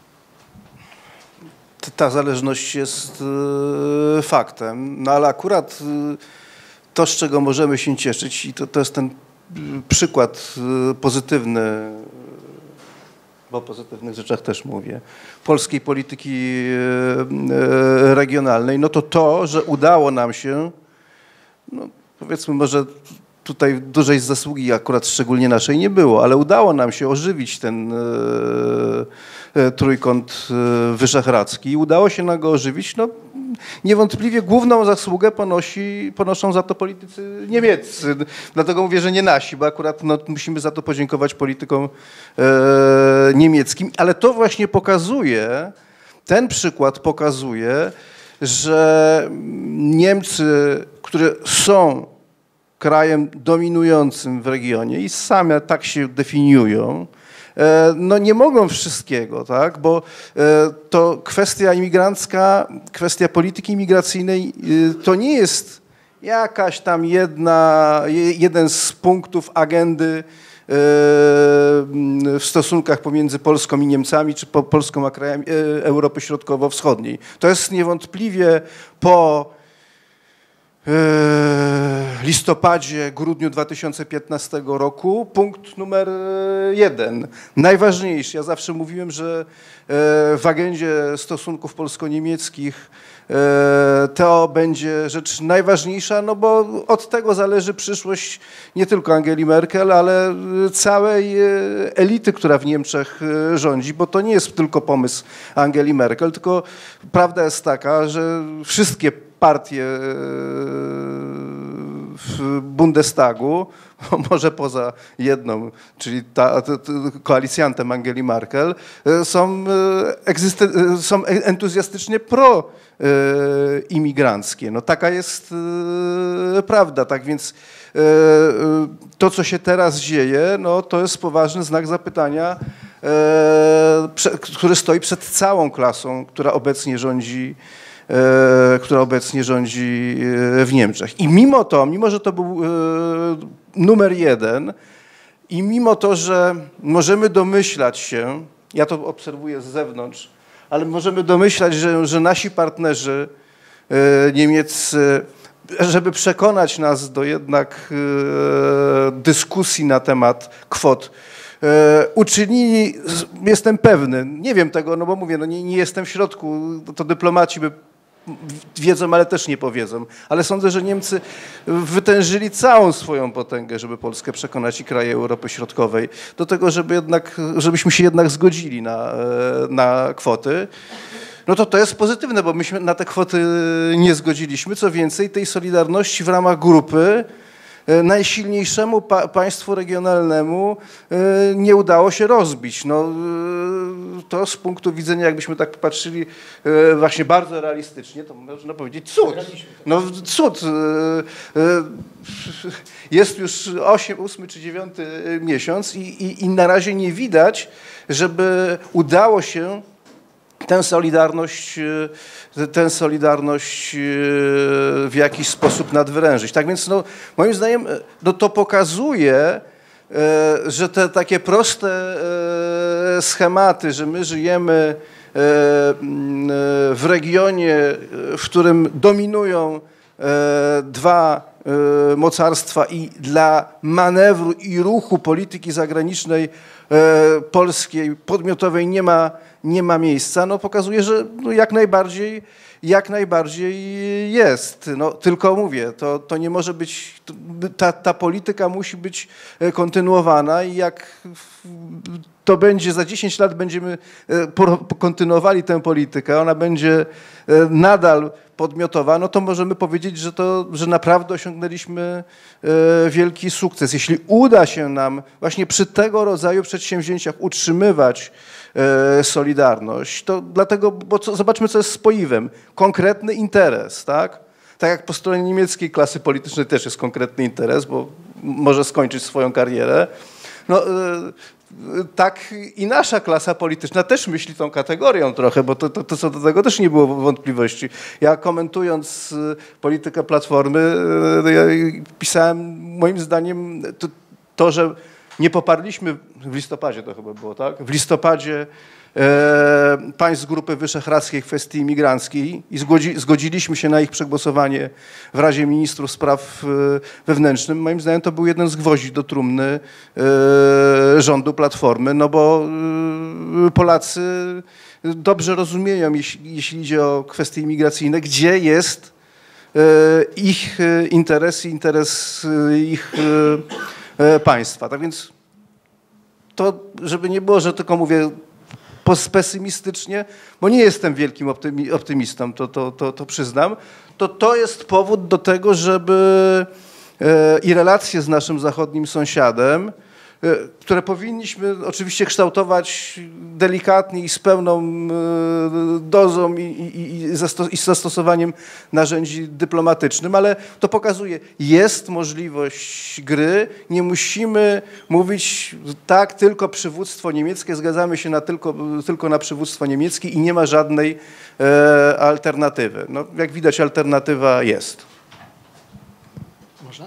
S5: Ta zależność jest faktem, no ale akurat to, z czego możemy się cieszyć, i to jest ten przykład pozytywny, bo o pozytywnych rzeczach też mówię, polskiej polityki regionalnej, no to, że udało nam się, no powiedzmy może tutaj dużej zasługi akurat szczególnie naszej nie było, ale udało nam się ożywić ten trójkąt wyszehradzki. Udało się nam go ożywić. No, niewątpliwie główną zasługę ponoszą za to politycy niemieccy. Dlatego mówię, że nie nasi, bo akurat no, musimy za to podziękować politykom niemieckim. Ale to właśnie pokazuje, ten przykład pokazuje, że Niemcy, które są krajem dominującym w regionie i same tak się definiują, no nie mogą wszystkiego, tak? Bo to kwestia imigrancka, kwestia polityki imigracyjnej to nie jest jakaś tam jeden z punktów agendy w stosunkach pomiędzy Polską i Niemcami, czy Polską a krajami Europy Środkowo-Wschodniej. To jest niewątpliwie po listopadzie, grudniu 2015 roku punkt numer 1. Najważniejszy. Ja zawsze mówiłem, że w agendzie stosunków polsko-niemieckich to będzie rzecz najważniejsza, no bo od tego zależy przyszłość nie tylko Angeli Merkel, ale całej elity, która w Niemczech rządzi, bo to nie jest tylko pomysł Angeli Merkel, tylko prawda jest taka, że wszystkie partie w Bundestagu, może poza jedną, czyli koalicjantem Angeli Merkel, są entuzjastycznie proimigranckie. No taka jest prawda, tak więc to, co się teraz dzieje, no to jest poważny znak zapytania, który stoi przed całą klasą, która obecnie rządzi w Niemczech. I mimo że to był numer 1 i mimo to, że możemy domyślać się, ja to obserwuję z zewnątrz, ale możemy domyślać, że nasi partnerzy niemieccy, żeby przekonać nas do jednak dyskusji na temat kwot, uczynili, jestem pewny, nie wiem tego, no bo mówię, no nie jestem w środku, to dyplomaci by wiedzą, ale też nie powiedzą. Ale sądzę, że Niemcy wytężyli całą swoją potęgę, żeby Polskę przekonać i kraje Europy Środkowej do tego, żebyśmy się jednak zgodzili na kwoty. No to jest pozytywne, bo myśmy na te kwoty nie zgodziliśmy. Co więcej, tej solidarności w ramach grupy najsilniejszemu państwu regionalnemu nie udało się rozbić. No, to z punktu widzenia, jakbyśmy tak patrzyli właśnie bardzo realistycznie, to można powiedzieć cud. No cud. Jest już 8 czy 9 miesiąc i na razie nie widać, żeby udało się tę solidarność w jakiś sposób nadwyrężyć. Tak więc no, moim zdaniem no, to pokazuje, że te takie proste schematy, że my żyjemy w regionie, w którym dominują dwa mocarstwa i dla manewru i ruchu polityki zagranicznej polskiej, podmiotowej nie ma miejsca, no pokazuje, że no jak najbardziej jest. No, tylko mówię, to nie może być, ta polityka musi być kontynuowana i jak to będzie, za 10 lat będziemy kontynuowali tę politykę, ona będzie nadal podmiotowa, no to możemy powiedzieć, że naprawdę osiągnęliśmy wielki sukces. Jeśli uda się nam właśnie przy tego rodzaju przedsięwzięciach utrzymywać solidarność, to dlatego, zobaczmy, co jest spoiwem. Konkretny interes, tak? Tak jak po stronie niemieckiej klasy politycznej też jest konkretny interes, bo może skończyć swoją karierę. No, tak i nasza klasa polityczna też myśli tą kategorią trochę, bo to co do tego też nie było wątpliwości. Ja komentując politykę Platformy, ja pisałem, moim zdaniem, to, że nie poparliśmy w listopadzie, to chyba było, tak? W listopadzie państw Grupy Wyszehradzkiej w kwestii imigranckiej i zgodziliśmy się na ich przegłosowanie w Radzie Ministrów Spraw Wewnętrznych. Moim zdaniem to był jeden z gwoździ do trumny rządu Platformy, no bo Polacy dobrze rozumieją, jeśli idzie o kwestie imigracyjne, gdzie jest ich interes i interes ich państwa. Tak więc to, żeby nie było, że tylko mówię pesymistycznie, bo nie jestem wielkim optymistą, to przyznam, to jest powód do tego, żeby i relacje z naszym zachodnim sąsiadem, które powinniśmy oczywiście kształtować delikatnie i z pełną dozą i zastosowaniem narzędzi dyplomatycznym, ale to pokazuje, jest możliwość gry, nie musimy mówić tak, tylko przywództwo niemieckie, zgadzamy się tylko na przywództwo niemieckie i nie ma żadnej alternatywy. No, jak widać, alternatywa jest.
S3: Można?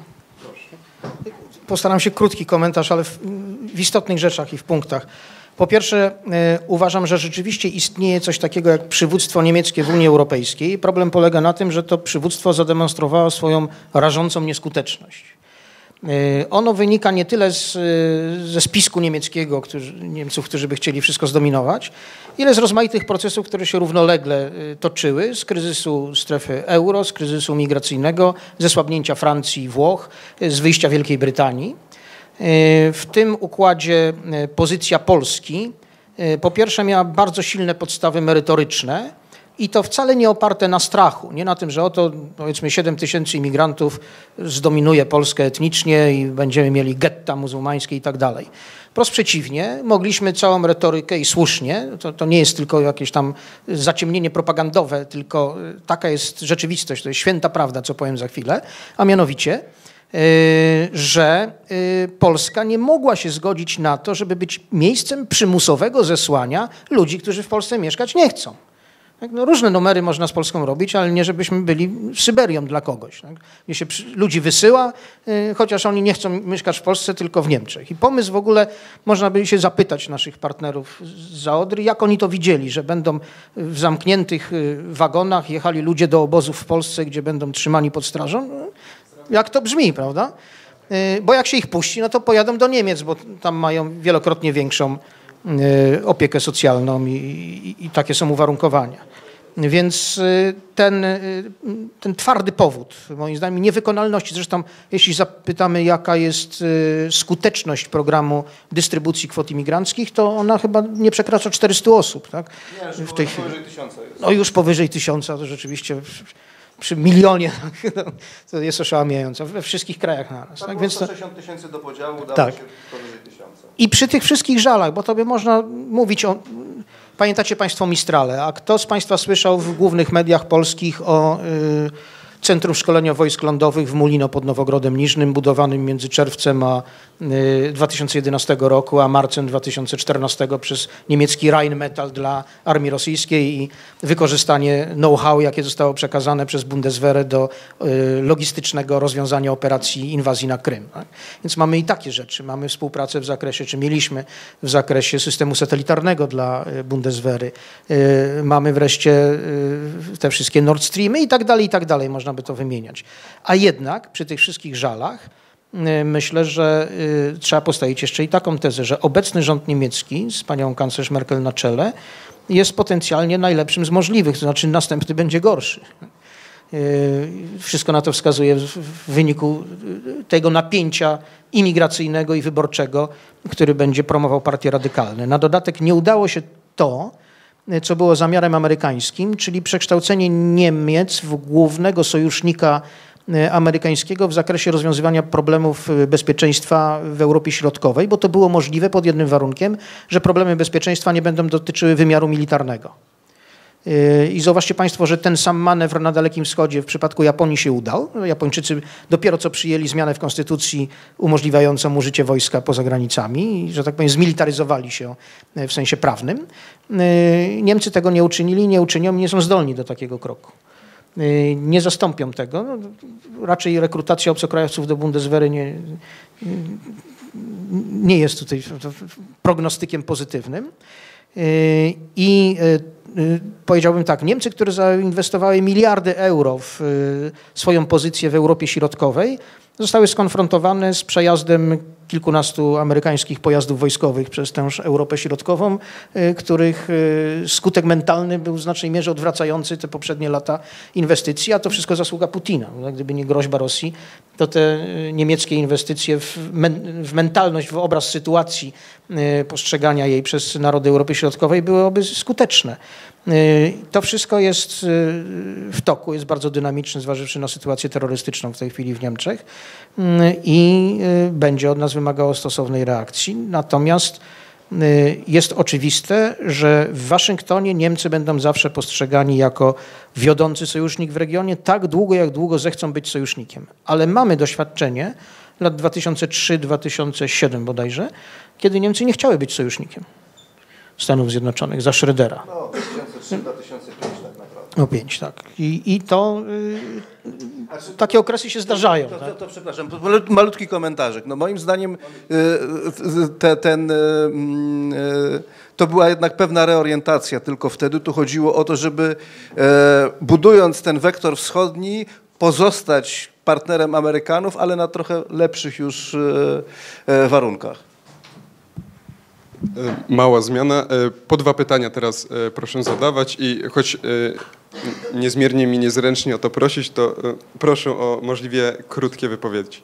S3: Postaram się krótki komentarz, ale w istotnych rzeczach i w punktach. Po pierwsze, uważam, że rzeczywiście istnieje coś takiego jak przywództwo niemieckie w Unii Europejskiej. Problem polega na tym, że to przywództwo zademonstrowało swoją rażącą nieskuteczność. Ono wynika nie tyle ze spisku niemieckiego, Niemców, którzy by chcieli wszystko zdominować, ile z rozmaitych procesów, które się równolegle toczyły, z kryzysu strefy euro, z kryzysu migracyjnego, ze słabnięcia Francji i Włoch, z wyjścia Wielkiej Brytanii. W tym układzie pozycja Polski po pierwsze miała bardzo silne podstawy merytoryczne i to wcale nie oparte na strachu, nie na tym, że oto powiedzmy 7 000 imigrantów zdominuje Polskę etnicznie i będziemy mieli getta muzułmańskie i tak dalej. Wprost przeciwnie, mogliśmy całą retorykę i słusznie, to nie jest tylko jakieś tam zaciemnienie propagandowe, tylko taka jest rzeczywistość, to jest święta prawda, co powiem za chwilę, a mianowicie, że Polska nie mogła się zgodzić na to, żeby być miejscem przymusowego zesłania ludzi, którzy w Polsce mieszkać nie chcą. No, różne numery można z Polską robić, ale nie żebyśmy byli Syberią dla kogoś. Tak? Gdzie się ludzi wysyła, chociaż oni nie chcą mieszkać w Polsce, tylko w Niemczech. I pomysł w ogóle, można by się zapytać naszych partnerów zza Odry, jak oni to widzieli, że będą w zamkniętych wagonach jechali ludzie do obozów w Polsce, gdzie będą trzymani pod strażą. Jak to brzmi, prawda? Bo jak się ich puści, no to pojadą do Niemiec, bo tam mają wielokrotnie większą opiekę socjalną i takie są uwarunkowania. Więc ten twardy powód, moim zdaniem, niewykonalności, zresztą jeśli zapytamy, jaka jest skuteczność programu dystrybucji kwot imigranckich, to ona chyba nie przekracza 400 osób. Tak?
S5: Nie,
S3: w tej chwili.
S5: powyżej 1000 jest.
S3: No już powyżej 1000, to rzeczywiście przy milionie to jest oszałamiające we wszystkich krajach naraz.
S5: Tak,
S3: tak?
S5: Więc
S3: 160
S5: 000 do podziału udało
S3: tak.
S5: się powyżej 1000.
S3: I przy tych wszystkich żalach, bo tobie można mówić o... Pamiętacie Państwo Mistrale, a kto z Państwa słyszał w głównych mediach polskich o Centrum Szkolenia Wojsk Lądowych w Mulino pod Nowogrodem Niżnym, budowanym między czerwcem 2011 roku a marcem 2014 przez niemiecki Rheinmetall dla armii rosyjskiej i wykorzystanie know-how, jakie zostało przekazane przez Bundeswehr do logistycznego rozwiązania operacji inwazji na Krym. Tak? Więc mamy i takie rzeczy. Mamy współpracę w zakresie, czy mieliśmy w zakresie systemu satelitarnego dla Bundeswehry. Mamy wreszcie te wszystkie Nord Streamy i tak dalej, można by to wymieniać. A jednak przy tych wszystkich żalach myślę, że trzeba postawić jeszcze i taką tezę, że obecny rząd niemiecki z panią kanclerz Merkel na czele jest potencjalnie najlepszym z możliwych, to znaczy następny będzie gorszy. Wszystko na to wskazuje w wyniku tego napięcia imigracyjnego i wyborczego, który będzie promował partie radykalne. Na dodatek nie udało się to, co było zamiarem amerykańskim, czyli przekształcenie Niemiec w głównego sojusznika amerykańskiego w zakresie rozwiązywania problemów bezpieczeństwa w Europie Środkowej, bo to było możliwe pod jednym warunkiem, że problemy bezpieczeństwa nie będą dotyczyły wymiaru militarnego. I zauważcie Państwo, że ten sam manewr na Dalekim Wschodzie w przypadku Japonii się udał. Japończycy dopiero co przyjęli zmianę w konstytucji umożliwiającą użycie wojska poza granicami i, że tak powiem, zmilitaryzowali się w sensie prawnym. Niemcy tego nie uczynili, nie uczynią i nie są zdolni do takiego kroku. Nie zastąpią tego. No, raczej rekrutacja obcokrajowców do Bundeswehry nie jest tutaj prognostykiem pozytywnym. I powiedziałbym tak, Niemcy, które zainwestowały miliardy euro w swoją pozycję w Europie Środkowej, zostały skonfrontowane z przejazdem kilkunastu amerykańskich pojazdów wojskowych przez tę Europę Środkową, których skutek mentalny był w znacznej mierze odwracający te poprzednie lata inwestycji, a to wszystko zasługa Putina. Gdyby nie groźba Rosji, to te niemieckie inwestycje w mentalność, w obraz sytuacji postrzegania jej przez narody Europy Środkowej byłyby skuteczne. To wszystko jest w toku, jest bardzo dynamiczne, zważywszy na sytuację terrorystyczną w tej chwili w Niemczech i będzie od nas wymagało stosownej reakcji. Natomiast jest oczywiste, że w Waszyngtonie Niemcy będą zawsze postrzegani jako wiodący sojusznik w regionie tak długo, jak długo zechcą być sojusznikiem. Ale mamy doświadczenie lat 2003-2007 bodajże, kiedy Niemcy nie chciały być sojusznikiem Stanów Zjednoczonych za Schrödera.
S5: No, 2003-2005 tak naprawdę.
S3: No 5, tak. I to takie okresy się zdarzają.
S5: To przepraszam, malutki komentarzyk. No moim zdaniem to była jednak pewna reorientacja tylko wtedy. Tu chodziło o to, żeby budując ten wektor wschodni pozostać partnerem Amerykanów, ale na trochę lepszych już warunkach.
S1: Mała zmiana. Po 2 pytania teraz proszę zadawać i choć niezmiernie mi niezręcznie o to prosić, to proszę o możliwie krótkie wypowiedzi.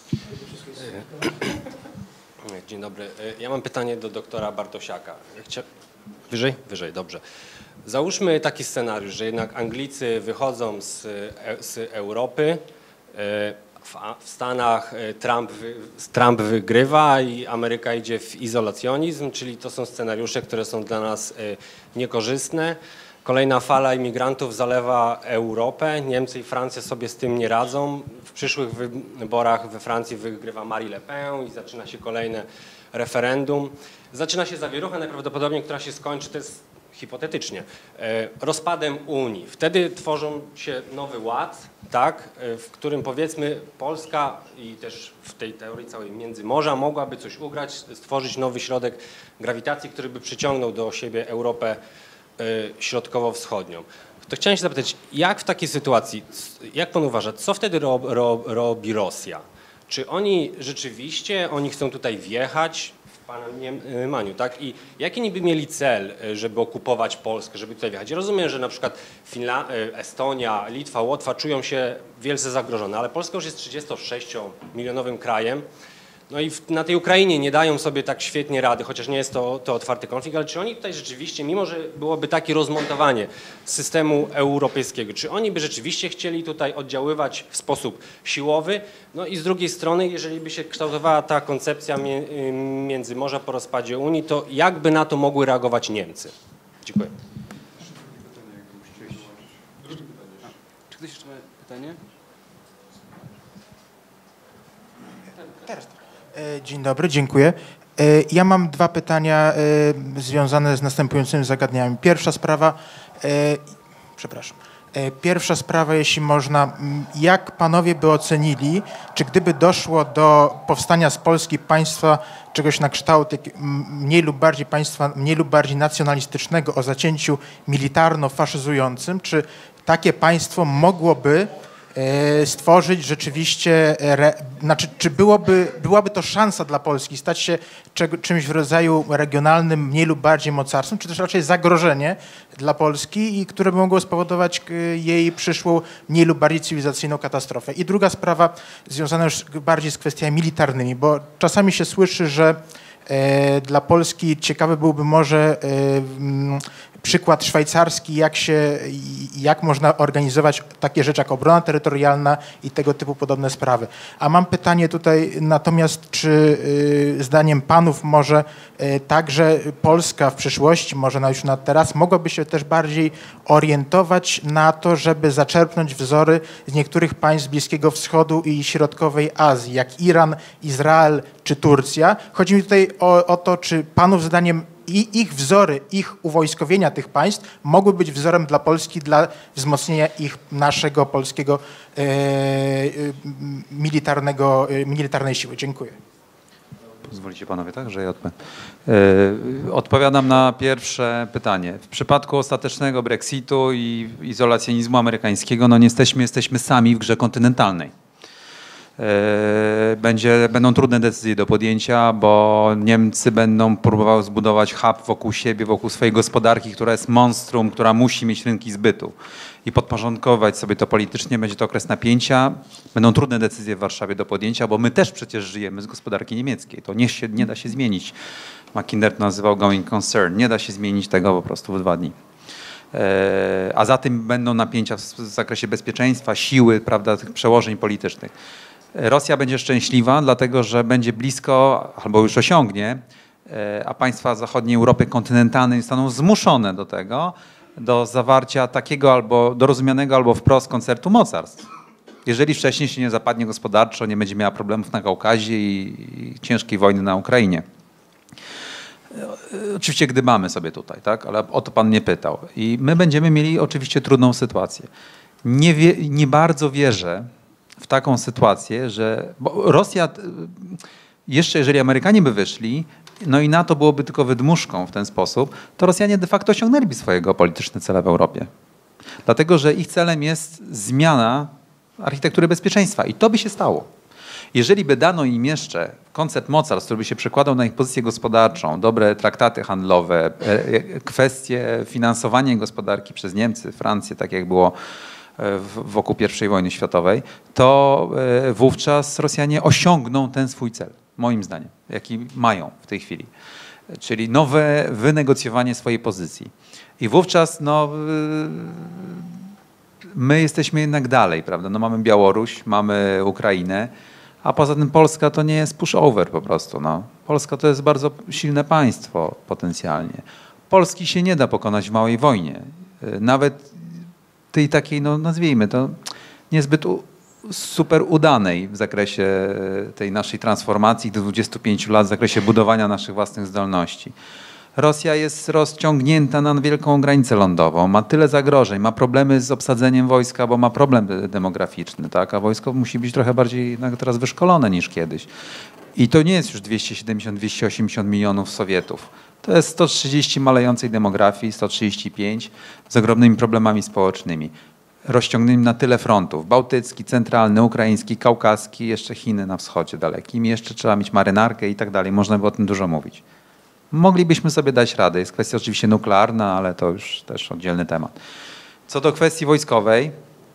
S8: Dzień dobry. Ja mam pytanie do doktora Bartosiaka. Wyżej? Wyżej, dobrze. Załóżmy taki scenariusz, że jednak Anglicy wychodzą z Europy, w Stanach Trump wygrywa i Ameryka idzie w izolacjonizm, czyli to są scenariusze, które są dla nas niekorzystne. Kolejna fala imigrantów zalewa Europę, Niemcy i Francja sobie z tym nie radzą. W przyszłych wyborach we Francji wygrywa Marine Le Pen i zaczyna się kolejne referendum. Zaczyna się zawierucha najprawdopodobniej, która się skończy, to jest hipotetycznie, rozpadem Unii. Wtedy tworzą się nowy ład, tak, w którym powiedzmy Polska i też w tej teorii całej Międzymorza mogłaby coś ugrać, stworzyć nowy środek grawitacji, który by przyciągnął do siebie Europę środkowo-wschodnią. To chciałem się zapytać, jak w takiej sytuacji, jak pan uważa, co wtedy robi Rosja? Czy oni rzeczywiście, oni chcą tutaj wjechać w pana mniemaniu, tak? I jaki niby mieli cel, żeby okupować Polskę, żeby tutaj wjechać? Ja rozumiem, że na przykład Estonia, Litwa, Łotwa czują się wielce zagrożone, ale Polska już jest 36-milionowym krajem. No i na tej Ukrainie nie dają sobie tak świetnie rady, chociaż nie jest to otwarty konflikt, ale czy oni tutaj rzeczywiście, mimo że byłoby takie rozmontowanie systemu europejskiego, czy oni by rzeczywiście chcieli tutaj oddziaływać w sposób siłowy? No i z drugiej strony, jeżeli by się kształtowała ta koncepcja Międzymorza po rozpadzie Unii, to jak by na to mogły reagować Niemcy? Dziękuję.
S2: Czy ktoś jeszcze ma pytanie?
S9: Teraz. Dzień dobry, dziękuję. Ja mam 2 pytania związane z następującymi zagadnieniami. Pierwsza sprawa, jeśli można, jak panowie by ocenili, czy gdyby doszło do powstania z Polski państwa czegoś na kształt mniej lub bardziej nacjonalistycznego o zacięciu militarno-faszyzującym, czy takie państwo mogłoby stworzyć rzeczywiście, czy byłaby to szansa dla Polski stać się czymś w rodzaju regionalnym, mniej lub bardziej mocarstwem, czy też raczej zagrożenie dla Polski i które by mogło spowodować jej przyszłą, mniej lub bardziej cywilizacyjną katastrofę. I druga sprawa związana już bardziej z kwestiami militarnymi, bo czasami się słyszy, że dla Polski ciekawy byłby może przykład szwajcarski, jak można organizować takie rzeczy jak obrona terytorialna i tego typu podobne sprawy. A mam pytanie tutaj natomiast, czy zdaniem panów może także Polska w przyszłości, może już na teraz, mogłaby się też bardziej orientować na to, żeby zaczerpnąć wzory z niektórych państw Bliskiego Wschodu i Środkowej Azji, jak Iran, Izrael czy Turcja. Chodzi mi tutaj o to, czy panów zdaniem i ich wzory, ich uwojskowienia tych państw mogły być wzorem dla Polski, dla wzmocnienia naszego polskiego militarnej siły. Dziękuję.
S4: Pozwolicie panowie, tak, że ja odpowiem. Odpowiadam na pierwsze pytanie. W przypadku ostatecznego Brexitu i izolacjonizmu amerykańskiego, no niestety jesteśmy sami w grze kontynentalnej. Będą trudne decyzje do podjęcia, bo Niemcy będą próbowały zbudować hub wokół siebie, wokół swojej gospodarki, która jest monstrum, która musi mieć rynki zbytu i podporządkować sobie to politycznie. Będzie to okres napięcia. Będą trudne decyzje w Warszawie do podjęcia, bo my też przecież żyjemy z gospodarki niemieckiej. To nie da się zmienić. Mackinder to nazywał going concern. Nie da się zmienić tego po prostu w 2 dni. A za tym będą napięcia w zakresie bezpieczeństwa, siły, prawda, tych przełożeń politycznych. Rosja będzie szczęśliwa, dlatego że będzie blisko, albo już osiągnie, a państwa zachodniej Europy kontynentalnej zostaną zmuszone do tego, do zawarcia takiego albo dorozumianego, albo wprost koncertu mocarstw. Jeżeli wcześniej się nie zapadnie gospodarczo, nie będzie miała problemów na Kaukazie i ciężkiej wojny na Ukrainie. Oczywiście gdybamy sobie tutaj, tak? Ale o to pan mnie pytał. I my będziemy mieli oczywiście trudną sytuację. Nie bardzo wierzę w taką sytuację, że bo Rosja, jeszcze jeżeli Amerykanie by wyszli, no i NATO byłoby tylko wydmuszką w ten sposób, to Rosjanie de facto osiągnęliby swojego polityczne cele w Europie. Dlatego, że ich celem jest zmiana architektury bezpieczeństwa i to by się stało. Jeżeli by dano im jeszcze koncept mocarstw, który by się przekładał na ich pozycję gospodarczą, dobre traktaty handlowe, kwestie finansowania gospodarki przez Niemcy, Francję, tak jak było wokół I wojny światowej, to wówczas Rosjanie osiągną ten swój cel, moim zdaniem, jaki mają w tej chwili. Czyli nowe wynegocjowanie swojej pozycji. I wówczas no, my jesteśmy jednak dalej, prawda? No, mamy Białoruś, mamy Ukrainę, a poza tym Polska to nie jest pushover po prostu. No. Polska to jest bardzo silne państwo potencjalnie. Polski się nie da pokonać w małej wojnie. Nawet tej takiej, no nazwijmy to, niezbyt super udanej w zakresie tej naszej transformacji do 25 lat, w zakresie budowania naszych własnych zdolności. Rosja jest rozciągnięta na wielką granicę lądową, ma tyle zagrożeń, ma problemy z obsadzeniem wojska, bo ma problem demograficzny, tak? A wojsko musi być trochę bardziej teraz wyszkolone niż kiedyś. I to nie jest już 270-280 milionów Sowietów. To jest 130 malejącej demografii, 135 z ogromnymi problemami społecznymi. Rozciągniętymi na tyle frontów. Bałtycki, centralny, ukraiński, kaukaski, jeszcze Chiny na wschodzie dalekim. Jeszcze trzeba mieć marynarkę i tak dalej. Można by o tym dużo mówić. Moglibyśmy sobie dać radę. Jest kwestia oczywiście nuklearna, ale to już też oddzielny temat. Co do kwestii wojskowej,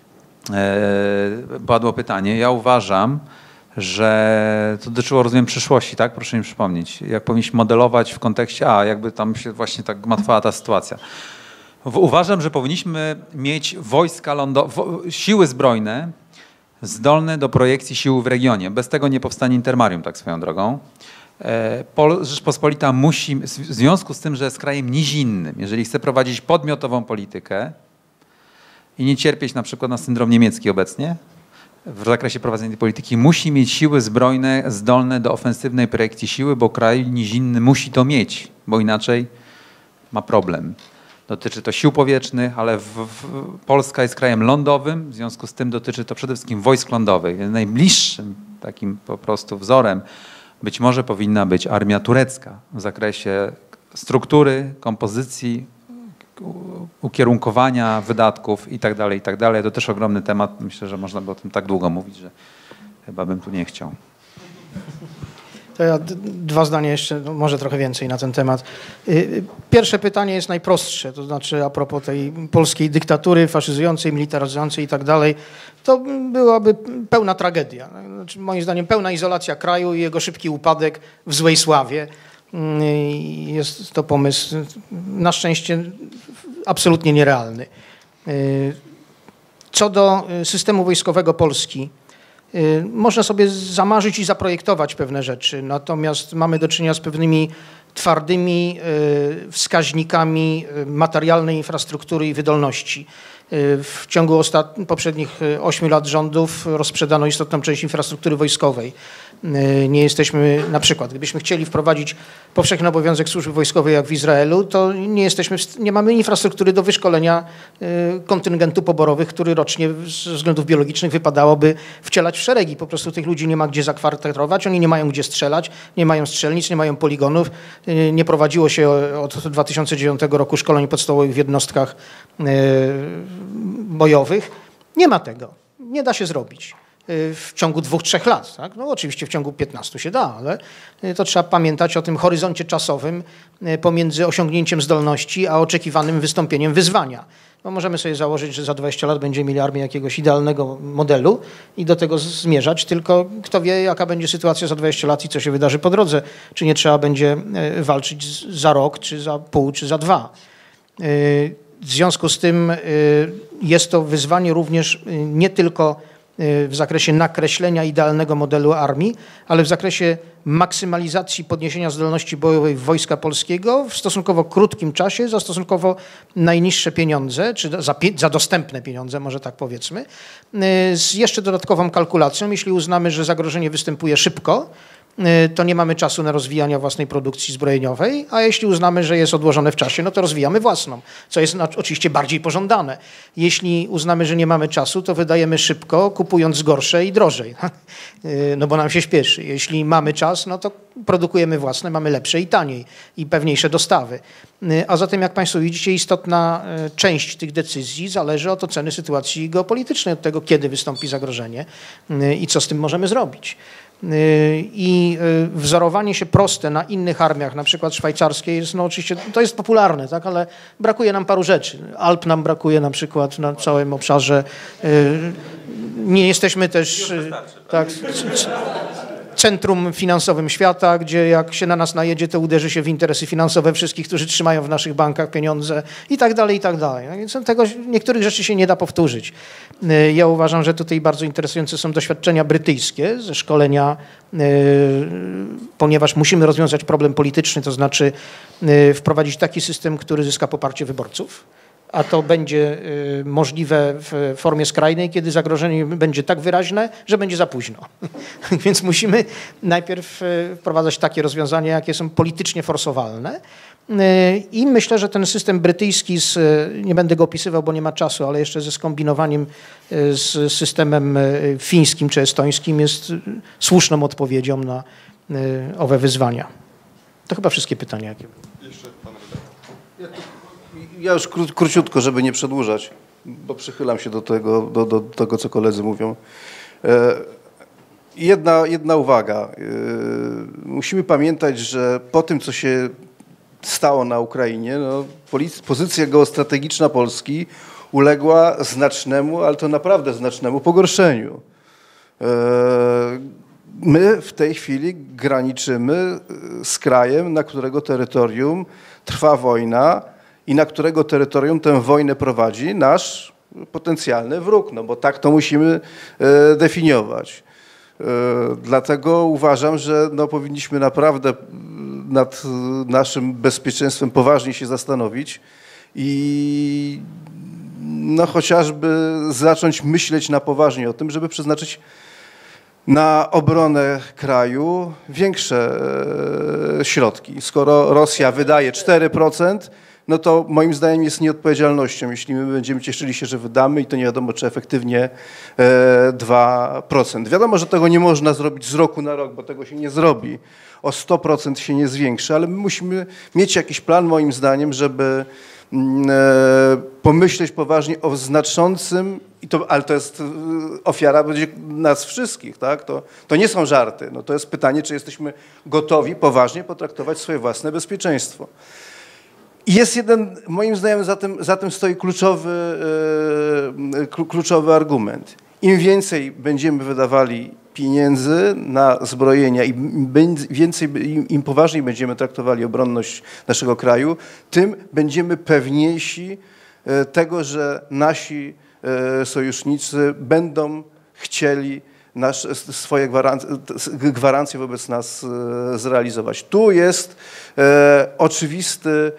S4: padło pytanie. Ja uważam, że to dotyczyło, rozumiem, przyszłości, tak? Proszę mi przypomnieć. Jak powinniśmy modelować w kontekście, jakby tam się właśnie tak gmatwała ta sytuacja. Uważam, że powinniśmy mieć wojska siły zbrojne zdolne do projekcji sił w regionie. Bez tego nie powstanie Intermarium, tak swoją drogą. Rzeczpospolita musi, w związku z tym, że jest krajem nizinnym, jeżeli chce prowadzić podmiotową politykę i nie cierpieć na przykład na syndrom niemiecki obecnie, w zakresie prowadzenia tej polityki, musi mieć siły zbrojne zdolne do ofensywnej projekcji siły, bo kraj nizinny musi to mieć, bo inaczej ma problem. Dotyczy to sił powietrznych, ale Polska jest krajem lądowym, w związku z tym dotyczy to przede wszystkim wojsk lądowych. Najbliższym takim po prostu wzorem być może powinna być armia turecka w zakresie struktury, kompozycji, ukierunkowania wydatków i tak dalej. To też ogromny temat. Myślę, że można by o tym tak długo mówić, że chyba bym tu nie chciał.
S3: To ja dwa zdania jeszcze, no może trochę więcej na ten temat. Pierwsze pytanie jest najprostsze, to znaczy a propos tej polskiej dyktatury faszyzującej, militaryzującej i tak dalej, to byłaby pełna tragedia. Znaczy, moim zdaniem pełna izolacja kraju i jego szybki upadek w złej sławie. Jest to pomysł na szczęście absolutnie nierealny. Co do systemu wojskowego Polski, można sobie zamarzyć i zaprojektować pewne rzeczy, natomiast mamy do czynienia z pewnymi twardymi wskaźnikami materialnej infrastruktury i wydolności. W ciągu poprzednich 8 lat rządów rozprzedano istotną część infrastruktury wojskowej. Nie jesteśmy, na przykład, gdybyśmy chcieli wprowadzić powszechny obowiązek służby wojskowej jak w Izraelu, to nie mamy infrastruktury do wyszkolenia kontyngentu poborowych, który rocznie ze względów biologicznych wypadałoby wcielać w szeregi. Po prostu tych ludzi nie ma gdzie zakwaterować, oni nie mają gdzie strzelać, nie mają strzelnic, nie mają poligonów. Nie prowadziło się od 2009 roku szkoleń podstawowych w jednostkach bojowych. Nie ma tego. Nie da się zrobić w ciągu 2-3 lat. Tak? No oczywiście w ciągu 15 się da, ale to trzeba pamiętać o tym horyzoncie czasowym pomiędzy osiągnięciem zdolności a oczekiwanym wystąpieniem wyzwania. No możemy sobie założyć, że za 20 lat będziemy mieli armię jakiegoś idealnego modelu i do tego zmierzać, tylko kto wie, jaka będzie sytuacja za 20 lat i co się wydarzy po drodze. Czy nie trzeba będzie walczyć za rok, czy za pół, czy za 2. W związku z tym jest to wyzwanie również nie tylko w zakresie nakreślenia idealnego modelu armii, ale w zakresie maksymalizacji podniesienia zdolności bojowej Wojska Polskiego w stosunkowo krótkim czasie za stosunkowo najniższe pieniądze, czy za dostępne pieniądze, może tak powiedzmy, z jeszcze dodatkową kalkulacją. Jeśli uznamy, że zagrożenie występuje szybko, to nie mamy czasu na rozwijanie własnej produkcji zbrojeniowej, a jeśli uznamy, że jest odłożone w czasie, no to rozwijamy własną, co jest oczywiście bardziej pożądane. Jeśli uznamy, że nie mamy czasu, to wydajemy szybko, kupując gorsze i drożej, no bo nam się śpieszy. Jeśli mamy czas, no to produkujemy własne, mamy lepsze i taniej i pewniejsze dostawy. A zatem, jak Państwo widzicie, istotna część tych decyzji zależy od oceny sytuacji geopolitycznej, od tego, kiedy wystąpi zagrożenie i co z tym możemy zrobić. I wzorowanie się proste na innych armiach, na przykład szwajcarskiej, jest, no oczywiście to jest popularne, tak, ale brakuje nam paru rzeczy. Alp nam brakuje na przykład na całym obszarze. Nie jesteśmy też tak, centrum finansowym świata, gdzie jak się na nas najedzie, to uderzy się w interesy finansowe wszystkich, którzy trzymają w naszych bankach pieniądze i tak dalej, i tak dalej. No więc niektórych rzeczy się nie da powtórzyć. Ja uważam, że tutaj bardzo interesujące są doświadczenia brytyjskie ze szkolenia, ponieważ musimy rozwiązać problem polityczny, to znaczy wprowadzić taki system, który zyska poparcie wyborców. A to będzie możliwe w formie skrajnej, kiedy zagrożenie będzie tak wyraźne, że będzie za późno. Więc musimy najpierw wprowadzać takie rozwiązania, jakie są politycznie forsowalne. I myślę, że ten system brytyjski, nie będę go opisywał, bo nie ma czasu, ale jeszcze ze skombinowaniem z systemem fińskim czy estońskim jest słuszną odpowiedzią na owe wyzwania. To chyba wszystkie pytania, jakie były.
S1: Jeszcze pan
S5: Ja już króciutko, żeby nie przedłużać, bo przychylam się do tego, co koledzy mówią. Jedna uwaga. Musimy pamiętać, że po tym, co się stało na Ukrainie, no, pozycja geostrategiczna Polski uległa znacznemu, ale to naprawdę znacznemu pogorszeniu. My w tej chwili graniczymy z krajem, na którego terytorium trwa wojna i na którego terytorium tę wojnę prowadzi nasz potencjalny wróg, no bo tak to musimy definiować. Dlatego uważam, że no, powinniśmy naprawdę nad naszym bezpieczeństwem poważnie się zastanowić i no, chociażby zacząć myśleć na poważnie o tym, żeby przeznaczyć na obronę kraju większe środki. Skoro Rosja wydaje 4%, no to moim zdaniem jest nieodpowiedzialnością, jeśli my będziemy cieszyli się, że wydamy i to nie wiadomo, czy efektywnie 2%. Wiadomo, że tego nie można zrobić z roku na rok, bo tego się nie zrobi. O 100% się nie zwiększy, ale my musimy mieć jakiś plan, moim zdaniem, żeby pomyśleć poważnie o znaczącym, ale to jest ofiara będzie nas wszystkich, tak? To nie są żarty. No to jest pytanie, czy jesteśmy gotowi poważnie potraktować swoje własne bezpieczeństwo. I jest jeden, moim zdaniem, za tym stoi kluczowy argument. Im więcej będziemy wydawali pieniędzy na zbrojenia i im poważniej będziemy traktowali obronność naszego kraju, tym będziemy pewniejsi tego, że nasi sojusznicy będą chcieli swoje gwarancje wobec nas zrealizować. Tu jest oczywisty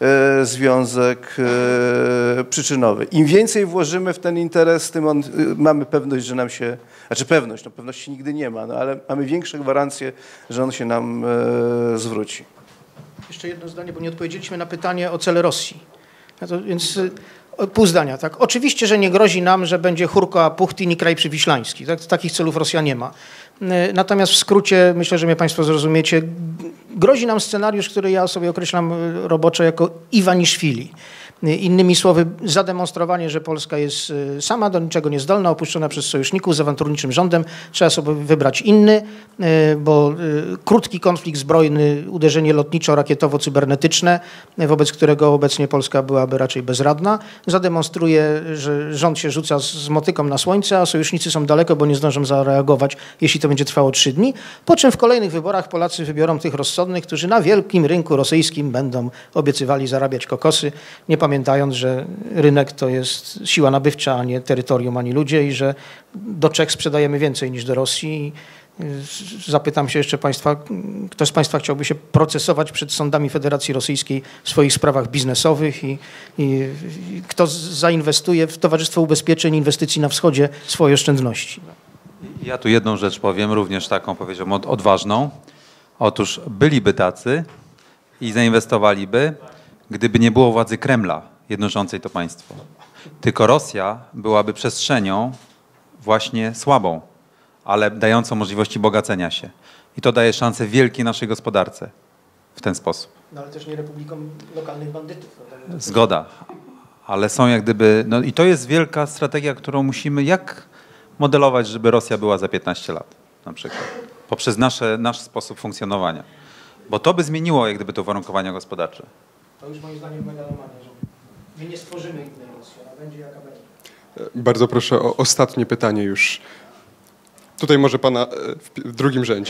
S5: związek przyczynowy. Im więcej włożymy w ten interes, tym mamy pewność, że nam się, no pewności nigdy nie ma, no ale mamy większe gwarancje, że on się nam zwróci.
S3: Jeszcze jedno zdanie, bo nie odpowiedzieliśmy na pytanie o cele Rosji. Więc pół zdania, tak. Oczywiście, że nie grozi nam, że będzie Hurko, a Puchtin i kraj przywiślański. Tak? Takich celów Rosja nie ma. Natomiast w skrócie, myślę, że mnie Państwo zrozumiecie, grozi nam scenariusz, który ja sobie określam roboczo jako Iwaniszwili. Innymi słowy, zademonstrowanie, że Polska jest sama do niczego niezdolna, opuszczona przez sojuszników z awanturniczym rządem. Trzeba sobie wybrać inny, bo krótki konflikt zbrojny, uderzenie lotniczo-rakietowo-cybernetyczne, wobec którego obecnie Polska byłaby raczej bezradna, zademonstruje, że rząd się rzuca z motyką na słońce, a sojusznicy są daleko, bo nie zdążą zareagować, jeśli to będzie trwało 3 dni. Po czym w kolejnych wyborach Polacy wybiorą tych rozsądnych, którzy na wielkim rynku rosyjskim będą obiecywali zarabiać kokosy, nie pamiętając, że rynek to jest siła nabywcza, a nie terytorium, ani ludzie i że do Czech sprzedajemy więcej niż do Rosji. Zapytam się jeszcze Państwa, kto z Państwa chciałby się procesować przed sądami Federacji Rosyjskiej w swoich sprawach biznesowych i kto zainwestuje w Towarzystwo Ubezpieczeń Inwestycji na Wschodzie swoje oszczędności.
S4: Ja tu jedną rzecz powiem, również taką powiedziałbym odważną. Otóż byliby tacy i zainwestowaliby, gdyby nie było władzy Kremla jednoczącej to państwo. Tylko Rosja byłaby przestrzenią właśnie słabą, ale dającą możliwości bogacenia się. I to daje szansę wielkiej naszej gospodarce w ten sposób.
S3: No ale też nie republiką lokalnych bandytów. No,
S4: zgoda, ale są jak gdyby... No i to jest wielka strategia, którą musimy jak modelować, żeby Rosja była za 15 lat na przykład. Poprzez nasz sposób funkcjonowania. Bo to by zmieniło jak gdyby te uwarunkowania gospodarcze.
S3: To już moim zdaniem megalomania, że my nie stworzymy innej Rosji, a będzie jaka będzie.
S1: Bardzo proszę o ostatnie pytanie już. Tutaj może pana w drugim rzędzie.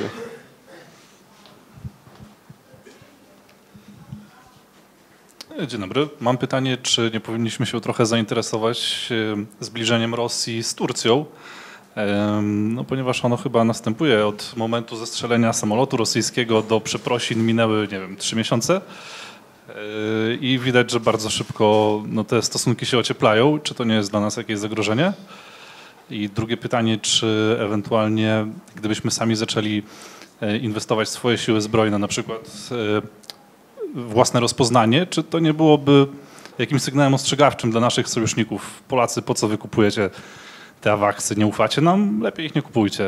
S10: Dzień dobry. Mam pytanie, czy nie powinniśmy się trochę zainteresować zbliżeniem Rosji z Turcją, no, ponieważ ono chyba następuje od momentu zestrzelenia samolotu rosyjskiego do przeprosin minęły, nie wiem, 3 miesiące i widać, że bardzo szybko no, te stosunki się ocieplają. Czy to nie jest dla nas jakieś zagrożenie? I drugie pytanie, czy ewentualnie gdybyśmy sami zaczęli inwestować w swoje siły zbrojne, na przykład własne rozpoznanie, czy to nie byłoby jakimś sygnałem ostrzegawczym dla naszych sojuszników? Polacy, po co wy kupujecie te awaksy? Nie ufacie nam? Lepiej ich nie kupujcie.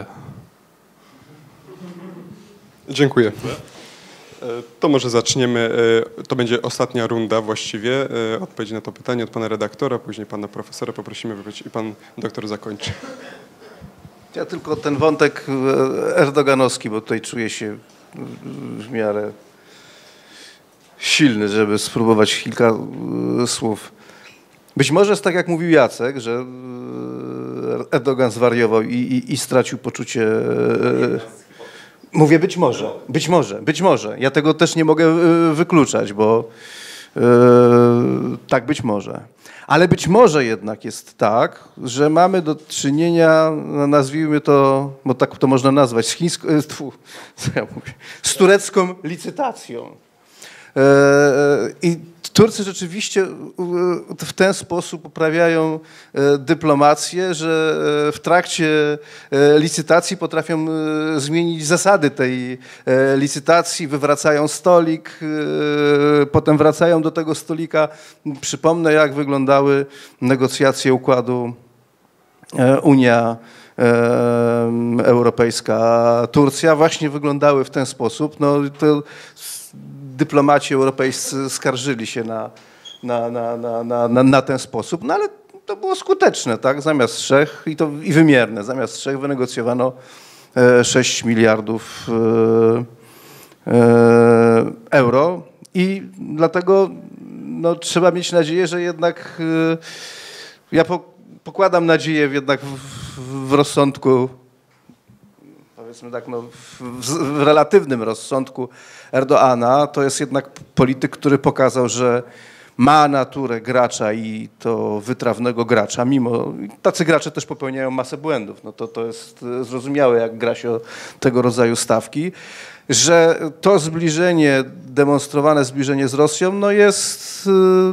S1: Dziękuję. To może zaczniemy. To będzie ostatnia runda właściwie. Odpowiedzi na to pytanie od pana redaktora, później pana profesora poprosimy wybrać i pan doktor zakończy.
S5: Ja tylko ten wątek erdoganowski, bo tutaj czuję się w miarę silny, żeby spróbować kilka słów. Być może jest tak, jak mówił Jacek, że Erdogan zwariował i stracił poczucie... Mówię być może. Ja tego też nie mogę wykluczać, bo tak być może. Ale być może jednak jest tak, że mamy do czynienia, nazwijmy to, bo tak to można nazwać, z turecką licytacją. I Turcy rzeczywiście w ten sposób uprawiają dyplomację, że w trakcie licytacji potrafią zmienić zasady tej licytacji, wywracają stolik, potem wracają do tego stolika. Przypomnę, jak wyglądały negocjacje układu Unia Europejska, Turcja, właśnie wyglądały w ten sposób. No, to dyplomaci europejscy skarżyli się na ten sposób, no ale to było skuteczne, tak? Zamiast 3 i wymierne, zamiast 3 wynegocjowano 6 miliardów euro i dlatego no, trzeba mieć nadzieję, że jednak ja pokładam nadzieję jednak w rozsądku, powiedzmy tak, no, w relatywnym rozsądku Erdoana. To jest jednak polityk, który pokazał, że ma naturę gracza i to wytrawnego gracza, mimo tacy gracze też popełniają masę błędów. No to jest zrozumiałe, jak gra się o tego rodzaju stawki, że to zbliżenie, demonstrowane zbliżenie z Rosją, no jest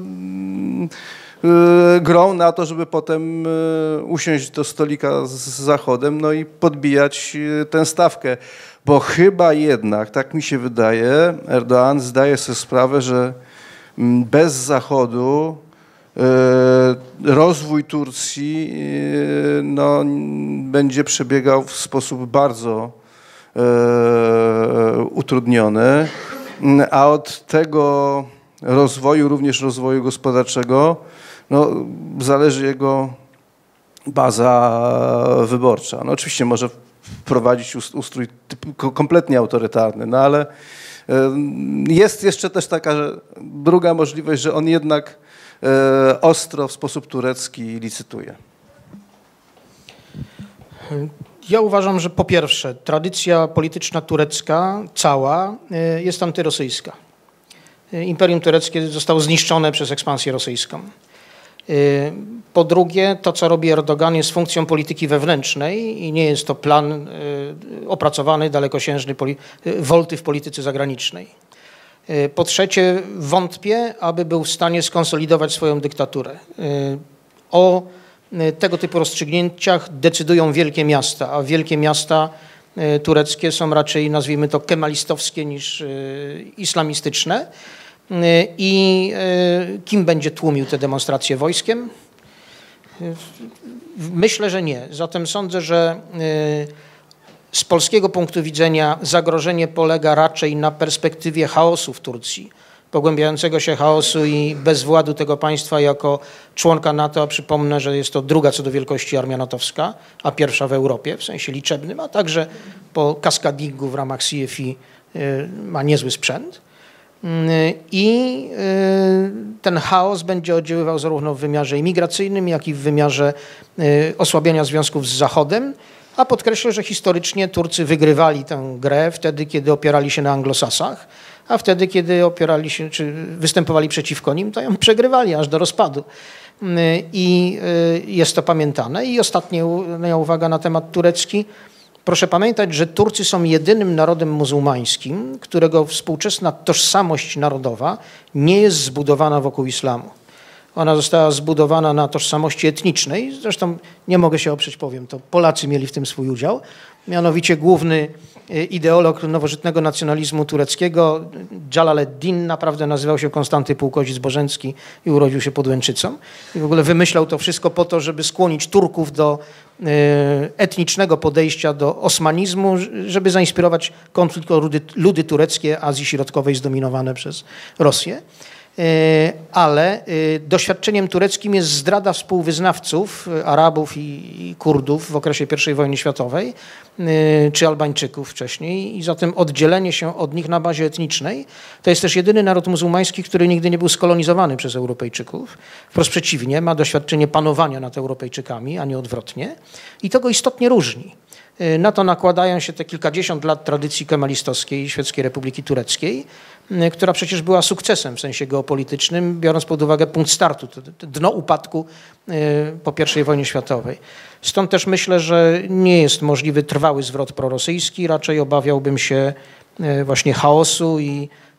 S5: grą na to, żeby potem usiąść do stolika z Zachodem, no i podbijać tę stawkę. Bo chyba jednak, tak mi się wydaje, Erdoğan zdaje sobie sprawę, że bez Zachodu rozwój Turcji no, będzie przebiegał w sposób bardzo utrudniony, a od tego rozwoju, również rozwoju gospodarczego, no, zależy jego baza wyborcza. No, oczywiście może wprowadzić ustrój kompletnie autorytarny, no ale jest jeszcze też taka druga możliwość, że on jednak ostro w sposób turecki licytuje.
S3: Ja uważam, że po pierwsze tradycja polityczna turecka cała jest antyrosyjska. Imperium tureckie zostało zniszczone przez ekspansję rosyjską. Po drugie, to co robi Erdogan jest funkcją polityki wewnętrznej i nie jest to plan opracowany, dalekosiężny wolty w polityce zagranicznej. Po trzecie, wątpię, aby był w stanie skonsolidować swoją dyktaturę. O tego typu rozstrzygnięciach decydują wielkie miasta, a wielkie miasta tureckie są raczej, nazwijmy to, kemalistowskie niż islamistyczne. I kim będzie tłumił te demonstracje? Wojskiem? Myślę, że nie. Zatem sądzę, że z polskiego punktu widzenia zagrożenie polega raczej na perspektywie chaosu w Turcji, pogłębiającego się chaosu i bezwładu tego państwa jako członka NATO, a przypomnę, że jest to druga co do wielkości armia natowska, a pierwsza w Europie w sensie liczebnym, a także po kaskadingu w ramach CFI ma niezły sprzęt. I ten chaos będzie oddziaływał zarówno w wymiarze imigracyjnym, jak i w wymiarze osłabienia związków z Zachodem, a podkreślę, że historycznie Turcy wygrywali tę grę wtedy, kiedy opierali się na anglosasach, a wtedy, kiedy opierali się, czy występowali przeciwko nim, to ją przegrywali aż do rozpadu. I jest to pamiętane. I ostatnia uwaga na temat turecki. Proszę pamiętać, że Turcy są jedynym narodem muzułmańskim, którego współczesna tożsamość narodowa nie jest zbudowana wokół islamu. Ona została zbudowana na tożsamości etnicznej, zresztą nie mogę się oprzeć, powiem, to Polacy mieli w tym swój udział. Mianowicie główny ideolog nowożytnego nacjonalizmu tureckiego, Dżalaleddin, naprawdę nazywał się Konstanty Pułkozic-Bożencki i urodził się pod Łęczycą. I w ogóle wymyślał to wszystko po to, żeby skłonić Turków do etnicznego podejścia do osmanizmu, żeby zainspirować konflikt o ludy tureckie Azji Środkowej zdominowane przez Rosję. Ale doświadczeniem tureckim jest zdrada współwyznawców, Arabów i Kurdów w okresie I wojny światowej, czy Albańczyków wcześniej i zatem oddzielenie się od nich na bazie etnicznej. To jest też jedyny naród muzułmański, który nigdy nie był skolonizowany przez Europejczyków. Wprost przeciwnie, ma doświadczenie panowania nad Europejczykami, a nie odwrotnie. I to go istotnie różni. Na to nakładają się te kilkadziesiąt lat tradycji kemalistowskiej Świeckiej Republiki Tureckiej, która przecież była sukcesem w sensie geopolitycznym, biorąc pod uwagę punkt startu, to dno upadku po I wojnie światowej. Stąd też myślę, że nie jest możliwy trwały zwrot prorosyjski, raczej obawiałbym się właśnie chaosu i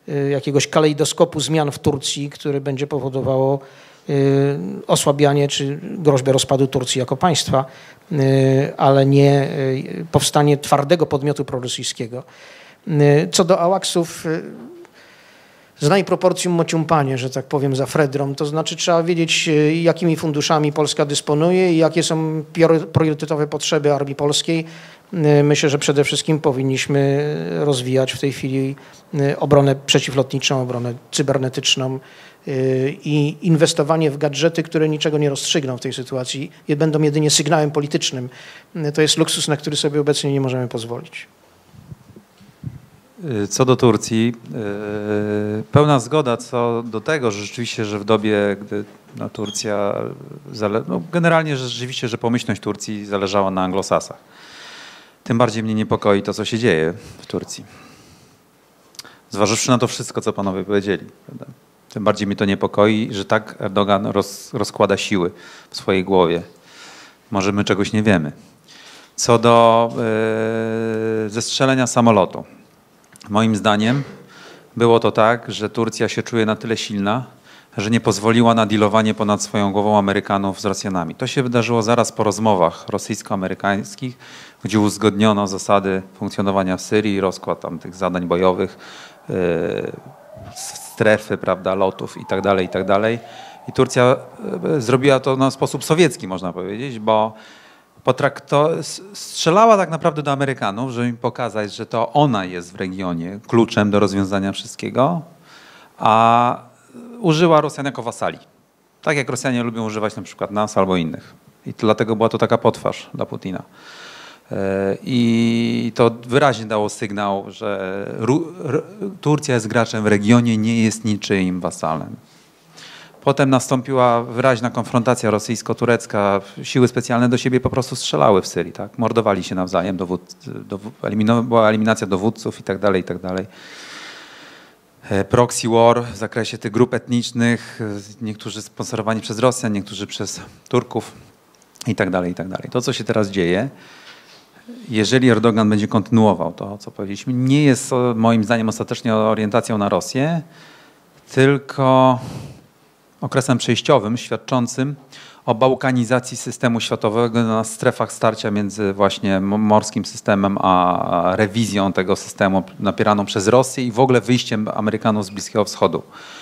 S3: jakiegoś kalejdoskopu zmian w Turcji, które będzie powodowało osłabianie czy groźbę rozpadu Turcji jako państwa, ale nie powstanie twardego podmiotu prorosyjskiego. Co do AWACS-ów, znaj proporcjum mociumpanie, że tak powiem za Fredrą, to znaczy trzeba wiedzieć, jakimi funduszami Polska dysponuje i jakie są priorytetowe potrzeby Armii Polskiej. Myślę, że przede wszystkim powinniśmy rozwijać w tej chwili obronę przeciwlotniczą, obronę cybernetyczną i inwestowanie w gadżety, które niczego nie rozstrzygną w tej sytuacji i będą jedynie sygnałem politycznym. To jest luksus, na który sobie obecnie nie możemy pozwolić.
S4: Co do Turcji, pełna zgoda co do tego, że rzeczywiście, że w dobie, gdy Turcja, generalnie że rzeczywiście, że pomyślność Turcji zależała na anglosasach. Tym bardziej mnie niepokoi to, co się dzieje w Turcji. Zważywszy na to wszystko, co panowie powiedzieli. Prawda? Tym bardziej mnie to niepokoi, że tak Erdogan rozkłada siły w swojej głowie. Może my czegoś nie wiemy. Co do zestrzelenia samolotu. Moim zdaniem było to tak, że Turcja się czuje na tyle silna, że nie pozwoliła na dealowanie ponad swoją głową Amerykanów z Rosjanami. To się wydarzyło zaraz po rozmowach rosyjsko-amerykańskich, gdzie uzgodniono zasady funkcjonowania w Syrii, rozkład tam tych zadań bojowych, strefy, prawda, lotów i tak dalej. I Turcja zrobiła to na sposób sowiecki, można powiedzieć, bo strzelała tak naprawdę do Amerykanów, żeby im pokazać, że to ona jest w regionie kluczem do rozwiązania wszystkiego, a użyła Rosjan jako wasali. Tak jak Rosjanie lubią używać na przykład nas albo innych. I dlatego była to taka potwarz dla Putina. I to wyraźnie dało sygnał, że Turcja jest graczem w regionie, nie jest niczyim wasalem. Potem nastąpiła wyraźna konfrontacja rosyjsko-turecka. Siły specjalne do siebie po prostu strzelały w Syrii. Tak? Mordowali się nawzajem, była eliminacja dowódców i tak dalej. Proxy war w zakresie tych grup etnicznych, niektórzy sponsorowani przez Rosjan, niektórzy przez Turków i tak dalej. To, co się teraz dzieje, jeżeli Erdogan będzie kontynuował to, co powiedzieliśmy, nie jest moim zdaniem ostatecznie orientacją na Rosję, tylko okresem przejściowym świadczącym o bałkanizacji systemu światowego na strefach starcia między właśnie morskim systemem a rewizją tego systemu napieraną przez Rosję i w ogóle wyjściem Amerykanów z Bliskiego Wschodu.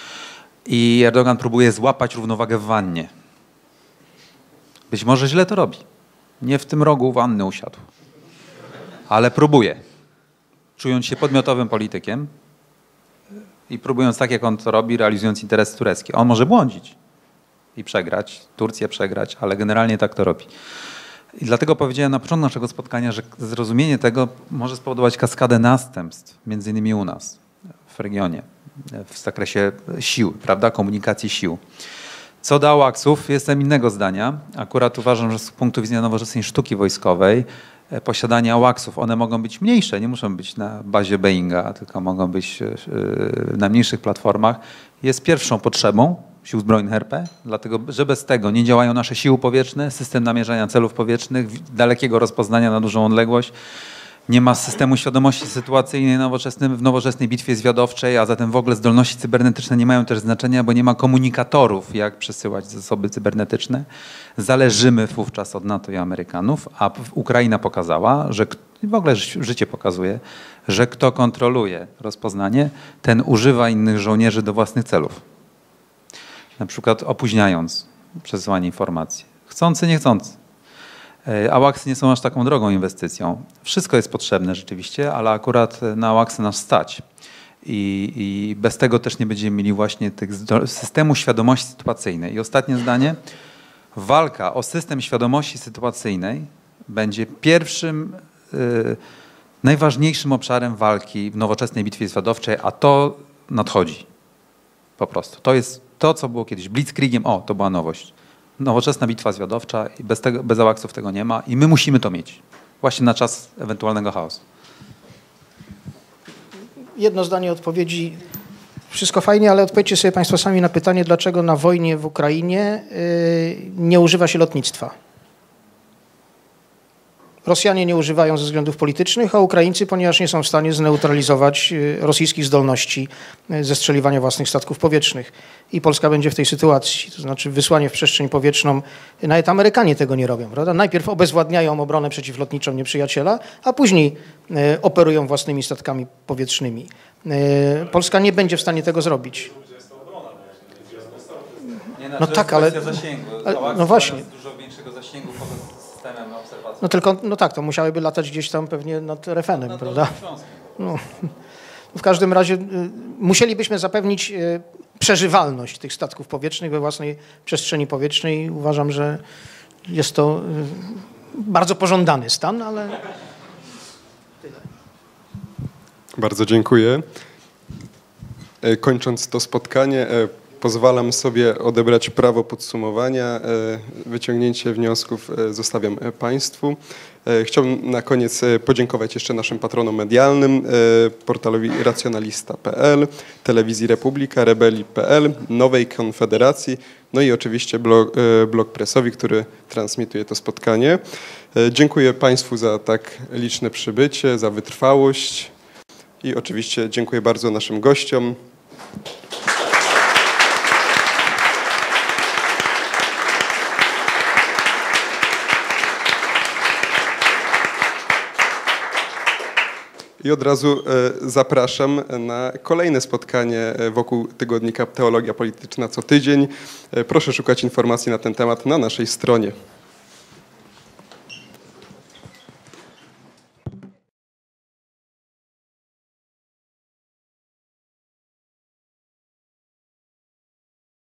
S4: I Erdogan próbuje złapać równowagę w wannie. Być może źle to robi. Nie w tym rogu wanny usiadł. Ale próbuje. Czując się podmiotowym politykiem i próbując tak, jak on to robi, realizując interesy tureckie. On może błądzić i przegrać, Turcję przegrać, ale generalnie tak to robi. I dlatego powiedziałem na początku naszego spotkania, że zrozumienie tego może spowodować kaskadę następstw, między innymi u nas, w regionie, w zakresie sił, prawda, komunikacji sił. Co do AWACS-ów, jestem innego zdania. Akurat uważam, że z punktu widzenia nowoczesnej sztuki wojskowej posiadanie AWACS-ów, one mogą być mniejsze, nie muszą być na bazie Boeinga, tylko mogą być na mniejszych platformach, jest pierwszą potrzebą sił zbrojnych RP, dlatego że bez tego nie działają nasze siły powietrzne, system namierzania celów powietrznych, dalekiego rozpoznania na dużą odległość, nie ma systemu świadomości sytuacyjnej w nowoczesnej bitwie zwiadowczej, a zatem w ogóle zdolności cybernetyczne nie mają też znaczenia, bo nie ma komunikatorów, jak przesyłać zasoby cybernetyczne. Zależymy wówczas od NATO i Amerykanów, a Ukraina pokazała, że w ogóle życie pokazuje, że kto kontroluje rozpoznanie, ten używa innych żołnierzy do własnych celów. Na przykład opóźniając przesyłanie informacji. Chcący, niechcący. AWACS nie są aż taką drogą inwestycją. Wszystko jest potrzebne rzeczywiście, ale akurat na AWACS nas stać. I bez tego też nie będziemy mieli właśnie systemu świadomości sytuacyjnej. I ostatnie zdanie. Walka o system świadomości sytuacyjnej będzie pierwszym, najważniejszym obszarem walki w nowoczesnej bitwie zwiadowczej, a to nadchodzi. Po prostu. To jest to, co było kiedyś blitzkriegiem. To była nowość. Nowoczesna bitwa zwiadowcza i bez AWACS-ów tego nie ma i my musimy to mieć. Właśnie na czas ewentualnego chaosu.
S3: Jedno zdanie odpowiedzi. Wszystko fajnie, ale odpowiedzcie sobie Państwo sami na pytanie, dlaczego na wojnie w Ukrainie nie używa się lotnictwa. Rosjanie nie używają ze względów politycznych, a Ukraińcy, ponieważ nie są w stanie zneutralizować rosyjskich zdolności zestrzeliwania własnych statków powietrznych. I Polska będzie w tej sytuacji, to znaczy wysłanie w przestrzeń powietrzną, nawet Amerykanie tego nie robią, prawda? Najpierw obezwładniają obronę przeciwlotniczą nieprzyjaciela, a później operują własnymi statkami powietrznymi. Polska nie będzie w stanie tego zrobić.
S4: No tak, ale
S3: no właśnie.
S4: Dużo większego zasięgu poza systemem obserwacji.
S3: No tylko, no tak, to musiałyby latać gdzieś tam pewnie nad Refenem, prawda? No. W każdym razie musielibyśmy zapewnić przeżywalność tych statków powietrznych we własnej przestrzeni powietrznej. Uważam, że jest to bardzo pożądany stan, ale tyle.
S1: Bardzo dziękuję. Kończąc to spotkanie, pozwalam sobie odebrać prawo podsumowania. Wyciągnięcie wniosków zostawiam Państwu. Chciałbym na koniec podziękować jeszcze naszym patronom medialnym, portalowi racjonalista.pl, Telewizji Republika, Rebeli.pl, Nowej Konfederacji, no i oczywiście blog prasowi, który transmituje to spotkanie. Dziękuję Państwu za tak liczne przybycie, za wytrwałość i oczywiście dziękuję bardzo naszym gościom. I od razu zapraszam na kolejne spotkanie wokół tygodnika Teologia Polityczna co tydzień. Proszę szukać informacji na ten temat na naszej stronie.